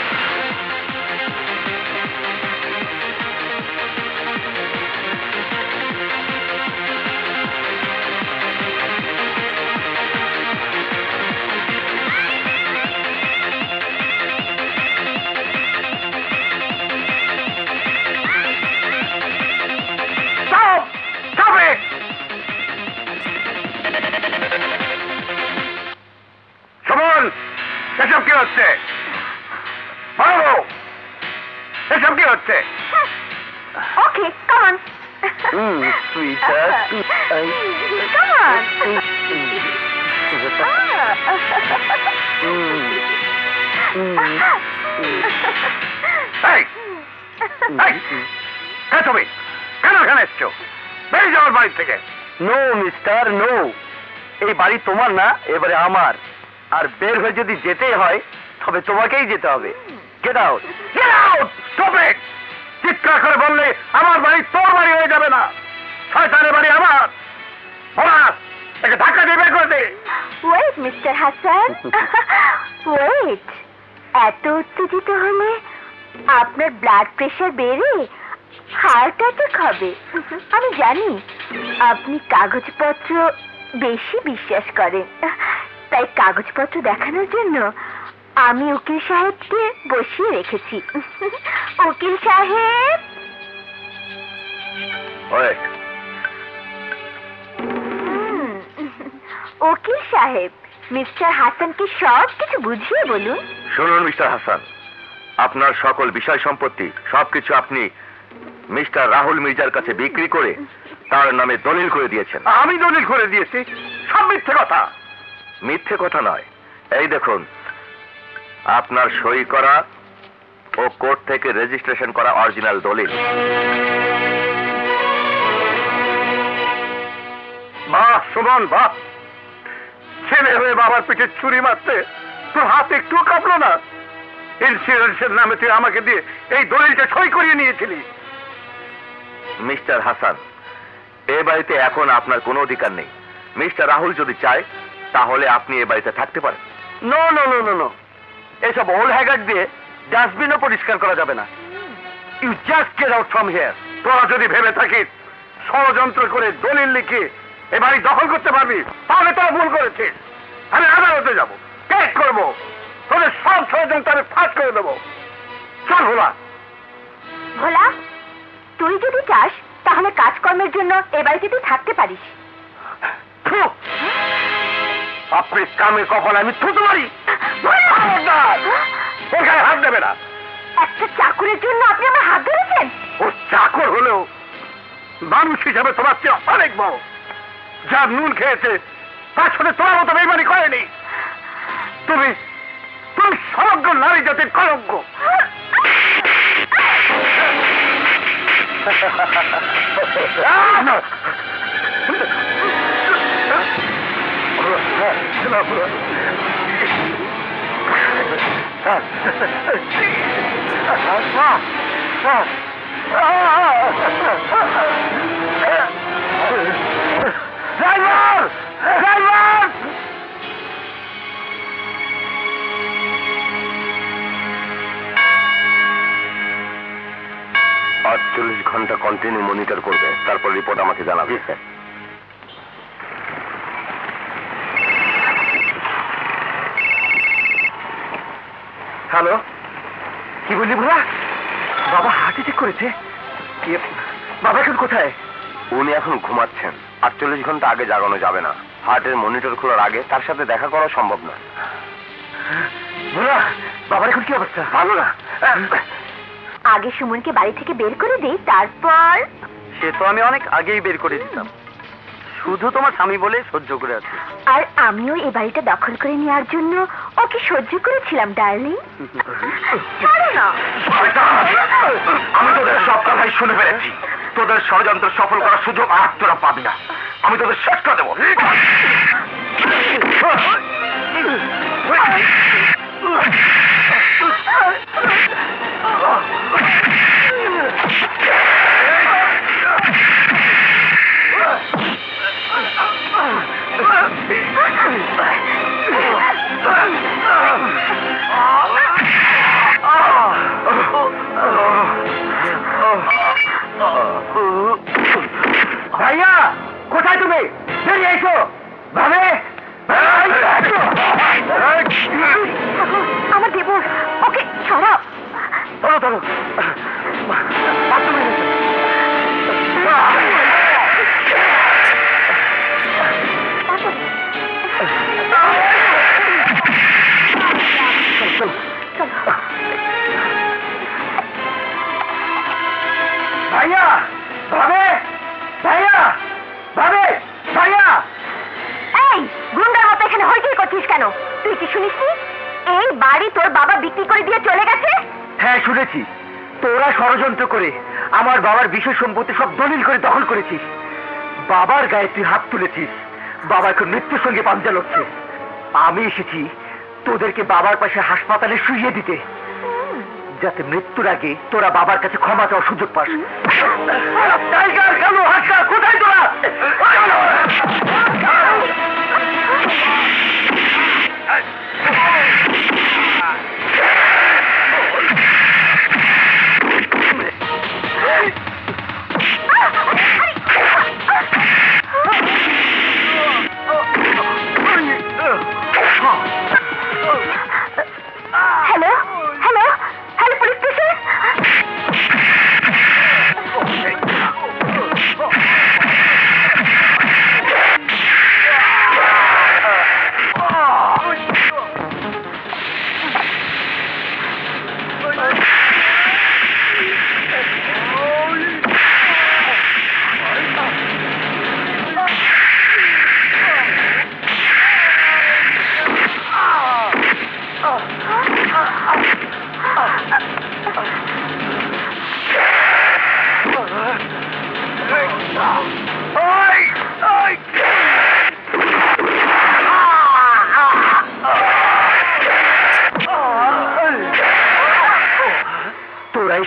এসব কি হচ্ছে? এসব কি হচ্ছে? Okay, come on. Mm, sweetheart. Come on. এই, এই, কে তুমি? কেন এখানে এসছো? বেরিয়ে যাওয়ার বাড়ি থেকে। No mister, no. এই বাড়ি তোমার না, এবারে আমার। আর বের হয়ে যদি যেতেই হয় তবে তোমাকেই যেতে হবে। Get out, get out! Stop it! চিৎকার করে বললে আমার বাড়ি তোর বাড়ি হয়ে যাবে না। শয়তানের বাড়ি আমার। বলা, একে ধাক্কা দিয়ে বের করে দে। Wait mister Hasan, wait. এত উত্তেজিত হলে আপনার ব্লাড প্রেশার বেড়ে হার্ট অ্যাটাক হবে। আমি জানি আপনি কাগজপত্র বেশি বিশ্বাস করেন, তাই কাগজপত্র দেখানোর জন্য আমি উকিল সাহেবকে বসিয়ে রেখেছি। উকিল সাহেব, উকিল সাহেব, মিস্টার হাসানকে সব কিছু বুঝিয়ে বলুন। শুনুন মিস্টার হাসান, আপনার সকল বিষয় সম্পত্তি সবকিছু আপনি মিস্টার রাহুল মির্জার কাছে বিক্রি করে তার নামে দলিল করে দিয়েছেন। আমি দলিল করে দিয়েছি? সব মিথ্যে কথা। মিথ্যে কথা নয়, এই দেখুন আপনার সই করা ও কোর্ট থেকে রেজিস্ট্রেশন করা অরিজিনাল দলিল। বাহ সুমন, বাহ। ছেলে হয়ে বাবার পিঠে ছুরি মারতে তোর হাত একটু কাঁপলো না? ইন্স্যুরেন্সের নামে তুই আমাকে দিয়ে এই দলিলটা সই করিয়ে নিয়েছিলি। মিস্টার হাসান, এ বাড়িতে এখন আপনার কোনো অধিকার নেই। মিস্টার রাহুল যদি চায় তাহলে আপনি এ বাড়িতে থাকতে পারেন। No no no no no এসব ওল্ড হ্যাগার দিয়ে ডাস্টবিনও পরিষ্কার করা যাবে না। You just get out from here. তোরা যদি ভেবে থাকিস ষড়যন্ত্র করে দলিল লিখে এ বাড়ি দখল করতে পারবি, তাহলে তোরা ভুল করেছিস। আমি আদালতে যাব, কেস করবো, তোদের সব ষড়যন্ত্র আমি ফাঁস করে দেবো। চল ভোলা। ভোলা, তুই যদি চাস তাহলে কাজকর্মের জন্য এ বাড়িতে তুই থাকতে পারিস। থু! আপনি কামে কপালে আমি থুতু মারি। খবরদার! ওর গায়ে হাত দেবে না। একটা চাকরির জন্য আপনি আমার হাত ধরেছেন? ও চাকর হলেও মানুষ হিসাবে তোমার চেয়ে অনেক বড়। যার নুন খেয়েছে তার সাথে তোমার মতো বেইমানি করেনি। তুমি তুমি সমগ্র নারী জাতির কলঙ্ক। ড্রাইভার! ড্রাইভার! আটচল্লিশ ঘন্টা কন্টিনিউ মনিটর করবে, তারপর রিপোর্ট আমাকে জানাবে। হ্যালো, কি বললি ভোলা? বাবা হার্ট অ্যাটাক করেছে? বাবা এখন কোথায়? উনি এখন ঘুমাচ্ছেন। আটচল্লিশ ঘন্টা আগে জাগানো যাবে না। হার্টের মনিটর খোলার আগে তার সাথে দেখা করা সম্ভব না। ভোলা, বাবার এখন কি অবস্থা? ভালো না। আগে সুমনকে বাড়ি থেকে বের করে দিই, তারপর সে তো আমি অনেক আগেই বের করে দিতাম, শুধু তোমার স্বামী বলে সহ্য করে আছি। আর আমিও এই বাড়িটা দখল করে নেওয়ার জন্য ওকে সহ্য করেছিলাম ডার্লিং। ছাড়ো না। আমি তোদের সব কথাই শুনে ফেলেছি। তোদের ষড়যন্ত্র সফল করার সুযোগ আর তোরা পাবি না। আমি তোদের শেষ করে দেবো। ভাইয়া, কোথায় তুমি? বেরিয়ে এসো। ভাবে আমার দেবর, ওকে ছড়াও। ধরো ধরো। ভাইয়া, ভাবে, ভাইয়া, ভাবে, ভাইয়া। এই গুন্ডার মতো এখানে হইচই করছিস কেন? তুই কি শুনিসনি এই বাড়ি তোর বাবা বিক্রি করে দিয়ে চলে গেছে? হ্যাঁ শুনেছি। তোরা ষড়যন্ত্র করে আমার বাবার বিশেষ সম্পত্তি সব দলিল করে দখল করেছিস। বাবার গায়ে তুই হাত তুলেছিস। বাবা এখন মৃত্যুর সঙ্গে পাঞ্জা লড়ছে। আমি এসেছি তোদেরকে বাবার পাশে হাসপাতালে শুইয়ে দিতে, যাতে মৃত্যুর আগে তোরা বাবার কাছে ক্ষমা চাওয়ার সুযোগ পাস। টাইগার কালু হাসা কোথায় তোরা? Hello hello hello, police station.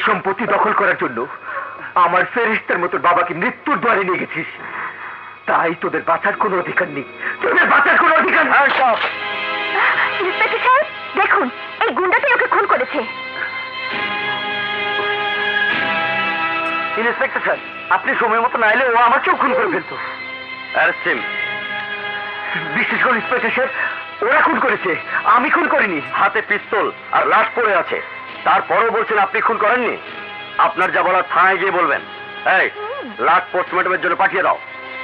সম্পত্তি দখল করার জন্য আমার ফেরেশতার মতো বাবাকে মৃত্যুর দ্বারে নিয়ে গেছিস। তাই তোদের বাঁচার কোনো অধিকার নেই, তোদের বাঁচার কোনো অধিকার নেই। ইন্সপেক্টর সাহেব দেখুন, এই গুন্ডাটাই ওকে খুন করেছে। ইন্সপেক্টর স্যার, আপনি সময় মতো না এলে ও আমাকেও খুন করে ফেলতো। বিশেষ করে ইন্সপেক্টর সাহেব, ওরা খুন করেছে, আমি খুন করিনি। হাতে পিস্তল আর লাশ পড়ে আছে, তারপরও বলছেন আপনি খুন করেননি। আপনার যা বলার থানায় গিয়ে বলবেন। এই লাশ পোস্টমর্টমের জন্য পাঠিয়ে দাও।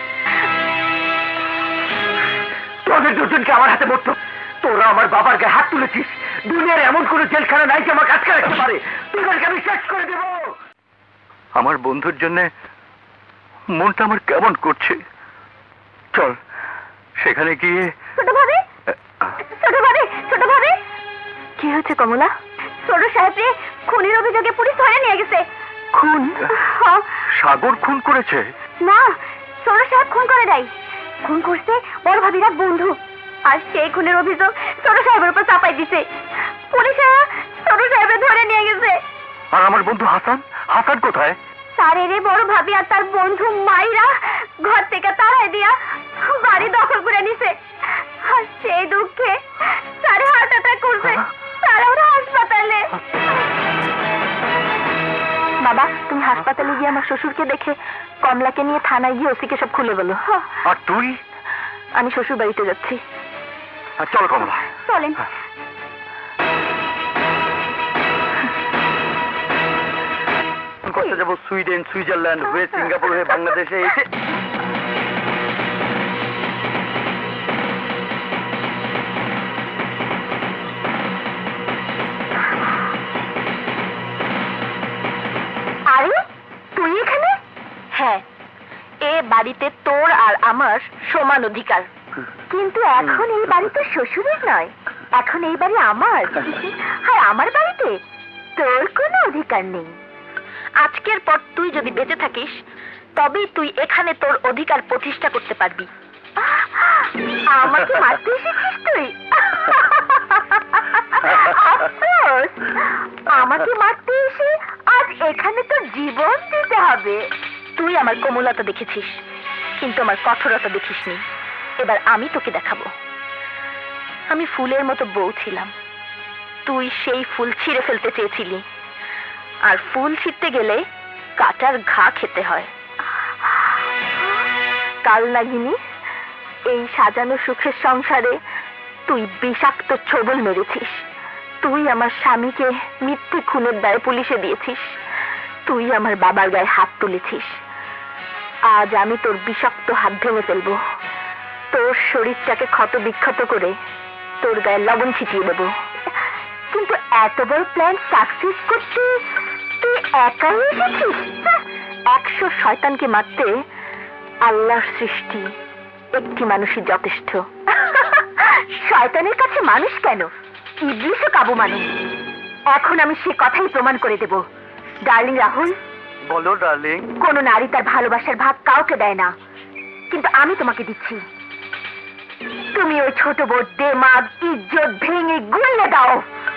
তোদের দুজনকে আমার হাতে মরতো। তোরা আমার বাবার গায়ে হাত তুলেছিস। দুনিয়ার এমন কোন জেলখানা নাই যে আমার কাছে রাখতে পারে। তোদেরকে আমি শেষ করে দেব। আমার বন্ধুর জন্য মনটা আমার কেমন করছে। চল সেখানে গিয়ে। ছোট ভাবি, ছোট ভাবি, ছোট ভাবি, কি হয়েছে কমলা? ছোট সাহেবকে খুনের অভিযোগে পুলিশ ধরে নিয়ে গেছে। খুন? সাগর খুন করেছে? না, ছোট সাহেব খুন করে নাই। খুন করছে বড় ভাবিরা বন্ধু, আর সেই খুনের অভিযোগ ছোট সাহেবের উপর চাপাই দিছে। পুলিশেরা ছোট সাহেবকে ধরে নিয়ে গেছে। আর আমার বন্ধু হাসান, হাসান কোথায়? তারে রে বড় ভাবি আর তার বন্ধু মাইরা ঘর থেকে তাড়াই দিয়া বাড়ি দখল করে নিছে। আর সেই দুঃখে তারে হার্ট অ্যাটাক করছে, তারা ওরা হাসপাতালে। বাবা, তুমি হাসপাতালে গিয়ে আমার শ্বশুরকে দেখে কমলাকে নিয়ে থানায় গিয়ে ওসিকে সব খুলে বলো। আর তুই? আমি শ্বশুর বাড়িতে যাচ্ছি। চল কমলা, চলেন। করতে যাবো সুইডেন, সুইজারল্যান্ড হয়ে সিঙ্গাপুর হয়ে বাংলাদেশে এসে আরে তুই এখানে? হ্যাঁ, এ বাড়িতে তোর আর আমার সমান অধিকার। কিন্তু এখন এই বাড়ি তো শ্বশুরের নয়, এখন এই বাড়ি আমার। আর আমার বাড়িতে তোর কোনো অধিকার নেই। আজকের পর তুই যদি বেঁচে থাকিস তবেই তুই এখানে তোর অধিকার প্রতিষ্ঠা করতে পারবি। আমাকে মারতে এসেছিস তুই? আফসোস, আমাকে মারতে এসে আজ এখানে তোর জীবন দিতে হবে। তুই আমার কোমলতা দেখেছিস, কিন্তু আমার কঠোরতা দেখিসনি। এবার আমি তোকে দেখাবো। আমি ফুলের মতো বউ ছিলাম, তুই সেই ফুল ছিঁড়ে ফেলতে চেয়েছিলি। আর ফুল ছিঁড়তে গেলে কাটার ঘা খেতে হয়। কাল নাগিনী, এই সাজানো সুখের সংসারে তুই বিষাক্ত ছোবল মেরেছিস। তুই আমার স্বামীকে মিথ্যে খুনের দায়ে পুলিশে দিয়েছিস। তুই আমার বাবার গায়ে হাত তুলেছিস। আজ আমি তোর বিষাক্ত হাত ভেঙে ফেলবো। তোর শরীরটাকে ক্ষত বিক্ষত করে তোর গায়ে লবণ ছিটিয়ে দেবো। কিন্তু এত বড় প্ল্যান সাকসেস করতে তুই একাই এসেছিস? একশো শয়তানকে মারতে আল্লাহর সৃষ্টি একটি মানুষই যথেষ্ট। শয়তানের কাছে মানুষ কেন, ইবলিশও কাবু মানুষ। এখন আমি সে কথাই প্রমাণ করে দেব। ডার্লিং রাহুল। বলো ডার্লিং। কোন নারী তার ভালোবাসার ভাগ কাউকে দেয় না, কিন্তু আমি তোমাকে দিচ্ছি। তুমি ওই ছোট বোর্ড দেমাগ ইজ্জত ভেঙে গুলিয়ে দাও।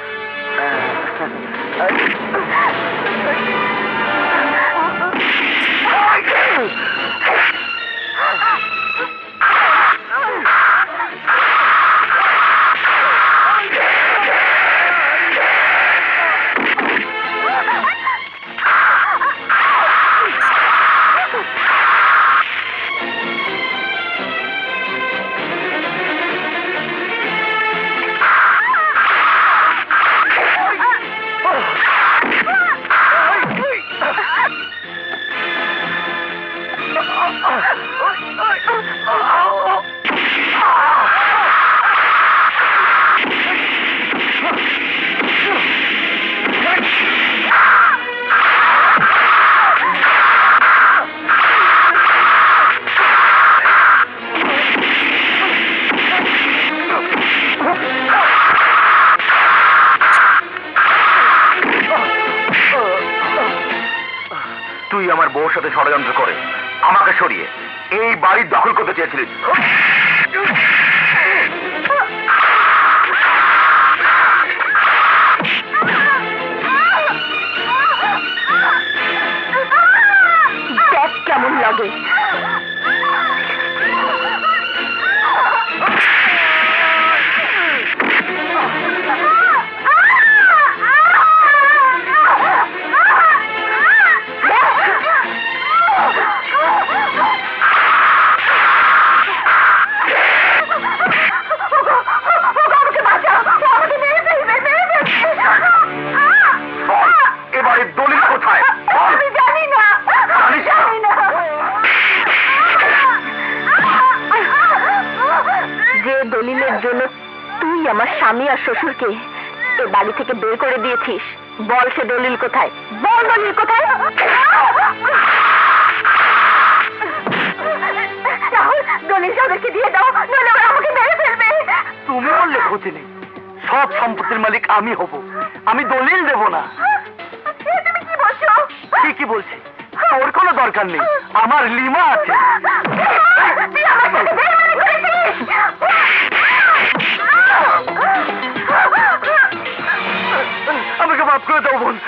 তুই আমার বউর সাথে ষড়যন্ত্র করে আমাকে সরিয়ে এই বাড়ি দখল করতে চেয়েছিলিস। তুই আমার স্বামী আর শ্বশুরকে এ বাড়ি থেকে বের করে দিয়েছিস। বল সে দলিল কোথায়? বল দলিল কোথায়? রাহুল, দলিল ওদেরকে দিয়ে দাও, নইলে ওরা আমাকে মেরে ফেলবে। তুমি বললে ক্ষতি নেই, সব সম্পত্তির মালিক আমি হব, আমি দলিল দেব না। তুমি কি বলছো? ঠিকই বলছি, তোর কোনো দরকার নেই, আমার লিমা আছে। তুই আমার সাথে বেইমানি করেছিস। আমাকে মাফ করে দাও বোন।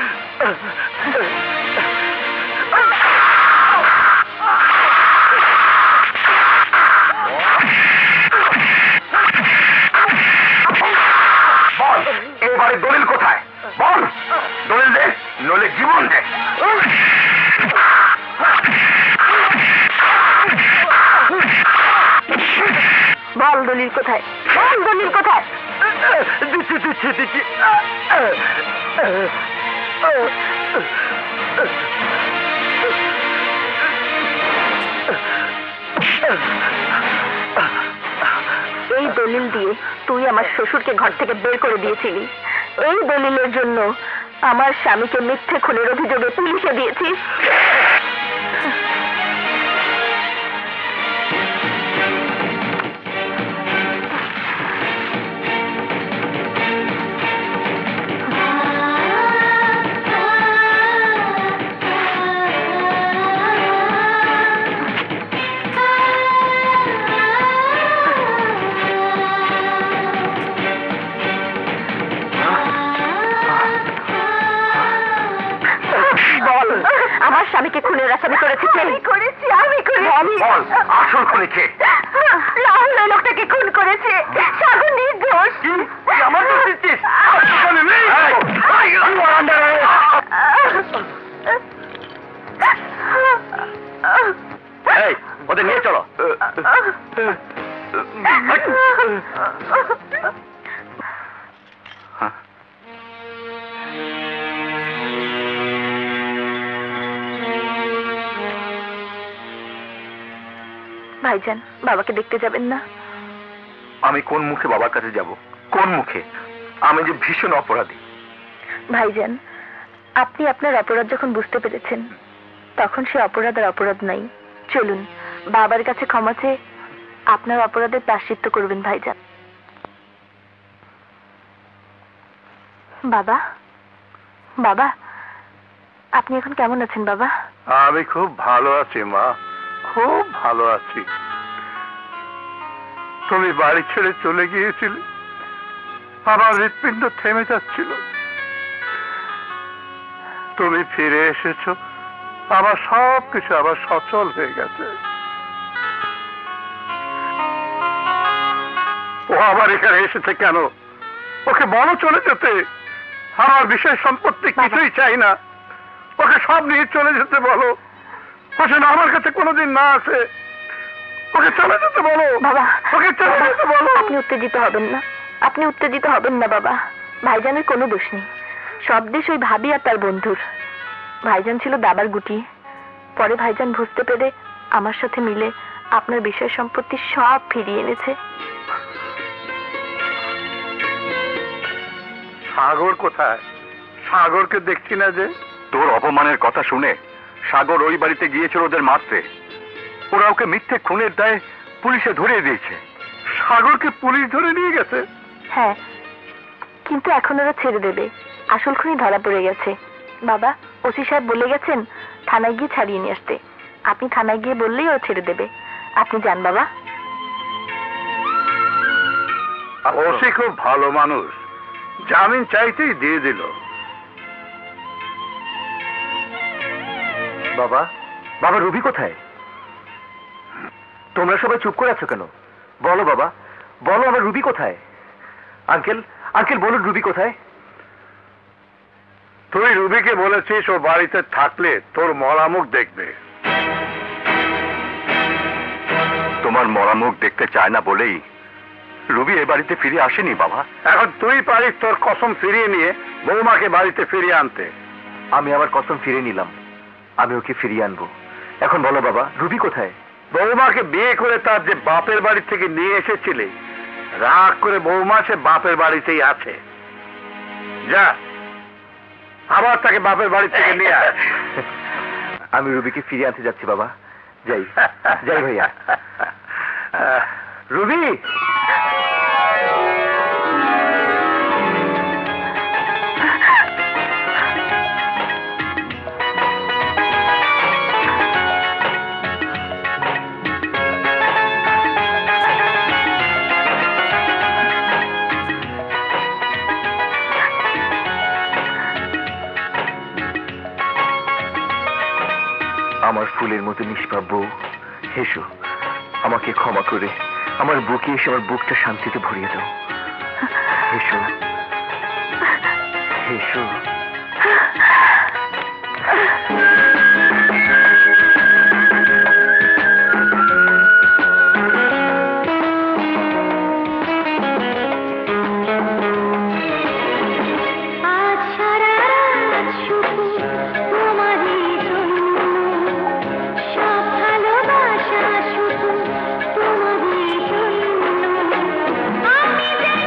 বল এবারে দলিল কোথায়? বল দলিল দে, নইলে জীবন দে। বল দলিল কোথায়? বল দলিল কোথায়? দিচ্ছি দিচ্ছি দিচ্ছি। এই দলিল দিয়ে তুই আমার শ্বশুরকে ঘর থেকে বের করে দিয়েছিলি। এই দলিলের জন্য আমার স্বামীকে মিথ্যে খুনের অভিযোগে পুলিশে দিয়েছিস। আমার স্বামীকে খুনের আসামি করেছে কে? আমি করেছি, আমি করেছি। বল আসল খুনি কে? রাহুল ওই লোকটাকে খুন করেছে। সাগর নির্দোষ। আমার দোষ দিচ্ছিস? এই ওদের নিয়ে চলো। ভাইজান, বাবাকে দেখতে যাবেন না? আমি কোন মুখে বাবার কাছে যাব? কোন মুখে? আমি যে ভীষণ অপরাধী। ভাইজান, আপনি আপনার অপরাধ যখন বুঝতে পেরেছেন, তখন সে অপরাধ আর অপরাধ নাই। চলুন বাবার কাছে ক্ষমা চেয়ে আপনার অপরাধের প্রায়শ্চিত্ত করবেন ভাইজান। বাবা, বাবা, আপনি এখন কেমন আছেন বাবা? আমি খুব ভালো আছি মা, খুব ভালো আছি। তুমি বাড়ি ছেড়ে চলে গিয়েছিলে, আমার হৃৎপিণ্ড থেমে যাচ্ছিল। তুমি ফিরে এসেছো, আমার সব কিছু আবার সচল হয়ে গেছে। ও আবার এখানে এসেছে কেন? ওকে বলো চলে যেতে। আমার বিশেষ সম্পত্তি কিছুই চাই না, ওকে সব নিয়ে চলে যেতে বলো। ও যেন আমার কাছে কোনোদিন না আসে। ওকে চলে যেতে বলো বাবা, ওকে চলে যেতে বলো। আপনি উত্তেজিত হবেন না, আপনি উত্তেজিত হবেন না বাবা। ভাইজানের কোনো দোষ নেই, সব দেশ ওই ভাবি আর তার বন্ধুর। ভাইজান ছিল দাবার গুটি, পরে ভাইজান বুঝতে পেরে আমার সাথে মিলে আপনার বিষয় সম্পত্তি সব ফিরিয়ে এনেছে। সাগর কোথায়? সাগরকে দেখছি না যে। তোর অপমানের কথা শুনে সাগর ওই বাড়িতে গিয়েছিল ওদের মারতে। ওরা ওকে মিথ্যে খুনের দায়ে পুলিশে ধরিয়ে দিয়েছে। সাগরকে পুলিশ ধরে নিয়ে গেছে? হ্যাঁ, কিন্তু এখন ওরা ছেড়ে দেবে, আসল খুনি ধরা পড়ে গেছে। বাবা, ওসি সাহেব বলে গেছেন থানায় গিয়ে ছাড়িয়ে নিয়ে আসতে। আপনি থানায় গিয়ে বললেই ও ছেড়ে দেবে। আপনি যান বাবা। ওসি খুব ভালো মানুষ, জামিন চাইতেই দিয়ে দিল। বাবা, বাবা রুবি কোথায়? তোমরা সবাই চুপ করে আছো কেন? বলো বাবা, বলো আমার রুবি কোথায়? আঙ্কেল, আঙ্কেল বলুন রুবি কোথায়? তুই রুবিকে বলেছিস ও বাড়িতে থাকলে তোর মরামুখ দেখবে। তোমার মরামুখ দেখতে চায় না বলেই রুবি এ বাড়িতে ফিরে আসেনি বাবা। এখন তুই পারিস তোর কসম ফিরিয়ে নিয়ে বৌমাকে বাড়িতে ফিরিয়ে আনতে। আমি আমার কসম ফিরে নিলাম, আমি ওকে ফিরিয়ে আনবো। এখন বলো বাবা, রুবি কোথায়? বৌমাকে বিয়ে করে তার যে বাপের বাড়ি থেকে নিয়ে এসেছিলে, রাগ করে বৌমা সে বাপের বাড়িতেই আছে। যা, আবার তাকে বাপের বাড়ি থেকে নিয়ে আয়। আমি রুবিকে ফিরে আনতে যাচ্ছি বাবা। যাই যাই ভাইয়া। রুবি, আমার ফুলের মতো নিষ্পাপ বউ, হেসো, আমাকে ক্ষমা করে আমার বুকে এসে আমার বুকটা শান্তিতে ভরিয়ে দাও। হেসো, হেসো। আমি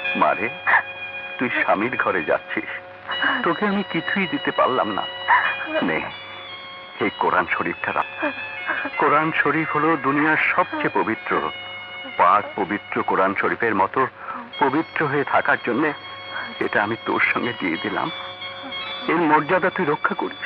মারে, তুই স্বামীর ঘরে যাচ্ছিস, তোকে আমি কিছুই দিতে পারলাম না। নে, এই কোরআন শরীফটা রাখ। কোরআন শরীফ হলো দুনিয়ার সবচেয়ে পবিত্র। পাক পবিত্র কোরআন শরীফের মতো পবিত্র হয়ে থাকার জন্য এটা আমি তোর সঙ্গে দিয়ে দিলাম। এর মর্যাদা তুই রক্ষা করিস।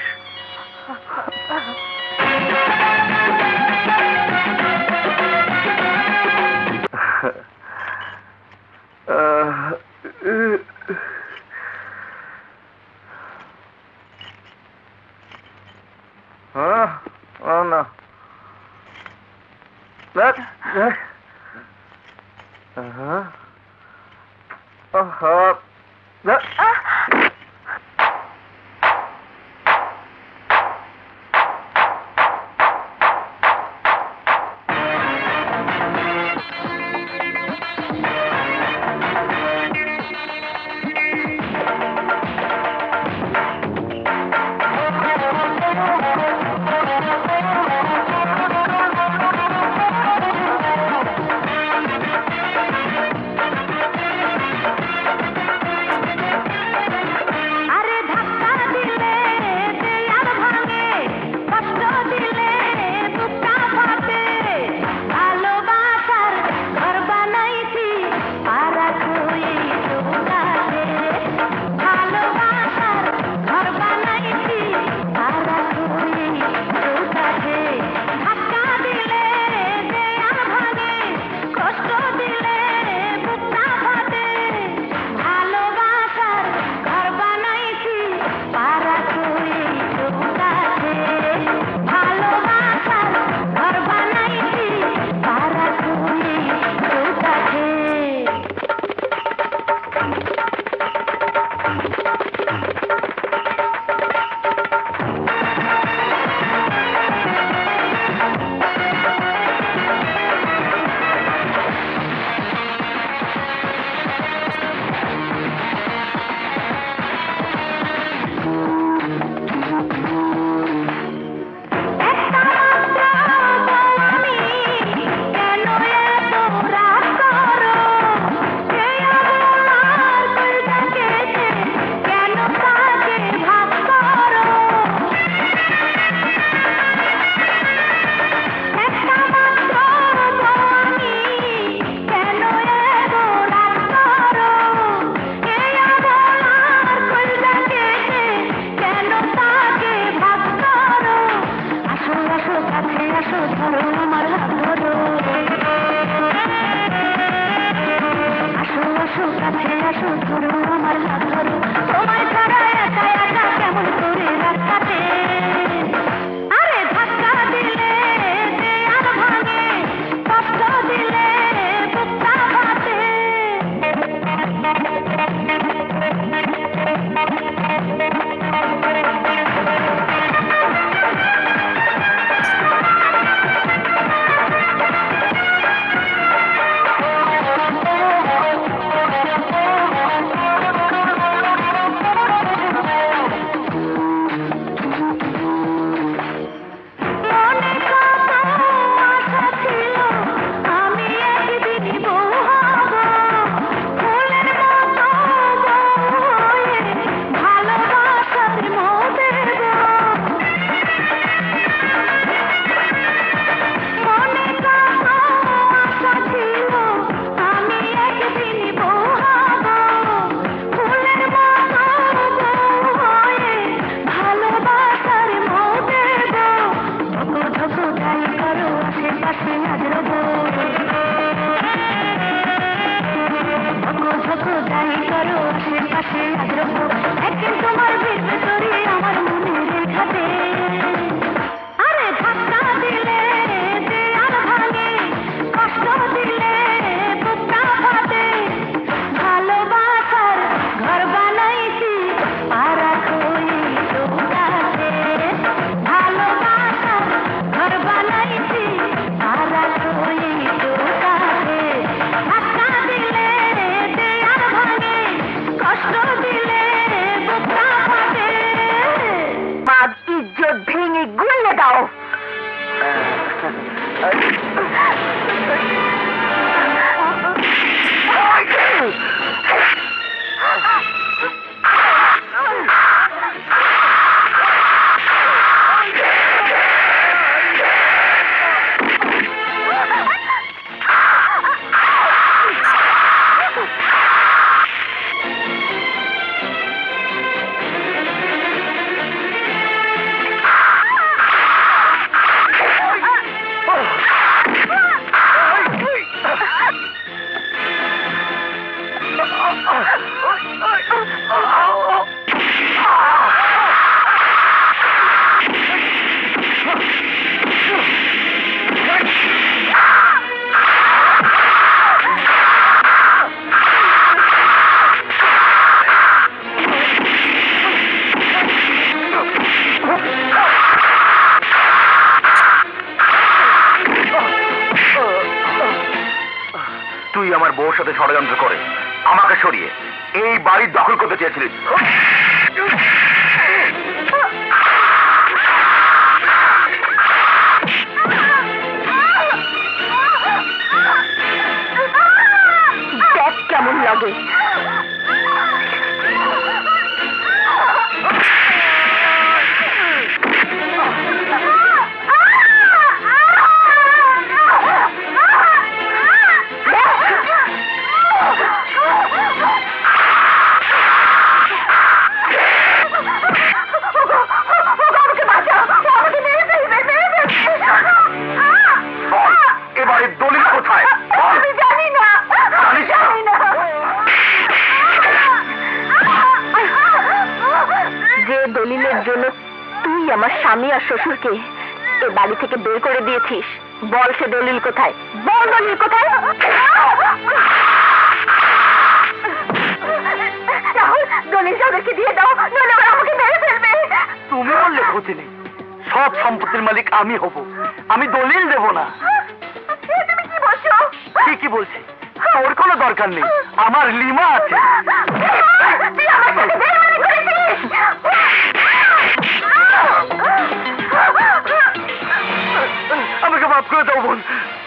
Oh no. That. Uh huh. Uh huh. That. তুই আমার বউর সাথে ষড়যন্ত্র করে আমাকে সরিয়ে এই বাড়ির দখল করতে চেয়েছিলিস। দেখ কেমন লাগে। এবারে দলিল কোথায়? আমি জানি না, জানি না। যে দলিলের জন্য তুই আমার স্বামী আর শ্বশুরকে এ বাড়ি থেকে বের করে দিয়েছিস, বল সে দলিল কোথায়? বল দলিল কোথায়? রাহুল, দলিল ওদেরকে দিয়ে দাও, নইলে ওরা আমাকে মেরে ফেলবে। তুমি বললে ক্ষতি নেই, সব সম্পত্তির মালিক আমি হব, আমি দলিল দেব না। তুমি কি বলছো? ঠিকই বলছি, তোর কোনো দরকার নেই, আমার লিমা আছে। তুই আমার সাথে বেইমানি করেছিস। আমাকে মাফ করে দাও বোন।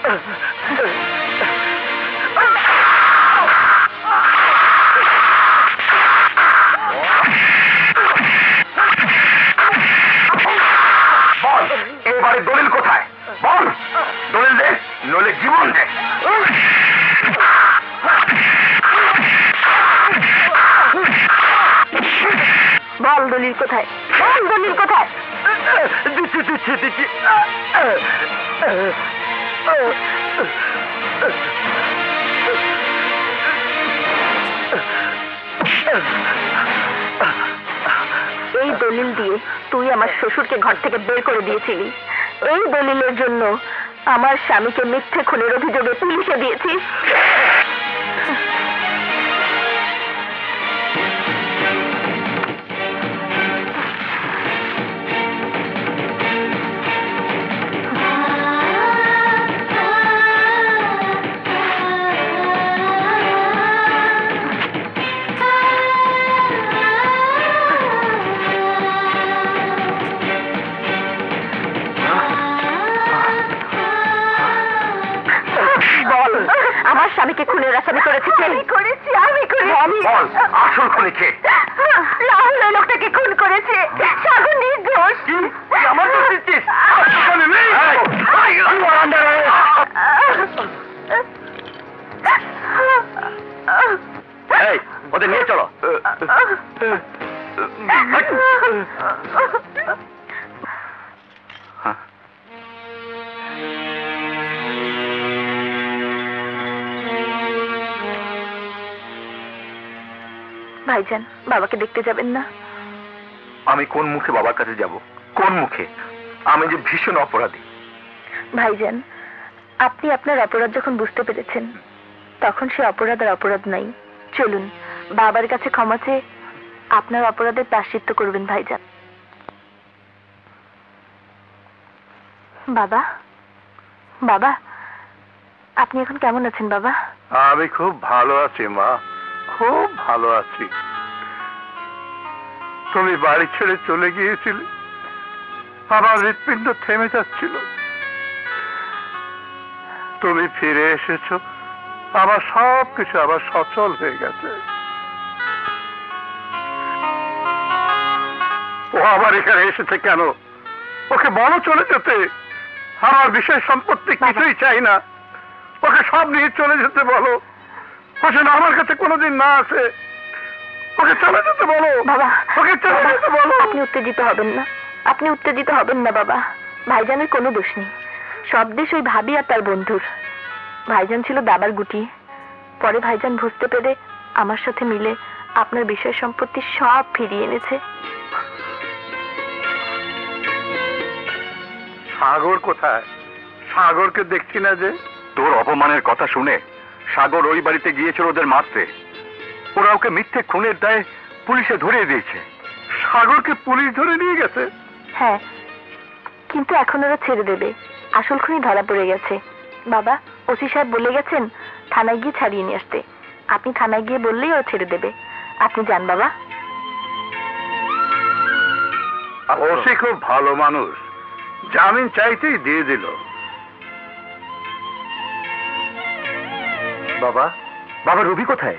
বল এবারে দলিল কোথায়? বল দলিল দে, নইলে জীবন দে। বল দলিল কোথায়? বল দলিল কোথায়? দিচ্ছি দিচ্ছি দিচ্ছি। এই দলিল দিয়ে তুই আমার শ্বশুরকে ঘর থেকে বের করে দিয়েছিলি। এই দলিলের জন্য আমার স্বামীকে মিথ্যে খুনের অভিযোগে পুলিশে দিয়েছিস। আমার স্বামীকে খুনের আসামি করেছে কে? আমি করেছি, আমি করেছি। বল আসল খুনি কে? রাহুল ওই লোকটাকে খুন করেছে। সাগর নির্দোষ। আমার দোষ দিচ্ছিস? এই ওদের নিয়ে চলো। ভাইজান, বাবাকে দেখতে যাবেন না? আমি কোন মুখে বাবার কাছে যাব? কোন মুখে? আমি যে ভীষণ অপরাধী। ভাইজান, আপনি আপনার অপরাধ যখন বুঝতে পেরেছেন, তখন সে অপরাধ আর অপরাধ নাই। চলুন বাবার কাছে ক্ষমা চেয়ে আপনার অপরাধের প্রায়শ্চিত্ত করবেন ভাইজান। বাবা, বাবা, আপনি এখন কেমন আছেন বাবা? আমি খুব ভালো আছি মা, খুব ভালো আছি। তুমি বাড়ি ছেড়ে চলে গিয়েছিলে, আমার হৃৎপিণ্ড থেমে যাচ্ছিল। তুমি ফিরে এসেছো, আমার সব কিছু আবার সচল হয়ে গেছে। ও আবার এখানে এসেছে কেন? ওকে বলো চলে যেতে। আমার বিষয় সম্পত্তি কিছুই চাই না, ওকে সব নিয়ে চলে যেতে বলো। ও যেন আমার কাছে কোনোদিন না আসে। ওকে চলে যেতে বলো বাবা, ওকে চলে যেতে বলো। আপনি উত্তেজিত হবেন না, আপনি উত্তেজিত হবেন না বাবা। ভাইজানের কোনো দোষ নেই, সব দেশ ওই ভাবি আর তার বন্ধুর। ভাইজান ছিল দাবার গুটি, পরে ভাইজান বুঝতে পেরে আমার সাথে মিলে আপনার বিষয় সম্পত্তি সব ফিরিয়ে এনেছে। সাগর কোথায়? সাগরকে দেখছি না যে। তোর অপমানের কথা শুনে সাগর ওই বাড়িতে গিয়েছিল ওদের মারতে। ওরা ওকে মিথ্যে খুনের দায়ে পুলিশে ধরিয়ে দিয়েছে। সাগরকে পুলিশ ধরে নিয়ে গেছে? হ্যাঁ, কিন্তু এখন ওরা ছেড়ে দেবে। আসল খুনি ধরা পড়ে গেছে। বাবা, ওসি সাহেব বলে গেছেন থানায় গিয়ে ছাড়িয়ে নিয়ে আসতে। আপনি থানায় গিয়ে বললেই ও ছেড়ে দেবে। আপনি যান বাবা। ওসি খুব ভালো মানুষ, জামিন চাইতেই দিয়ে দিল। বাবা, বাবা রুবি কোথায়?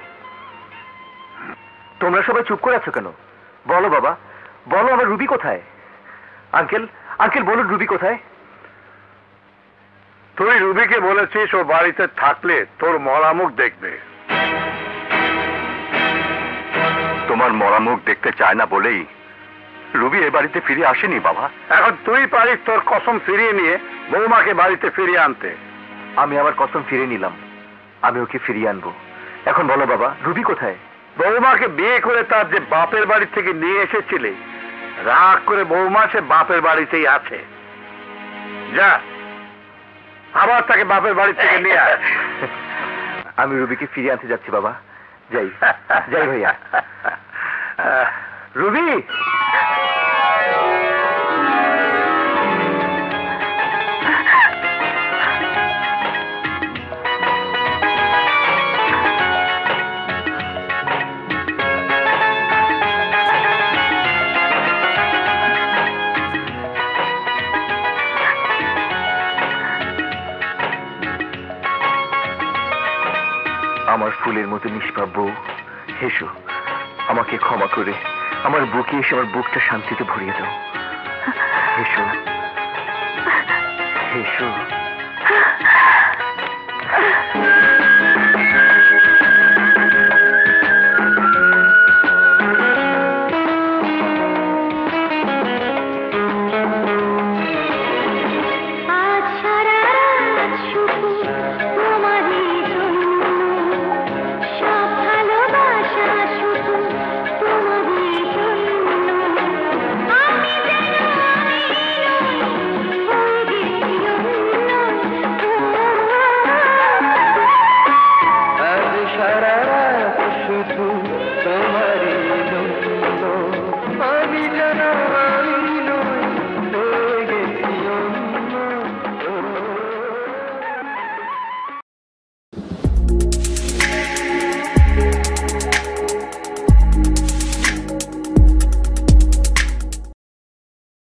তোমরা সবাই চুপ করে আছো কেন? বলো বাবা, বলো আমার রুবি কোথায়? আঙ্কেল, আঙ্কেল বলুন রুবি কোথায়? তুই রুবিকে বলেছিস ও বাড়িতে থাকলে তোর মরামুখ দেখবে। তোমার মরামুখ দেখতে চায় না বলেই রুবি এ বাড়িতে ফিরে আসেনি বাবা। এখন তুই পারিস তোর কসম ফিরিয়ে নিয়ে বৌমাকে বাড়িতে ফিরিয়ে আনতে। আমি আমার কসম ফিরে নিলাম, আমি ওকে ফিরিয়ে আনবো। এখন বলো বাবা, রুবি কোথায়? বৌমাকে বিয়ে করে তার যে বাপের বাড়ি থেকে নিয়ে এসেছিলে, রাগ করে বৌমা সে বাপের বাড়িতেই আছে। যা, আবার তাকে বাপের বাড়ি থেকে নিয়ে আয়। আমি রুবিকে ফিরিয়ে আনতে যাচ্ছি বাবা। যাই যাই ভাইয়া। রুবি, আমার ফুলের মতো নিষ্পাপ বউ, হেসো, আমাকে ক্ষমা করে আমার বুকে এসে আমার বুকটা শান্তিতে ভরিয়ে দাও। হেসো, হেসো।